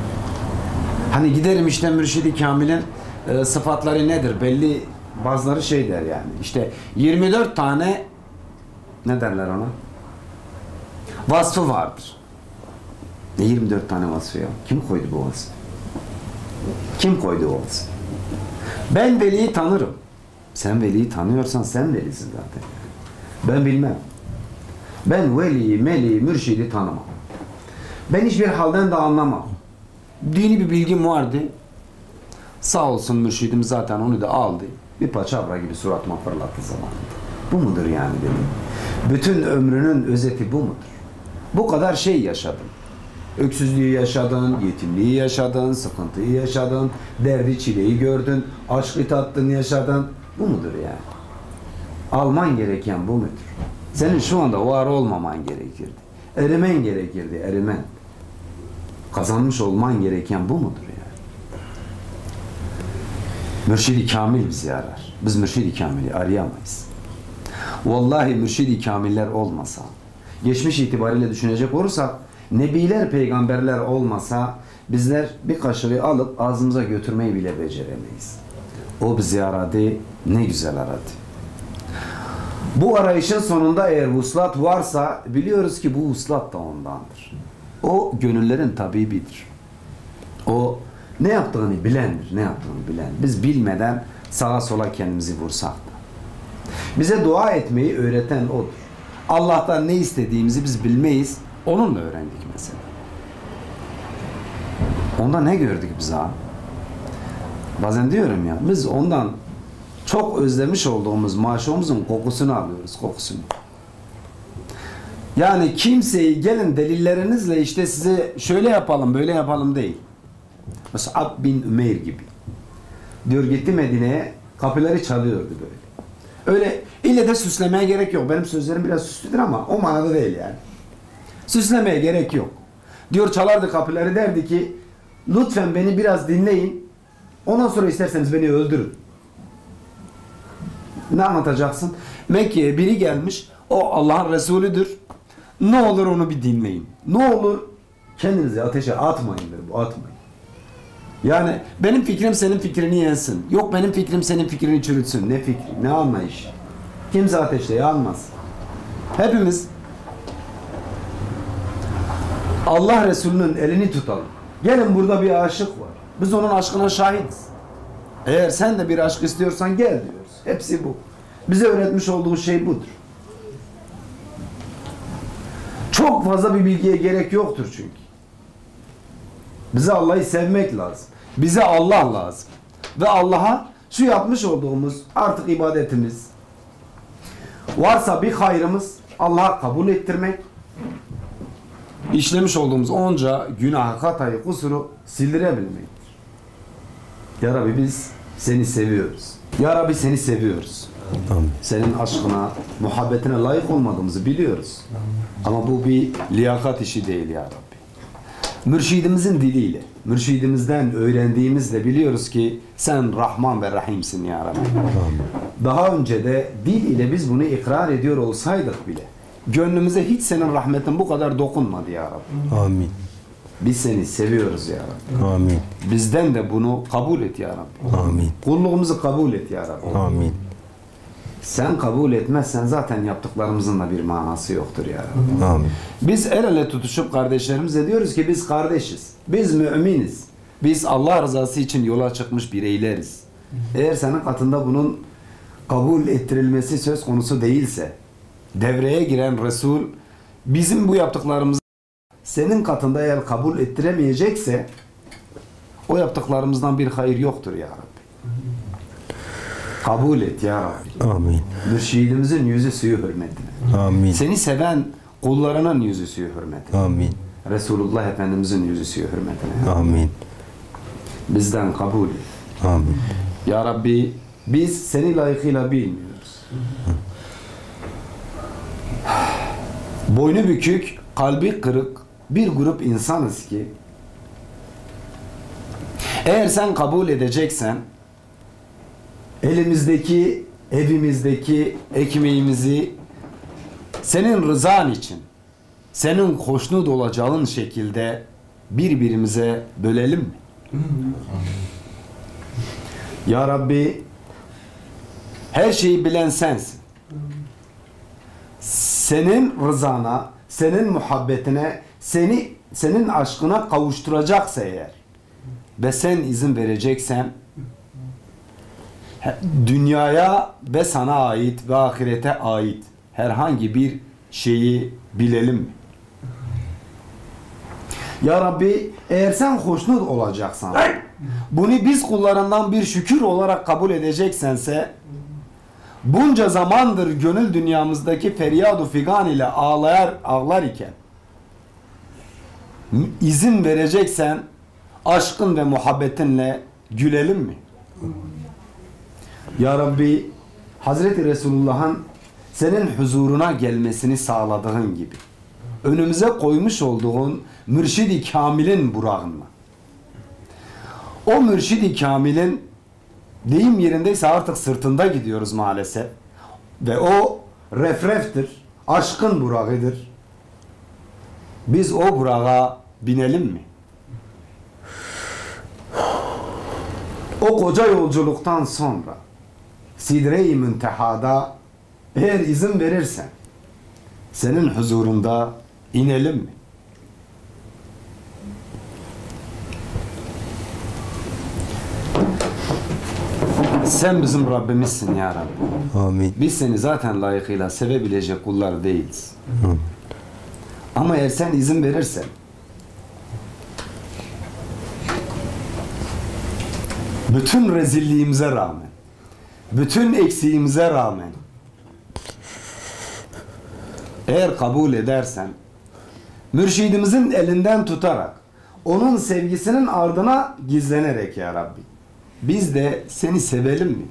Hani giderim işte Mürşid-i Kamil'in e, sıfatları nedir? Belli bazıları şey der yani. İşte yirmi dört tane ne derler ona? Vasfı vardır. Ne yirmi dört tane vasfı ya? Kim koydu bu vasfı? Kim koydu o vasfı? Ben veliyi tanırım. Sen veliyi tanıyorsan sen velisin zaten. Ben bilmem. Ben veliyi, meliyi, mürşidi tanımam. Ben hiçbir halden de anlamam. Dini bir bilgim vardı. Sağ olsun mürşidim zaten onu da aldı. Bir paçavra gibi suratıma fırlattı zamanında. Bu mudur yani dedim. Bütün ömrünün özeti bu mudur? Bu kadar şey yaşadın. Öksüzlüğü yaşadın, yetimliği yaşadın, sıkıntıyı yaşadın, derdi çileyi gördün, aşkı tattın yaşadın. Bu mudur yani? Alman gereken bu mudur? Senin şu anda var olmaman gerekirdi. Erimen gerekirdi, erimen. Kazanmış olman gereken bu mudur yani? Mürşid-i Kamil bizi arar. Biz Mürşid-i Kamil'i arayamayız. Vallahi Mürşid-i Kamiller olmasa, geçmiş itibariyle düşünecek olursak, nebiler, peygamberler olmasa bizler bir kaşığı alıp ağzımıza götürmeyi bile beceremeyiz. O bizi aradı, ne güzel aradı. Bu arayışın sonunda eğer vuslat varsa biliyoruz ki bu vuslat da ondandır. O gönüllerin tabibidir. O ne yaptığını bilendir, ne yaptığını bilen. Biz bilmeden sağa sola kendimizi vursak da. Bize dua etmeyi öğreten odur. Allah'tan ne istediğimizi biz bilmeyiz, onunla öğrendik mesela. Onda ne gördük biz ha? Bazen diyorum ya, biz ondan çok özlemiş olduğumuz maşumuzun kokusunu alıyoruz, kokusunu. Yani kimseyi gelin delillerinizle işte size şöyle yapalım, böyle yapalım değil. Mus'ab bin Ümeyr gibi. Diyor gitti Medine'ye, kapıları çalıyordu böyle. Öyle ille de süslemeye gerek yok. Benim sözlerim biraz süslüdür ama o manada değil yani. Süslemeye gerek yok. Diyor çalardı kapıları, derdi ki lütfen beni biraz dinleyin. Ondan sonra isterseniz beni öldürün. Ne anlatacaksın? Mekke'ye biri gelmiş. O Allah'ın Resulüdür. Ne olur onu bir dinleyin. Ne olur kendinizi ateşe atmayındır bu, atmayın. Yani benim fikrim senin fikrini yensin. Yok benim fikrim senin fikrini çürütsün. Ne fikri, ne anlayış. Kimse ateşte yanmaz. Hepimiz Allah Resulü'nün elini tutalım. Gelin burada bir aşık var. Biz onun aşkına şahidiz. Eğer sen de bir aşk istiyorsan gel diyoruz. Hepsi bu. Bize öğretmiş olduğu şey budur. Çok fazla bir bilgiye gerek yoktur çünkü. Bize Allah'ı sevmek lazım. Bize Allah lazım. Ve Allah'a şu yapmış olduğumuz artık ibadetimiz, varsa bir hayrımız Allah'a kabul ettirmek, işlemiş olduğumuz onca günah, hatayı, kusuru sildirebilmektir. Ya Rabbi biz seni seviyoruz. Ya Rabbi seni seviyoruz. Amin. Senin aşkına, muhabbetine layık olmadığımızı biliyoruz. Ama bu bir liyakat işi değil ya Rabbi. Mürşidimizin diliyle, mürşidimizden öğrendiğimizle biliyoruz ki sen Rahman ve Rahim'sin ya Rabbi. Daha önce de dil ile biz bunu ikrar ediyor olsaydık bile gönlümüze hiç senin rahmetin bu kadar dokunmadı ya Rabbi. Amin. Biz seni seviyoruz ya Rabbi. Amin. Bizden de bunu kabul et ya Rabbi. Amin. Kulluğumuzu kabul et ya Rabbi. Amin. Sen kabul etmezsen zaten yaptıklarımızın da bir manası yoktur ya Rabbi. Amin. Biz el ele tutuşup kardeşlerimize diyoruz ki biz kardeşiz. Biz müminiz. Biz Allah rızası için yola çıkmış bireyleriz. Eğer senin katında bunun kabul ettirilmesi söz konusu değilse, devreye giren Resul bizim bu yaptıklarımızı senin katında eğer kabul ettiremeyecekse o yaptıklarımızdan bir hayır yoktur ya Rabbi. Kabul et ya Rabbi. Amin. Mürşidimizin yüzü suyu hürmetine. Amin. Seni seven kullarının yüzü suyu hürmetine. Amin. Resulullah Efendimizin yüzü suyu hürmetine. Amin. Bizden kabul et. Amin. Ya Rabbi biz seni layıkıyla bilmiyoruz. Boynu bükük, kalbi kırık bir grup insanız ki eğer sen kabul edeceksen elimizdeki, evimizdeki ekmeğimizi senin rızan için, senin hoşnut olacağın şekilde birbirimize bölelim mi? Ya Rabbi her şeyi bilen sensin. Senin rızana, senin muhabbetine, seni senin aşkına kavuşturacaksa eğer ve sen izin vereceksen dünyaya ve sana ait ve ahirete ait herhangi bir şeyi bilelim mi? Ya Rabbi eğer sen hoşnut olacaksan, bunu biz kullarından bir şükür olarak kabul edeceksense, bunca zamandır gönül dünyamızdaki feryadu figan ile ağlayar, ağlar iken izin vereceksen aşkın ve muhabbetinle gülelim mi? Ya Rabbi Hazreti Resulullah'ın senin huzuruna gelmesini sağladığın gibi önümüze koymuş olduğun mürşid-i kamilin burağına, o mürşid-i kamilin deyim yerindeyse artık sırtında gidiyoruz maalesef ve o refreftir, aşkın burağıdır. Biz o burağa binelim mi? O koca yolculuktan sonra Sidre-i Münteha'da eğer izin verirsen senin huzurunda inelim mi? Sen bizim Rabbimizsin ya Rabbi. Amin. Biz seni zaten layıkıyla sevebilecek kullar değiliz. Hı. Ama eğer sen izin verirsen bütün rezilliğimize rağmen, bütün eksiğimize rağmen eğer kabul edersen, mürşidimizin elinden tutarak, onun sevgisinin ardına gizlenerek ya Rabbi, biz de seni sevelim mi?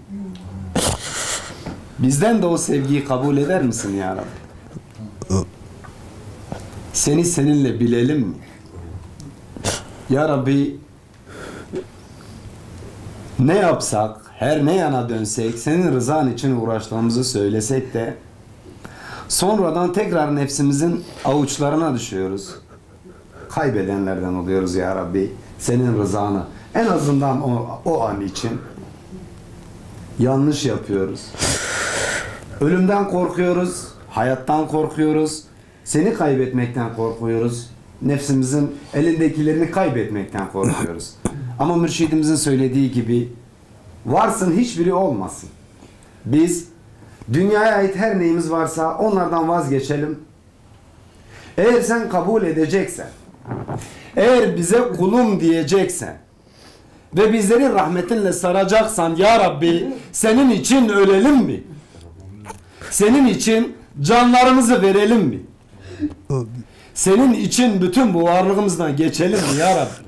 Bizden de o sevgiyi kabul eder misin ya Rabbi? Seni seninle bilelim mi? Ya Rabbi, ne yapsak, her ne yana dönsek, senin rızan için uğraştığımızı söylesek de sonradan tekrar nefsimizin avuçlarına düşüyoruz. Kaybedenlerden oluyoruz ya Rabbi. Senin rızanı en azından o, o an için yanlış yapıyoruz. Ölümden korkuyoruz, hayattan korkuyoruz, seni kaybetmekten korkuyoruz, nefsimizin elindekilerini kaybetmekten korkuyoruz. Ama mürşidimizin söylediği gibi varsın hiçbiri olmasın. Biz dünyaya ait her neyimiz varsa onlardan vazgeçelim. Eğer sen kabul edeceksen, eğer bize kulum diyeceksen ve bizleri rahmetinle saracaksan ya Rabbi, senin için ölelim mi? Senin için canlarımızı verelim mi? Senin için bütün bu varlığımızdan geçelim mi ya Rabbi?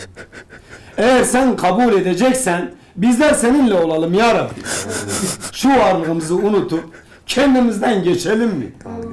Eğer sen kabul edeceksen bizler seninle olalım ya Rabbi. Şu varlığımızı unutup kendimizden geçelim mi?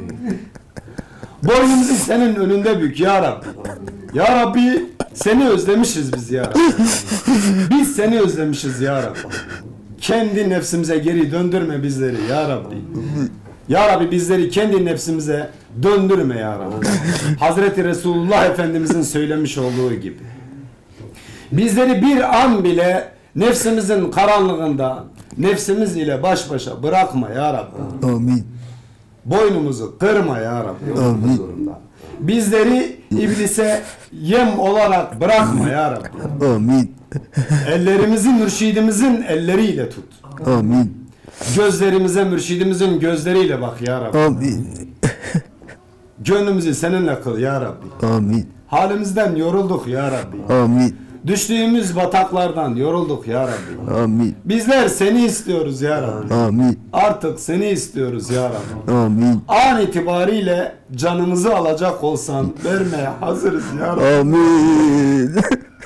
Boynumuzu senin önünde bük ya Rabbi. Ya Rabbi, seni özlemişiz biz ya Rabbi. Biz seni özlemişiz ya Rabbi. Kendi nefsimize geri döndürme bizleri ya Rabbi. Ya Rabbi, bizleri kendi nefsimize döndürme ya Rabbi. Hazreti Resulullah Efendimizin söylemiş olduğu gibi. Bizleri bir an bile nefsimizin karanlığında nefsimiz ile baş başa bırakma ya Rabbi. Amin. Boynumuzu kırma ya Rabbi. Amin. Zorunda. Bizleri iblise yem olarak bırakma ya Rabbi. Amin. Ellerimizi mürşidimizin elleriyle tut. Amin. Gözlerimize mürşidimizin gözleriyle bak ya Rabbi. Amin. Gönlümüzü seninle kıl ya Rabbi. Amin. Halimizden yorulduk ya Rabbi. Amin. Düştüğümüz bataklardan yorulduk ya Rabbi. Amin. Bizler seni istiyoruz ya Rabbi. Amin. Artık seni istiyoruz ya Rabbi. Amin. An itibariyle canımızı alacak olsan vermeye hazırız ya Rabbi. Amin.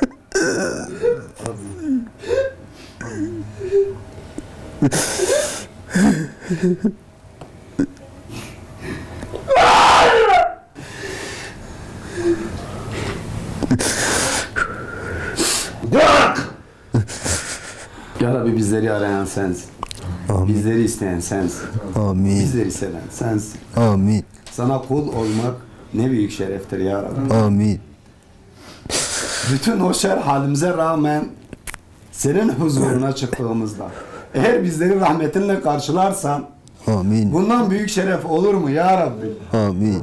Ya Rabbi, bizleri arayan sensin. Amin. Bizleri isteyen sensin. Amin. Bizleri seven sensin. Amin. Sana kul olmak ne büyük şereftir ya Rabbi. Amin. Bütün o şer halimize rağmen senin huzuruna çıktığımızda eğer bizleri rahmetinle karşılarsan Amin. bundan büyük şeref olur mu ya Rabbi? Amin.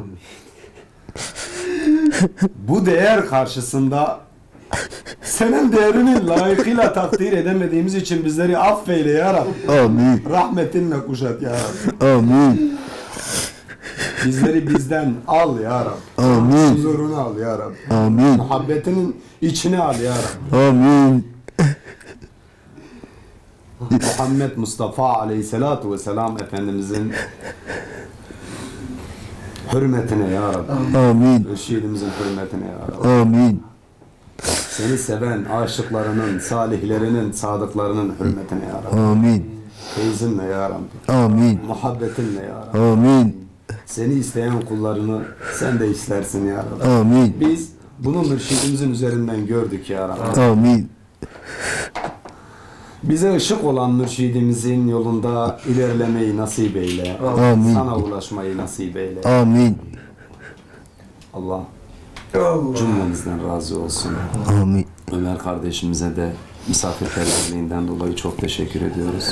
Bu değer karşısında senin değerini layıkıyla takdir edemediğimiz için bizleri affeyle ya Rabbi. Amin. Rahmetinle kuşat ya Rabbi. Amin. Bizleri bizden al ya Rabbi. Amin. Huzurunu al ya Rabbi. Amin. Muhabbetinin içine al ya Rabbi. Amin. Muhammed Mustafa Aleyhisselatu Vesselam Efendimizin hürmetine ya Rabbi. Amin. Mürşidimizin hürmetine ya Rabbi. Amin. Seni seven aşıklarının, salihlerinin, sadıklarının hürmetine ya Rabbi. Amin. Feyzinle ya Rabbi. Amin. Muhabbetinle ya Rabbi. Amin. Seni isteyen kullarını sen de istersin ya Rabbi. Amin. Biz bunu mürşidimizin üzerinden gördük ya Rabbi. Amin. Bize ışık olan mürşidimizin yolunda ilerlemeyi nasip eyle. Amin. Sana ulaşmayı nasip eyle. Amin. Allah cümlemizden razı olsun. Amin. Ömer kardeşimize de misafirperverliğinden dolayı çok teşekkür ediyoruz.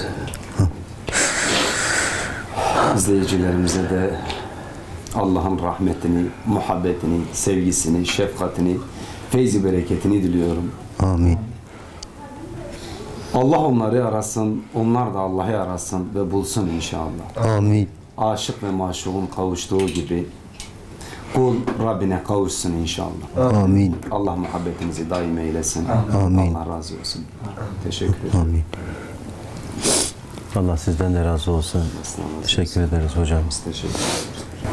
İzleyicilerimize de Allah'ın rahmetini, muhabbetini, sevgisini, şefkatini, feyzi bereketini diliyorum. Amin. Allah onları arasın, onlar da Allah'ı arasın ve bulsun inşallah. Amin. Aşık ve maşuğun kavuştuğu gibi Kul Rabbine kavuşsun inşallah. Amin. Allah muhabbetinizi daim eylesin. Amin. Allah razı olsun. Teşekkür ederim. Amin. Allah sizden de razı olsun. Teşekkür ederiz hocam. Biz teşekkür ederiz.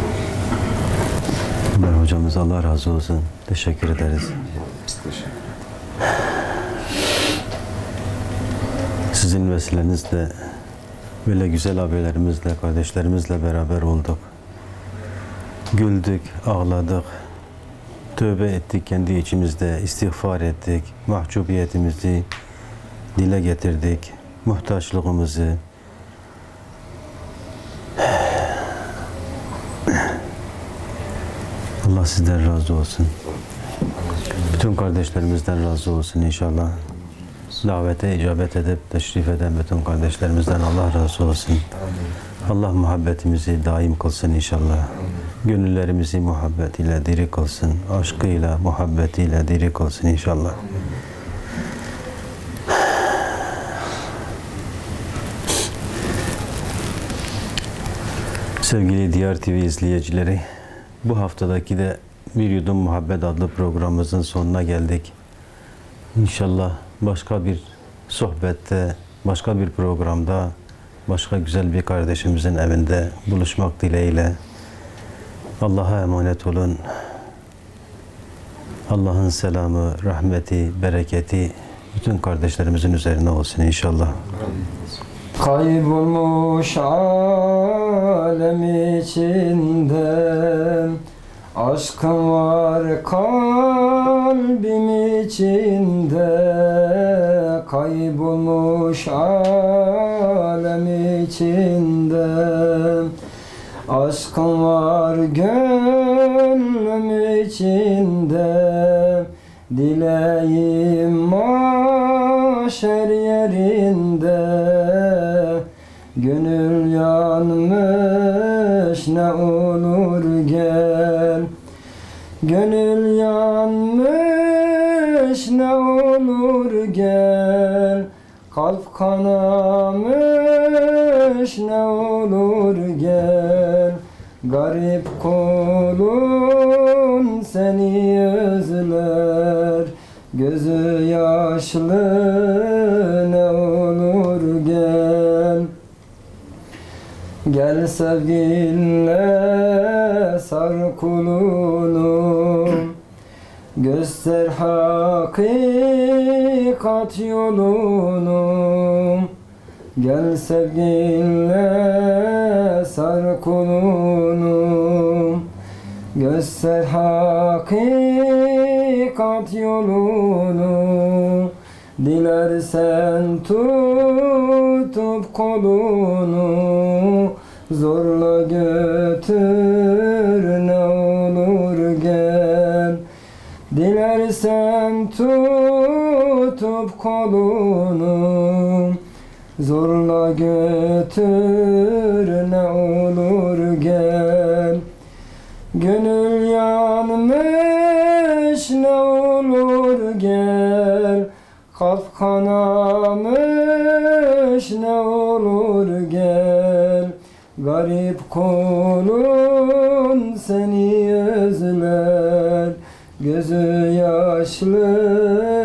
Ömer hocamız Allah razı olsun. Teşekkür ederiz. Biz teşekkür ederiz. Sizin vesilenizle böyle güzel abilerimizle, kardeşlerimizle beraber olduk. Güldük, ağladık, tövbe ettik kendi içimizde, istiğfar ettik, mahcubiyetimizi dile getirdik, muhtaçlığımızı. Allah sizden razı olsun. Bütün kardeşlerimizden razı olsun inşallah. Davete icabet edip teşrif eden bütün kardeşlerimizden Allah razı olsun. Allah muhabbetimizi daim kılsın inşallah. Gönüllerimizi muhabbetiyle diri kılsın. Aşkıyla, muhabbetiyle diri kılsın inşallah. Sevgili Diyar T V izleyicileri, bu haftadaki de Bir Yudum Muhabbet adlı programımızın sonuna geldik. İnşallah başka bir sohbette, başka bir programda, başka güzel bir kardeşimizin evinde buluşmak dileğiyle. Allah'a emanet olun. Allah'ın selamı, rahmeti, bereketi bütün kardeşlerimizin üzerine olsun inşallah. Kaybolmuş alem içinde aşkın var kalbim içinde. Kaybolmuş alem içinde aşkın var gönlüm içinde. Dileğim mahşer yerinde. Gönül yanmış ne olur gel. Gönül yanmış ne olur gel. Kalp kanamış ne olur gel. Garip kulun seni özler. Gözü yaşlı ne olur gel. Gel sevgilinle sar kulunu. Göster hakikat yolunu. Gel sevgilinle sar kulunu. Göster hakikat yolunu. Dilersen tutup kolunu. Zorla götür ne olur gel. Dilersen tutup kolunu. Zorla götür ne olur gel. Gönül yanmış ne olur gel. Kalp kanamış ne olur gel. Garip kulun seni özler. Gözü yaşlı